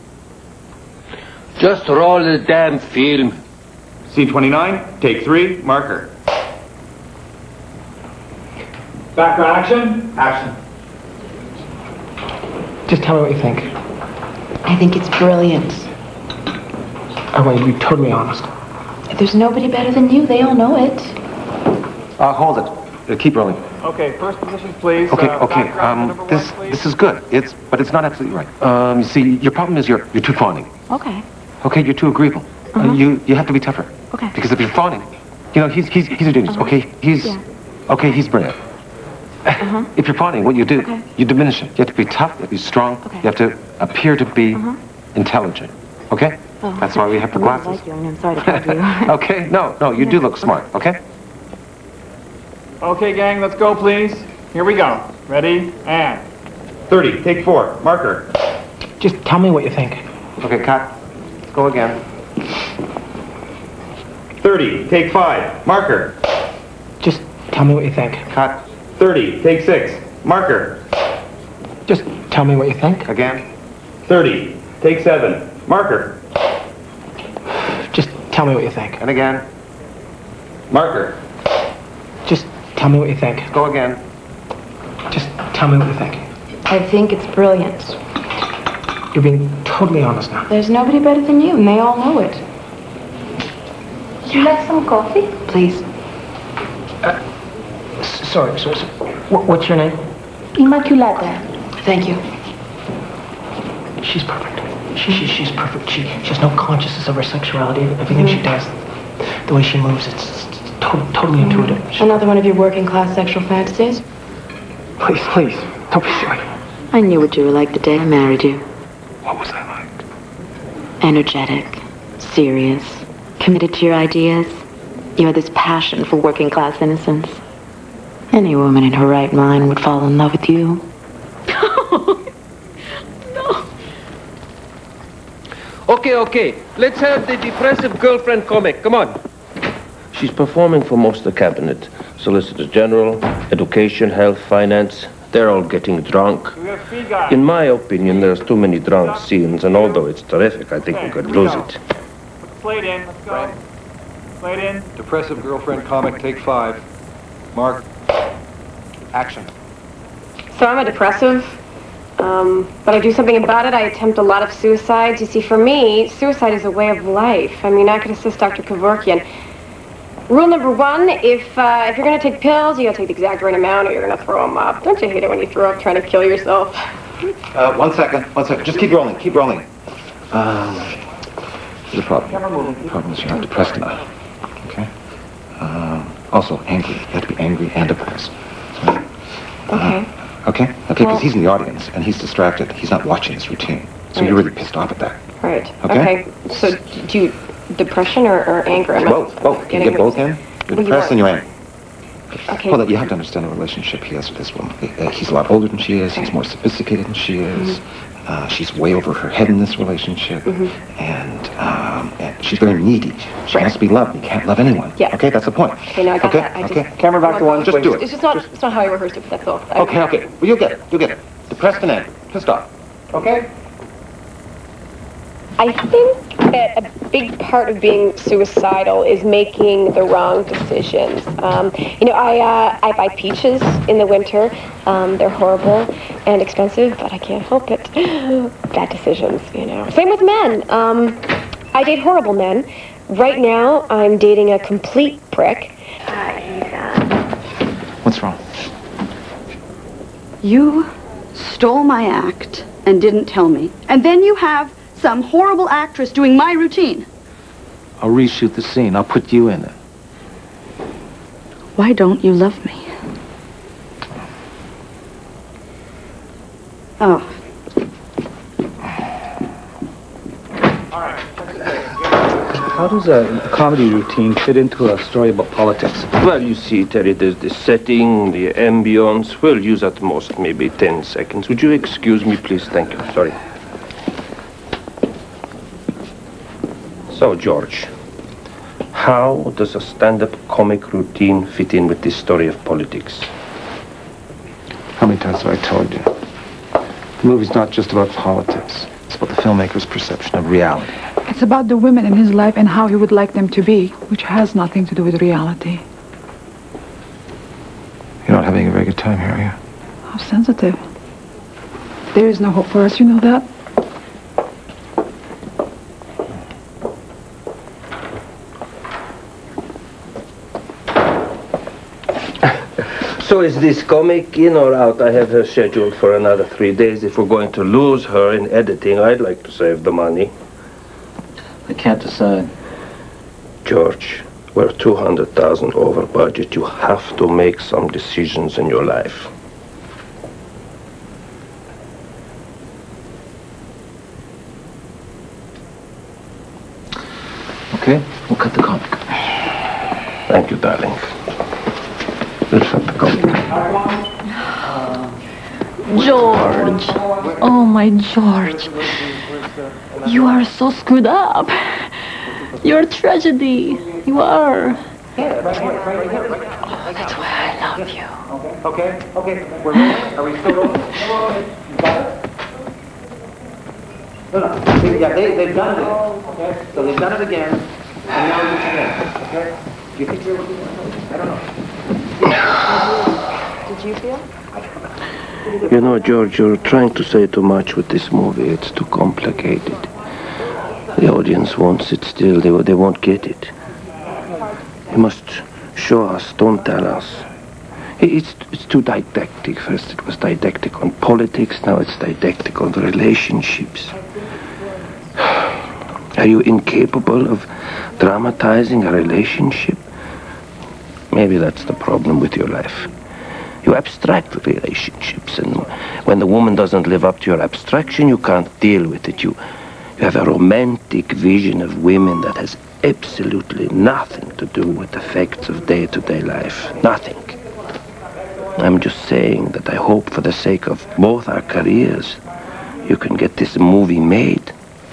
Just roll the damn film. Scene twenty-nine, take three, marker. Background action? Action. Just tell me what you think. I think it's brilliant. I want you to be totally honest. There's nobody better than you. They all know it. Uh, hold it. Uh, keep rolling. Okay, first position, please. Okay, uh, okay. Um, this one, this is good. It's but it's not absolutely right. Um, you see, your problem is you're you're too fawning. Okay. Okay, you're too agreeable. Uh-huh. Uh, you you have to be tougher. Okay. Because if you're fawning, you know he's he's he's a genius. Uh-huh. Okay, he's Yeah. okay. He's brilliant. Uh-huh. If you're fawning, what you do, Okay. you diminish it. You have to be tough. You have to be strong. Okay. You have to appear to be Uh-huh. intelligent. Okay. Oh, That's okay. why we have the I really glasses. like you, and I'm sorry to bother you. Okay. No, no. You do look smart. Okay. Okay, gang, let's go, please. Here we go. Ready? And. thirty, take four, marker. Just tell me what you think. Okay, cut. Let's go again. thirty, take five, marker. Just tell me what you think. Cut. thirty, take six, marker. Just tell me what you think. Again. thirty, take seven, marker. Just tell me what you think. And again. Marker. Just tell me what you think. Go again. Just tell me what you think. I think it's brilliant. You're being totally honest now. There's nobody better than you, and they all know it. Would you like some coffee? Please. Uh, s- sorry, sorry, sorry. Wh- what's your name? Immaculata. Thank you. She's perfect. She, she, she's perfect. She, she has no consciousness of her sexuality. Everything she does, the way she moves, it's, it's to- totally intuitive. She, Another one of your working class sexual fantasies? please, please, don't be silly. I knew what you were like the day I married you. What was I like? Energetic, serious, committed to your ideas. You had this passion for working class innocence. Any woman in her right mind would fall in love with you. Okay, okay. Let's have the depressive girlfriend comic. Come on. She's performing for most of the cabinet. Solicitor General, Education, Health, Finance. They're all getting drunk. We got a speed guy. In my opinion, there's too many drunk scenes, and although it's terrific, I think Okay, we could here we lose go. it. Put the slate in. Let's go. Slate in. Depressive girlfriend comic, take five. Mark. Action. So I'm a depressive, um, but I do something about it. I attempt a lot of suicides. You see, for me, suicide is a way of life. I mean, I could assist Doctor Kevorkian. Rule number one, if uh, if you're going to take pills, you got to take the exact right amount or you're going to throw them up. Don't you hate it when you throw up trying to kill yourself? Uh, one second. One second. Just keep rolling. Keep rolling. Um, the problem. The problem is you're not depressed enough. Okay. Um, also angry. You have to be angry and depressed. So, Okay. uh, okay. Okay. Because Well- he's in the audience and he's distracted. He's not watching his routine. So you're really pissed off at that. Right. Okay. Okay. So do you, depression or, or anger? Am I Both. Both. Can getting you get what both in? You're Well, you depressed and you're angry. Okay. Well, you have to understand the relationship he has with this woman. Uh, He's a lot older than she is. He's more sophisticated than she is. Uh, she's way over her head in this relationship. And, um, and she's very needy. She Right. has to be loved. You can't love anyone. Yeah. Okay, that's the point. Okay, now I got Okay, that. I okay. just, Camera back to one. Just do it. It's just not, it's not how I rehearsed it, but that's all. I- Okay, okay. Well, you'll get it. You'll get it. Depressed and angry. Pissed off. Okay? I think that a big part of being suicidal is making the wrong decisions. Um, you know, I uh, I buy peaches in the winter. Um, they're horrible and expensive, but I can't help it. Bad decisions, you know. Same with men. Um, I date horrible men. Right now, I'm dating a complete prick. Uh, he's, uh... What's wrong? You stole my act and didn't tell me. And then you have some horrible actress doing my routine. I'll reshoot the scene. I'll put you in it. Why don't you love me? Oh. How does a comedy routine fit into a story about politics? Well, you see, Terry, there's the setting, the ambience. We'll use at most maybe ten seconds. Would you excuse me, please? Thank you. Sorry. So, George, how does a stand-up comic routine fit in with this story of politics? How many times have I told you? The movie's not just about politics. It's about the filmmaker's perception of reality. It's about the women in his life and how he would like them to be, which has nothing to do with reality. You're not having a very good time here, are you? How sensitive. There is no hope for us, you know that? So is this comic in or out? I have her scheduled for another three days. If we're going to lose her in editing, I'd like to save the money. I can't decide. George, we're two hundred thousand over budget. You have to make some decisions in your life. Okay, we'll cut the comic. Thank you, darling. We'll cut the comic. George. Oh, my George. You are so screwed up. You're a tragedy. You are. Oh, that's why I love you. Okay, okay, we're rolling. Are we still rolling? You got it? No, no. See, yeah, they, they've done it. Okay? So they've done it again, and now it's again. Okay? Do you think you're looking? I don't know. Did you feel? You know, George, you're trying to say too much with this movie. It's too complicated. The audience won't sit still. They, they won't get it. You must show us, don't tell us. It's, it's too didactic. First it was didactic on politics, now it's didactic on the relationships. Are you incapable of dramatizing a relationship? Maybe that's the problem with your life. You abstract relationships, and when the woman doesn't live up to your abstraction, you can't deal with it. You, you have a romantic vision of women that has absolutely nothing to do with the facts of day-to-day life. Nothing. I'm just saying that I hope for the sake of both our careers, you can get this movie made.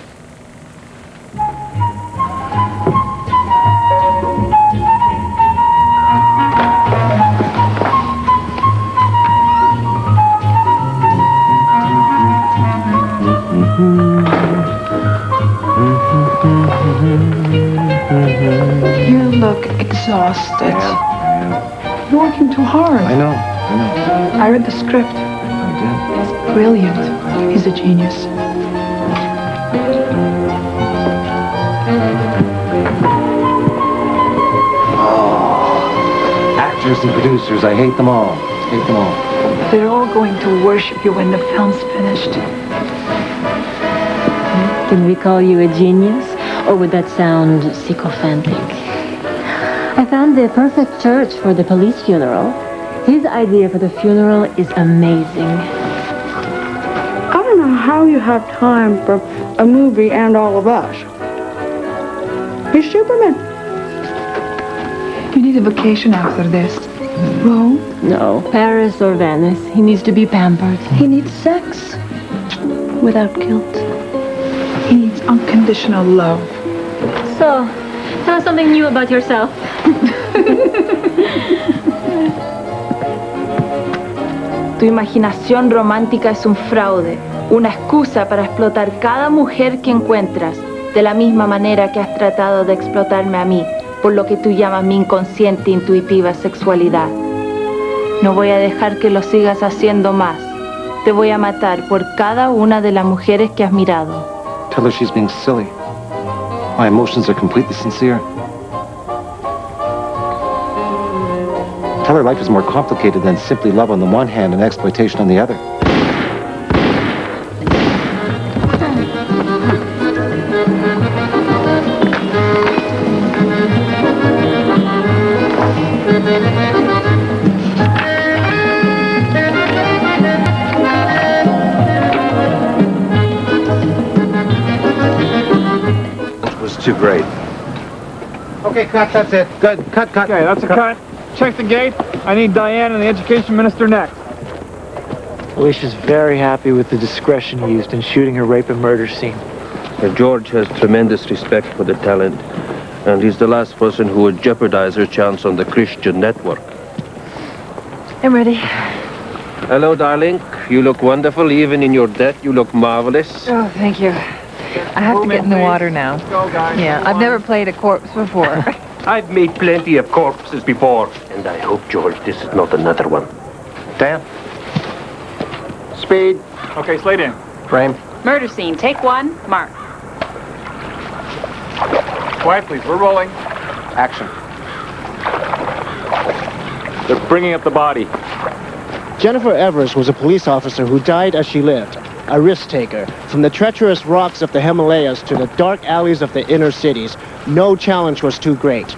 You look exhausted. I am. You're working too hard. I know, I know. I read the script. I did. It's brilliant. He's a genius. Oh, actors and producers, I hate them all. Hate them all. They're all going to worship you when the film's finished. Can we call you a genius? Or would that sound sycophantic? I found the perfect church for the police funeral. His idea for the funeral is amazing. I don't know how you have time for a movie and all of us. He's Superman. You need a vacation after this. Rome? No, Paris or Venice. He needs to be pampered. He needs sex without guilt. He needs unconditional love. So, tell us something new about yourself. Tu imaginación romántica es un fraude, una excusa para explotar cada mujer que encuentras, de la misma manera que has tratado de explotarme a mí, por lo que tú llamas mi inconsciente intuitiva sexualidad. No voy a dejar que lo sigas haciendo más. Te voy a matar por cada una de las mujeres que has mirado. Tell her she's being silly. My emotions are completely sincere. Tell her life is more complicated than simply love on the one hand and exploitation on the other. It was too great. Okay, cut, that's it. Good, cut, cut. Okay, that's a cut. Check the gate. I need Diane and the education minister next. Alicia's very happy with the discretion used in shooting her rape and murder scene. George has tremendous respect for the talent, and he's the last person who would jeopardize her chance on the Christian network. I'm ready. Hello, darling. You look wonderful. Even in your death, you look marvelous. Oh, thank you. I have to get in the water now. Yeah, I've never played a corpse before. I've made plenty of corpses before. And I hope, George, this is not another one. Dan? Speed. Okay, slate in. Frame. Murder scene. Take one. Mark. Quiet, please. We're rolling. Action. They're bringing up the body. Jennifer Evers was a police officer who died as she lived, a risk-taker. From the treacherous rocks of the Himalayas to the dark alleys of the inner cities, no challenge was too great.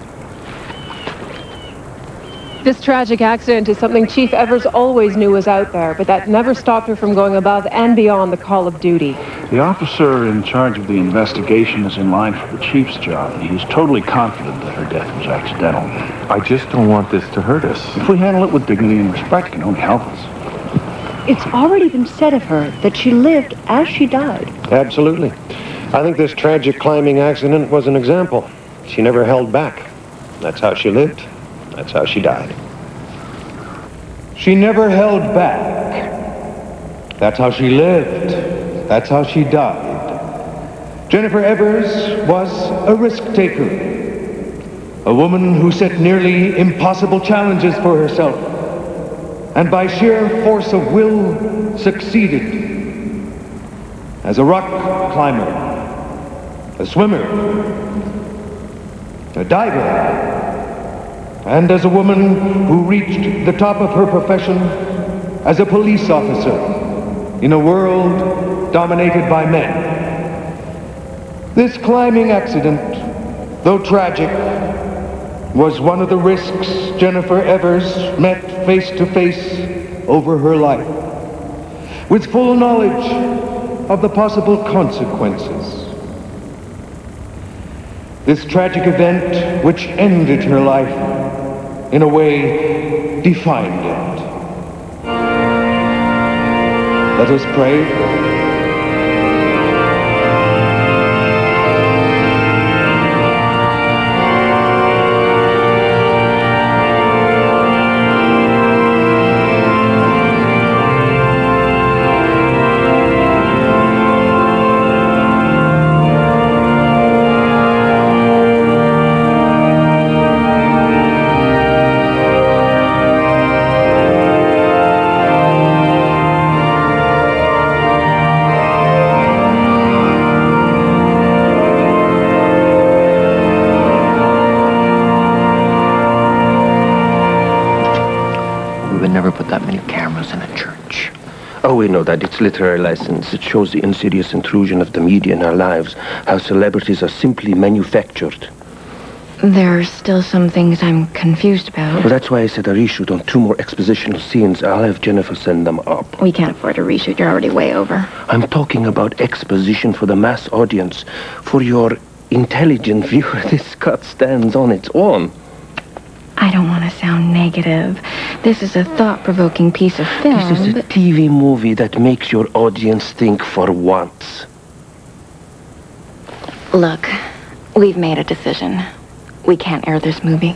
This tragic accident is something Chief Evers always knew was out there, but that never stopped her from going above and beyond the call of duty. The officer in charge of the investigation is in line for the chief's job, and he's totally confident that her death was accidental. I just don't want this to hurt us. If we handle it with dignity and respect, it can only help us. It's already been said of her that she lived as she died. Absolutely. I think this tragic climbing accident was an example. She never held back. That's how she lived. That's how she died. She never held back. That's how she lived. That's how she died. Jennifer Evers was a risk-taker. A woman who set nearly impossible challenges for herself. And by sheer force of will, succeeded. As a rock climber, a swimmer, a diver, and as a woman who reached the top of her profession as a police officer in a world dominated by men. This climbing accident, though tragic, was one of the risks Jennifer Evers met face to face over her life, with full knowledge of the possible consequences. This tragic event, which ended her life, in a way, defined it. Let us pray. Oh, we know that. It's literary license. It shows the insidious intrusion of the media in our lives, how celebrities are simply manufactured. There are still some things I'm confused about. Well, that's why I said a reshoot on two more expositional scenes. I'll have Jennifer send them up. We can't afford a reshoot. You're already way over. I'm talking about exposition for the mass audience. For your intelligent viewer, this cut stands on its own. I don't want to sound negative. This is a thought-provoking piece of film. This is a T V movie that makes your audience think for once. Look, we've made a decision. We can't air this movie.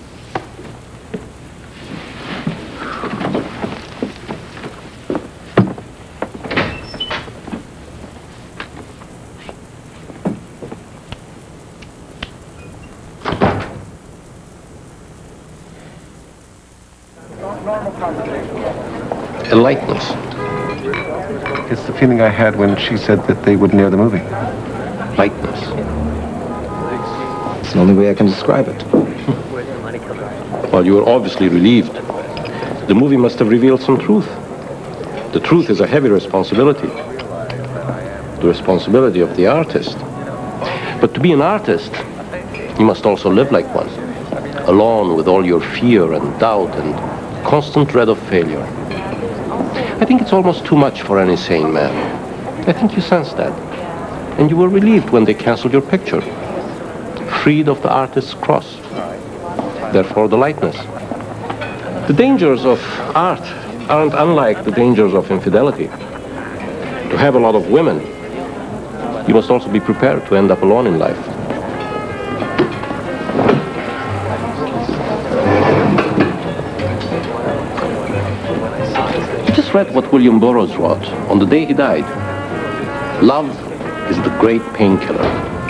A lightness. It's the feeling I had when she said that they wouldn't air the movie. Lightness. It's the only way I can describe it. Well, you were obviously relieved. The movie must have revealed some truth. The truth is a heavy responsibility. The responsibility of the artist. But to be an artist, you must also live like one. Alone with all your fear and doubt and constant dread of failure. I think it's almost too much for any sane man. I think you sensed that. And you were relieved when they canceled your picture. Freed of the artist's cross. Therefore, the lightness. The dangers of art aren't unlike the dangers of infidelity. To have a lot of women, you must also be prepared to end up alone in life. I just read what William Burroughs wrote on the day he died. Love is the great painkiller.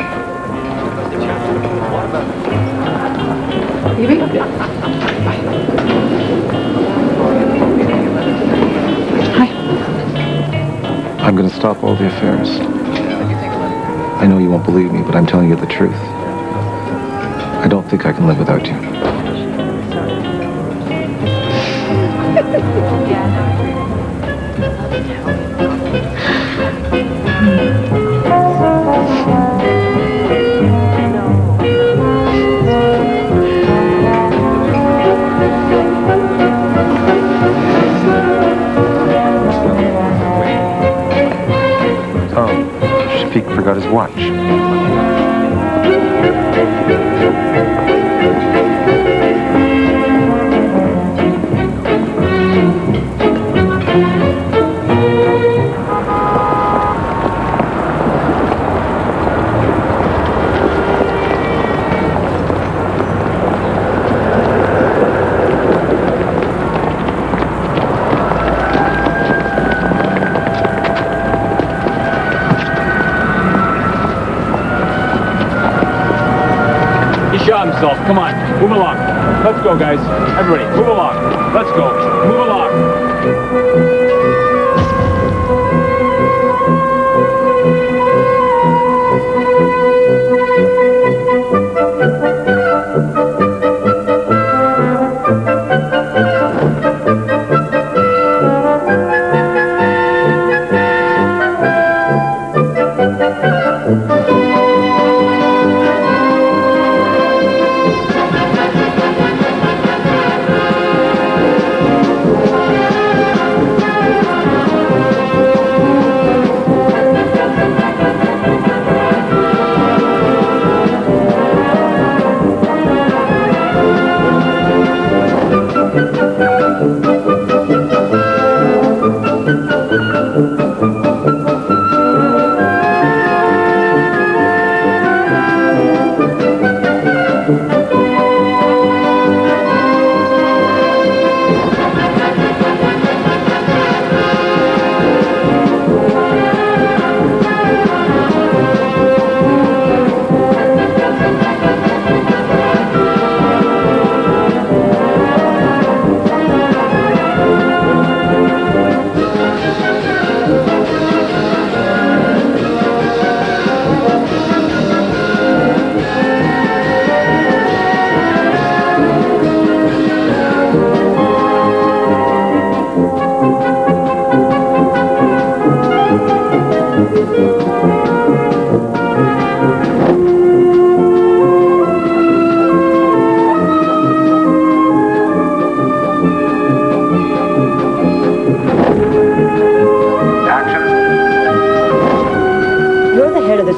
I'm going to stop all the affairs. I know you won't believe me, but I'm telling you the truth. I don't think I can live without you. Shafiq forgot his watch. Himself. Come on, move along. Let's go, guys. Everybody, move along. Let's go. Move along.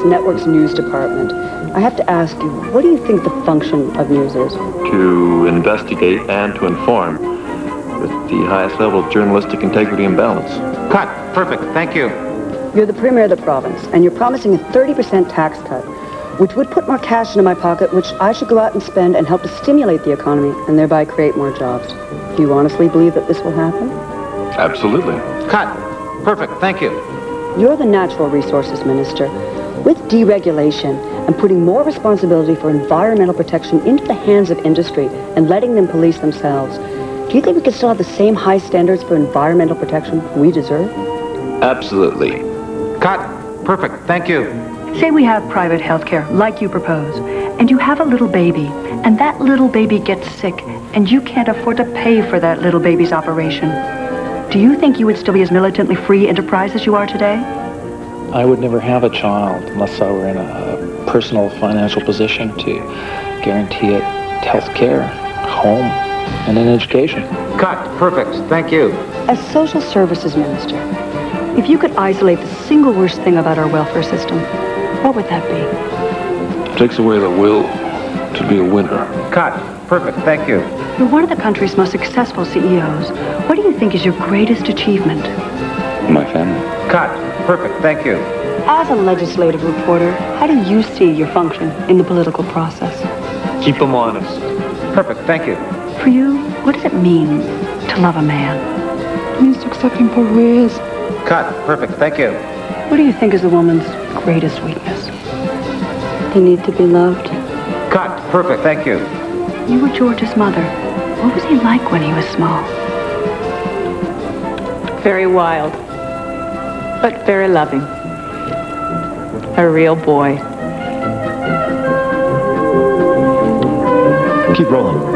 this network's news department. I have to ask you, what do you think the function of news is? To investigate and to inform with the highest level of journalistic integrity and balance. Cut. Perfect. Thank you. You're the premier of the province, and you're promising a thirty percent tax cut, which would put more cash into my pocket, which I should go out and spend and help to stimulate the economy and thereby create more jobs. Do you honestly believe that this will happen? Absolutely. Cut. Perfect. Thank you. You're the natural resources minister. With deregulation and putting more responsibility for environmental protection into the hands of industry and letting them police themselves, do you think we can still have the same high standards for environmental protection we deserve? Absolutely. Cut. Perfect. Thank you. Say we have private health care, like you propose, and you have a little baby, and that little baby gets sick, and you can't afford to pay for that little baby's operation. Do you think you would still be as militantly free enterprise as you are today? I would never have a child unless I were in a personal financial position to guarantee it health care, home, and an education. Cut. Perfect. Thank you. As social services minister, if you could isolate the single worst thing about our welfare system, what would that be? It takes away the will to be a winner. Cut. Perfect. Thank you. You're one of the country's most successful C E Os. What do you think is your greatest achievement? My family. Cut. Perfect. Thank you. As a legislative reporter, how do you see your function in the political process? Keep them honest. Perfect. Thank you. For you, what does it mean to love a man? It means to accept him for who he is. Cut. Perfect. Thank you. What do you think is a woman's greatest weakness? They need to be loved. Cut. Perfect. Thank you. You were George's mother. What was he like when he was small? Very wild, but very loving. A real boy. Keep rolling.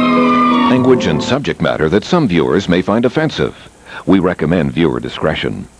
And subject matter that some viewers may find offensive. We recommend viewer discretion.